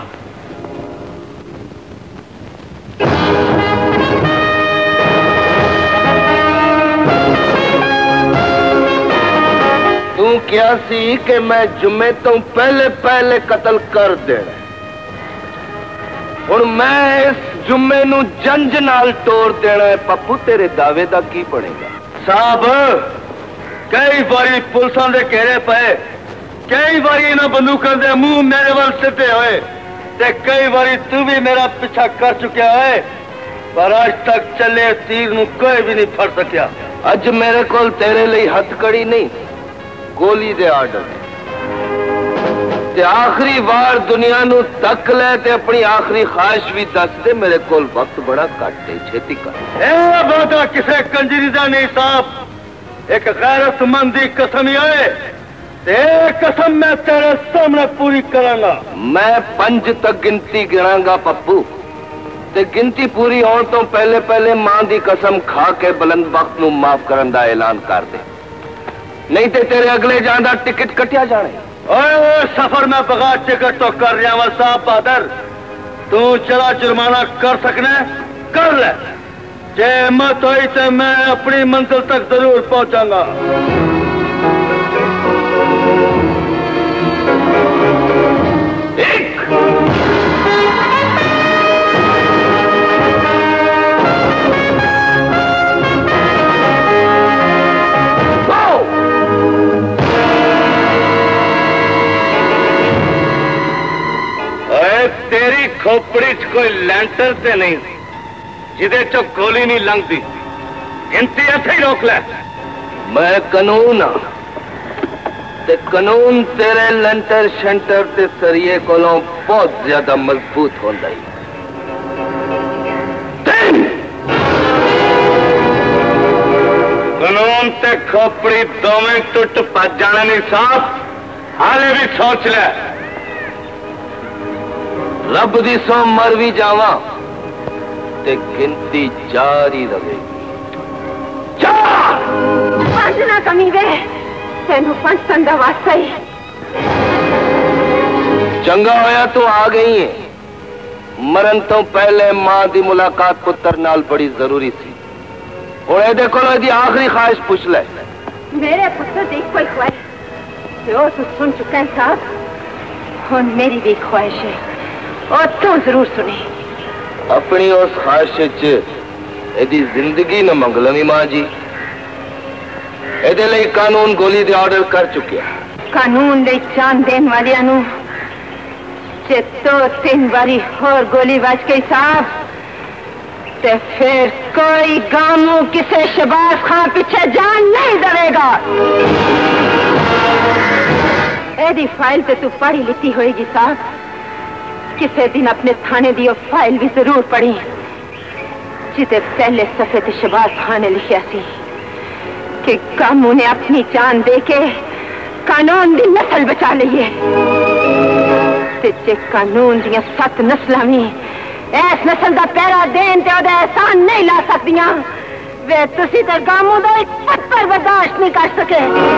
तू क्या सी कि मैं जुम्मे तो पहले पहले कत्ल कर देना, हुण मैं इस जुम्मे नू जंज नाल तोड़ देना है। पप्पू तेरे दावे दा की बनेगा? साहब कई बारी पुलिसां दे घेरे पे, कई बारी इन्हां बंदूकां दे मुंह मेरे वाल सिद्धे होए ते कई बारी तू भी मेरा पीछा कर चुकिया है, पर आज तक चले तीर नू कोई भी नहीं फड़ सकिया। अज मेरे कोल तेरे लिए हथकड़ी नहीं, गोली दे आर्डर ते आखिरी बार दुनिया नू तक ले ते अपनी आखिरी ख्वाहिश भी दस दे। मेरे कोल वक्त बड़ा घट है, छेती कर। ए बात किसे कंजरी दा नहीं साहब, एक गैरतमंद दी कसम ही है ते कसम मैं तेरे सामने पूरी करांगा। मैं पंज तक गिनती गिनांगा पप्पू, ते गिनती पूरी होने तो पहले पहले मां दी कसम खा के बुलंद वक्त नू माफ करन दा ऐलान कर दे, नहीं ते तेरे अगले जान दा टिकट कटिया जाने। ओए सफर में बगैर टिकट तो कर रहा वा साहब बहादुर, तू चला जुर्माना कर सकने कर ले, जे हिम्मत हुई तो मैं अपनी मंजिल तक जरूर पहुंचाऊंगा। एक तेरी खोपड़ी च कोई लैंटर से नहीं जिदे चो गोली नहीं लंघती, गिनती इत्थे ही रोक ले। मैं कानून हाँ ते कानून तेरे लैंटर शेंटर ते सरिये कोलों बहुत ज्यादा मजबूत होंदा ही। कानून ते खोपड़ी दोवें टुट भज जाने नहीं साहब, हाले भी सोच ले। रब दी सौ मर भी जावा ते गिनती जारी रहेगी। पंज ना कमी वे तेनू पंज संदा वास्ता ही। चंगा होया तू आ गई है, मरन तो पहले मां दी मुलाकात पुत्र नाल बड़ी जरूरी थी। और ए कोलो दी आखिरी ख्वाहिश पूछ ले। मेरे पुत्र दी कोई ख्वाहिश जो तू सुन चुका है साहब, और मेरी भी ख्वाहिश है और तू जरूर सुनी। अपनी उस ख्वाहिश एदी जिंदगी न मंगलवी मां जी, एदे लिए कानून गोली दे ऑर्डर कर चुके। कानून ले जान देन वालिया नू जे दो तीन बारी और गोली बज गई साहब, ते फिर कोई गामू किसे शबाज खां पीछे जान नहीं देगा। एदी फाइल ते तू पढ़ी लिखी होगी साहब, किसी दिन अपने थाने दी फाइल भी जरूर पढ़ी जिते पहले सफे ते शबाज खान ने लिखा सी कि कामू ने अपनी जान देके कानून दी नस्ल बचा ली है। जे कानून दियां सत नस्लां भी इस नस्ल दा पहरा देन ते ओदा एहसान नहीं ला सकदियां, वे तुसी ते कामू दा एक पत्थर बर्दाश्त नहीं कर सके।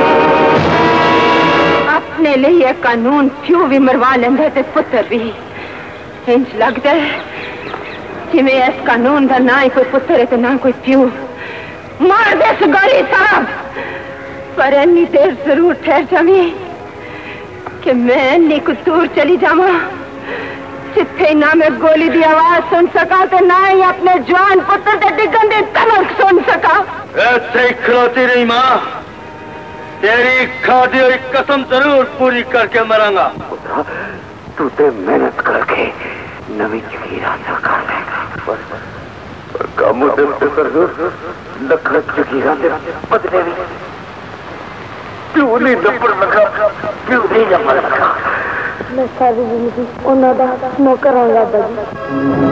अपने लिए कानून प्यू भी मरवा लेंदे ते पुत्र भी। इंज लगता है जिमें इस कानून का ना ही कोई पुत्र है तो ना कोई प्यू। मार दे सुगारी साहब, पर इन्नी देर जरूर ठहर जावी कि मैं इन्नी कुछ दूर चली जावा जिथे ना मैं गोली की आवाज सुन सका तो ना ही अपने जवान पुत्र के डिगन की तमक सुन सका। ऐसे खलोती नहीं मां, तेरी खादी हुई कसम जरूर पूरी करके मरांगा। तू ते मेहनत करके नवी जगीर हासिल कर लेगा, पर कामू दे पुत्र लख जगीरा दे बदले भी प्यो नहीं नंबर लगा, प्यो नहीं नंबर लगा। मैं सारी जिंदगी उन्होंने नौकर रहा बाजी।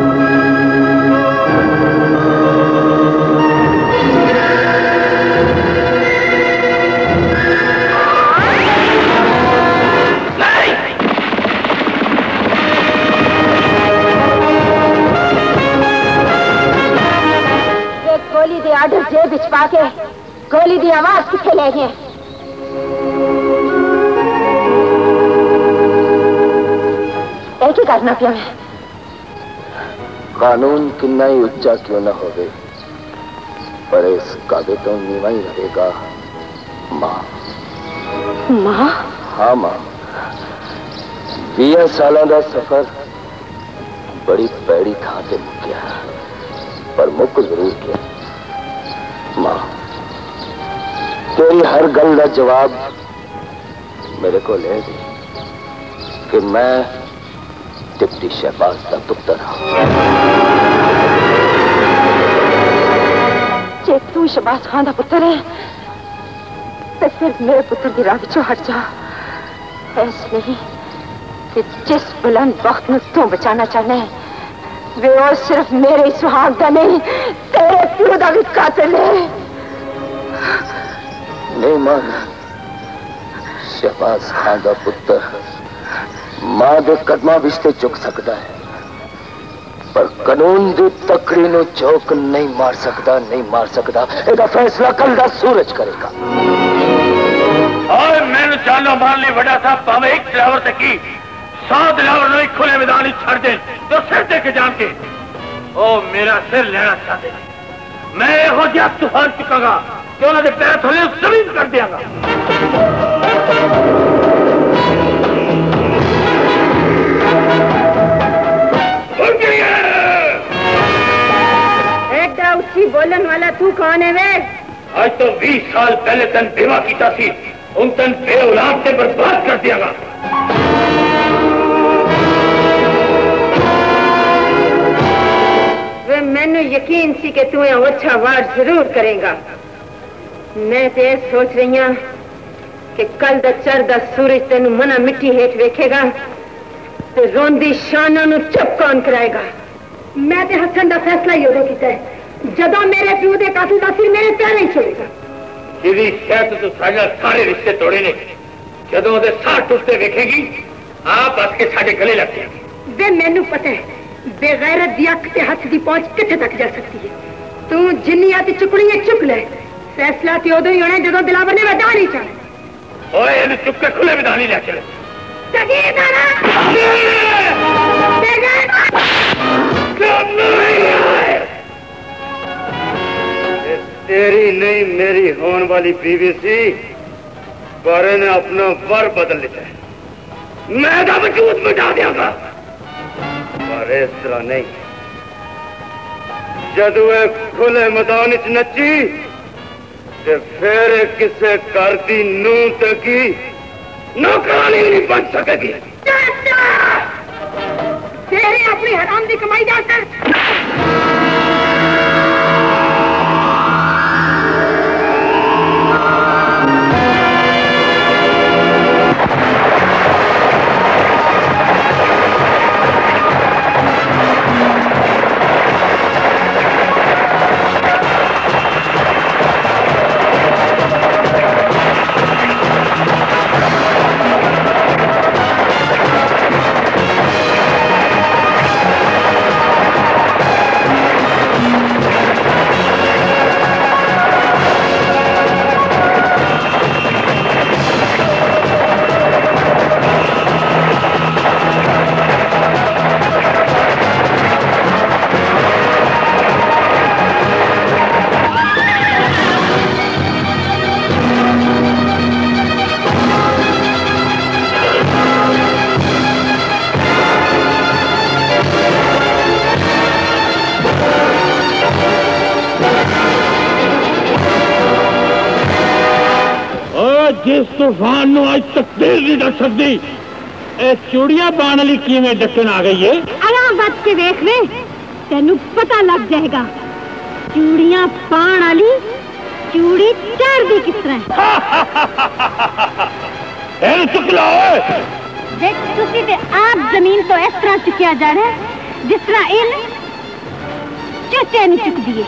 गोली दी आर्डर जेब बिच पा के गोली दी आवाज किथे ले गए? एक ही करना पिया मैं। कानून कितना ही उच्चा क्यों न होवे, पर इस काबे तो नीवा ही रहेगा मां। मां? हाँ मां, बीस सालों का सफर बड़ी पैड़ी थां ते मुक्या, पर मुक जरूर गया। मां, तेरी हर गल का जवाब मेरे को ले दी कि मैं डिप्टी शहबाज का पुत्र हाँ। जे तू शहबाज खान का पुत्र है तो फिर मेरे पुत्र की राह चो हट जा। ऐसा नहीं कि जिस बुलंद वक्त में तू बचाना चाहना है वे और सिर्फ मेरे सुहाग का नहीं, तेरे प्यो का भी कातिल है। नहीं मां, शहबाज खान का पुत्र मां के कदमां विच ते झुक सकता है, पर कानून की तकड़ी नूं चौक नहीं मार सकता, नहीं मार सकता। इसका फैसला कल का सूरज करेगा। और मैंने जानो मारने बड़ा था भावे एक दिलावर तकी सात दिलावर नहीं खुले मैदान छड़ दे तो सिर दे के जान के ओ मेरा सिर लेना चाहते मैं हो जा तूफान चुकागा कि उन्होंने पैर थले जमीन कर दियागा। एडा उच्ची बोलन वाला तू कौन है वे? आज तो बीस साल पहले तन बेवा की सी उन तन बे औलाद से बर्बाद कर दियागा। वे मैंने यकीन सी कि तू अच्छा वार जरूर करेगा। मैं तो यह सोच रही हूं कि कल दा चढ़दा सूरज तेन मना मिट्टी हेठ वेखेगा तो रोंदी शाना नु चुप कौन कराएगा। मैं तो हसन का फैसला ही उदो किया है जदों मेरे प्यो दे कातिल दा सिर मेरे पैर ही छुएगा। जिदी शहत तो सारे सारे रिश्ते तोड़े ने जदों दे साह टुटते वेखेगी आप हस के साडे गले लग जाएगी। वे मैनू पता है बेगैरत दी अख ते हथ दी पहुंच किथे तक जा सकती है। तू जिन्नियां ते चुकड़ियां चुक ले, फैसला ते उदों ही होना जदों दिलावर ने मैदान ही चढ़े। ओए इन्हें चुप के खुले मैदान ही ले चले। तेरी नहीं मेरी होने वाली बीवी सी पर ने अपना वर बदल लिया है। मैं तो वजूद मिटा दियागा पर इस तरह नहीं। जदू खुले मैदान च नची ते फिर किसे घर की नूह तकी नौकरानी नहीं बन सकेगी। तेरी अपनी हराम की कमाई जाकर जिस तूफान नु आज तक दिल नहीं डट सकती ए चूड़ियां पाने वाली किवें डकन आ गई है। आया बच के देख वे तेनू पता लग जाएगा। चूड़ियां पान वाली चूड़ी चार दी किस तरह चुकला देख तुसी ते आप जमीन तो इस तरह चुकिया जा रहा है जिस तरह इन चुचे नहीं चुक दिए।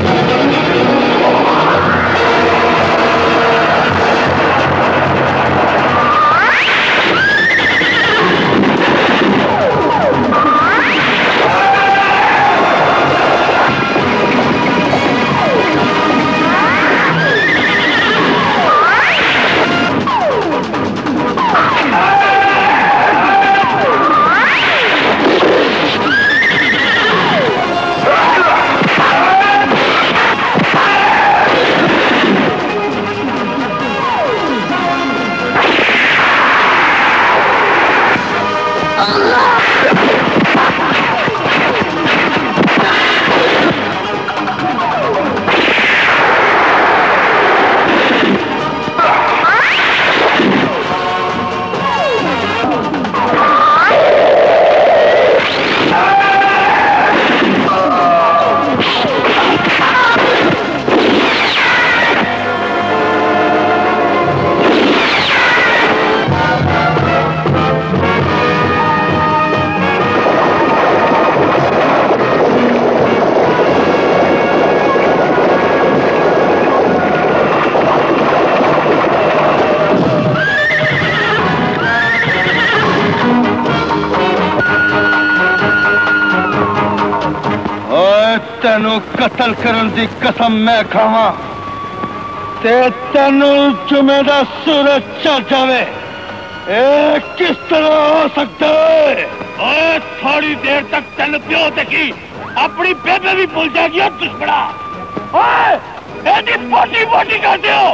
तेनू कतल करन दी कसम मैं खावा ते तेनू जुमे दा सूरज चढ़ जावे। ए किस तरह हो सकता है? ओए थोड़ी देर तक तेन प्यो देखी अपनी बेबे भी भूल जाएगी दुश्मना। ओए एदी पोटी पोटी कर दियो।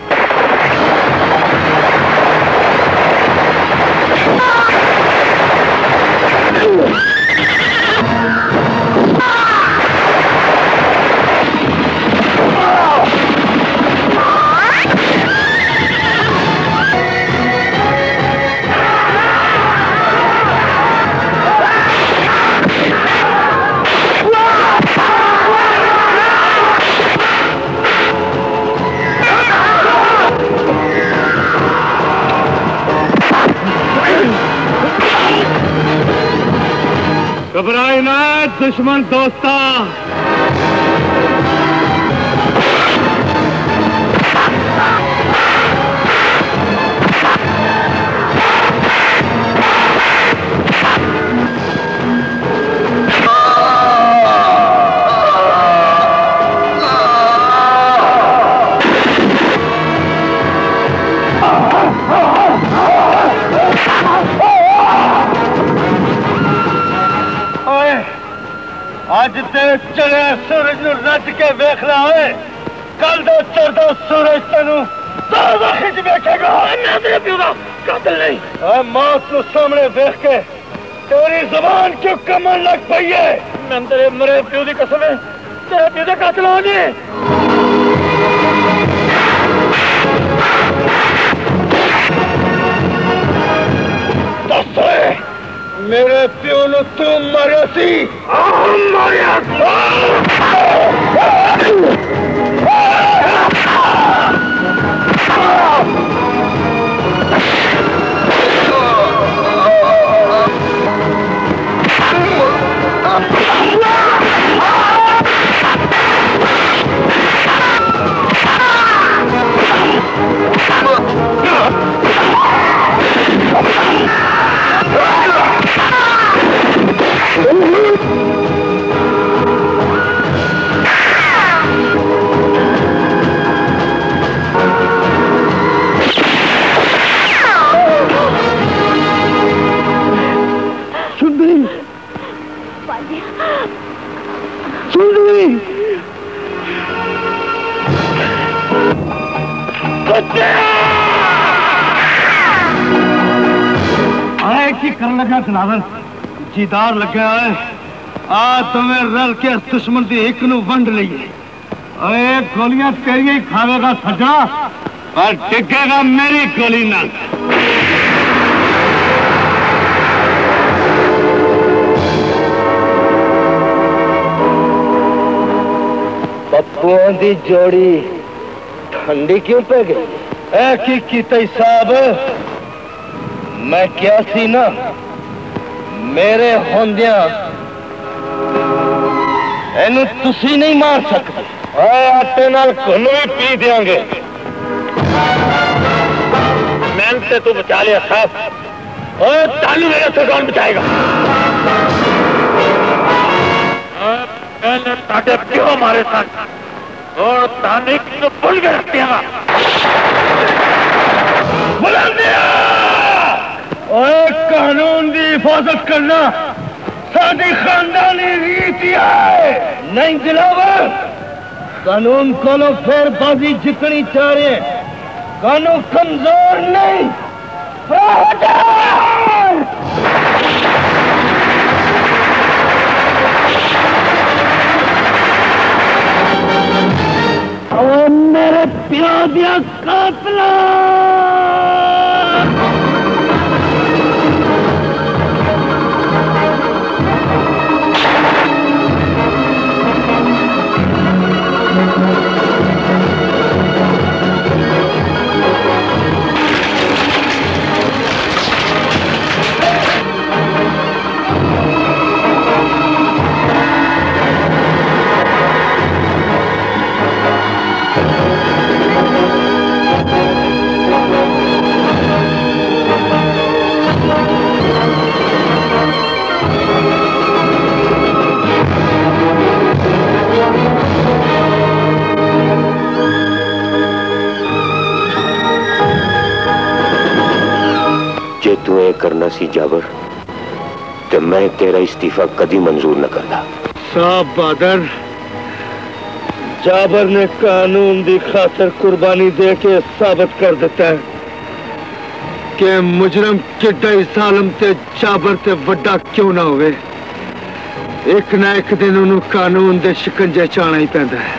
घबराए ना दुश्मन दोस्ता। अज ते चढ़े सूरज नू रज के वेख ला होए, कल दो चढ़दा सूरज तेनू ताज़ा खिंच वेखेगा। मैं तेरे प्यो दा कातिल नहीं। ओए मौत नू सामने वेख के तेरी जुबान क्यों कमन लग पई है? मैं तेरे मरे प्यो दी कसम है तेरे प्यो दा कातिल हो जी। दस मेरे प्यो नू तू मारिया सी? मारिया आए की कर लगा सनावन जीदार लगे है आ तुम्हें रल के दुश्मन की एक नू वंड लीए। अरे गोलियां तेरिया ही खावेगा सजा पर टिकेगा मेरी गोली नाल। पप्पुओं की जोड़ी खंडी क्यों पे गई? ऐ की कीते साहब, मैं क्या सी ना मेरे होंदिया एनू तुसी नहीं मार सकते। ओए आटे नाल घुन भी पी देंगे। मैंने से तू बचा लिया साहब। ओए तालू मेरे से कौन बचाएगा? मैंने ताटे क्यों मारे साथ और ताने को भूल के रख दिया। बुलंदिया! ओए कानून की हिफाजत करना साडी खानदानी रीति है। नहीं दिलावर, कानून को लो फिर बाजी जितनी चाह रहे, कानून कमजोर नहीं। और मेरे प्यार दिया कातला तू ये करना सी जाबर तो मैं तेरा इस्तीफा कदी मंजूर न करता। साहब बहादुर, जाबर ने कानून की खातर कुर्बानी दे के साबित कर देता है कि मुजरम किड्डा जालिम ते जाबर ते वड्डा क्यों ना होवे, एक ना एक दिन उन्होंने कानून दे शिकंजे चाना ही पैंदा है।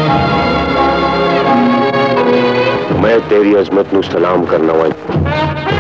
मैं तेरी अजमत नू सलाम करना वाई।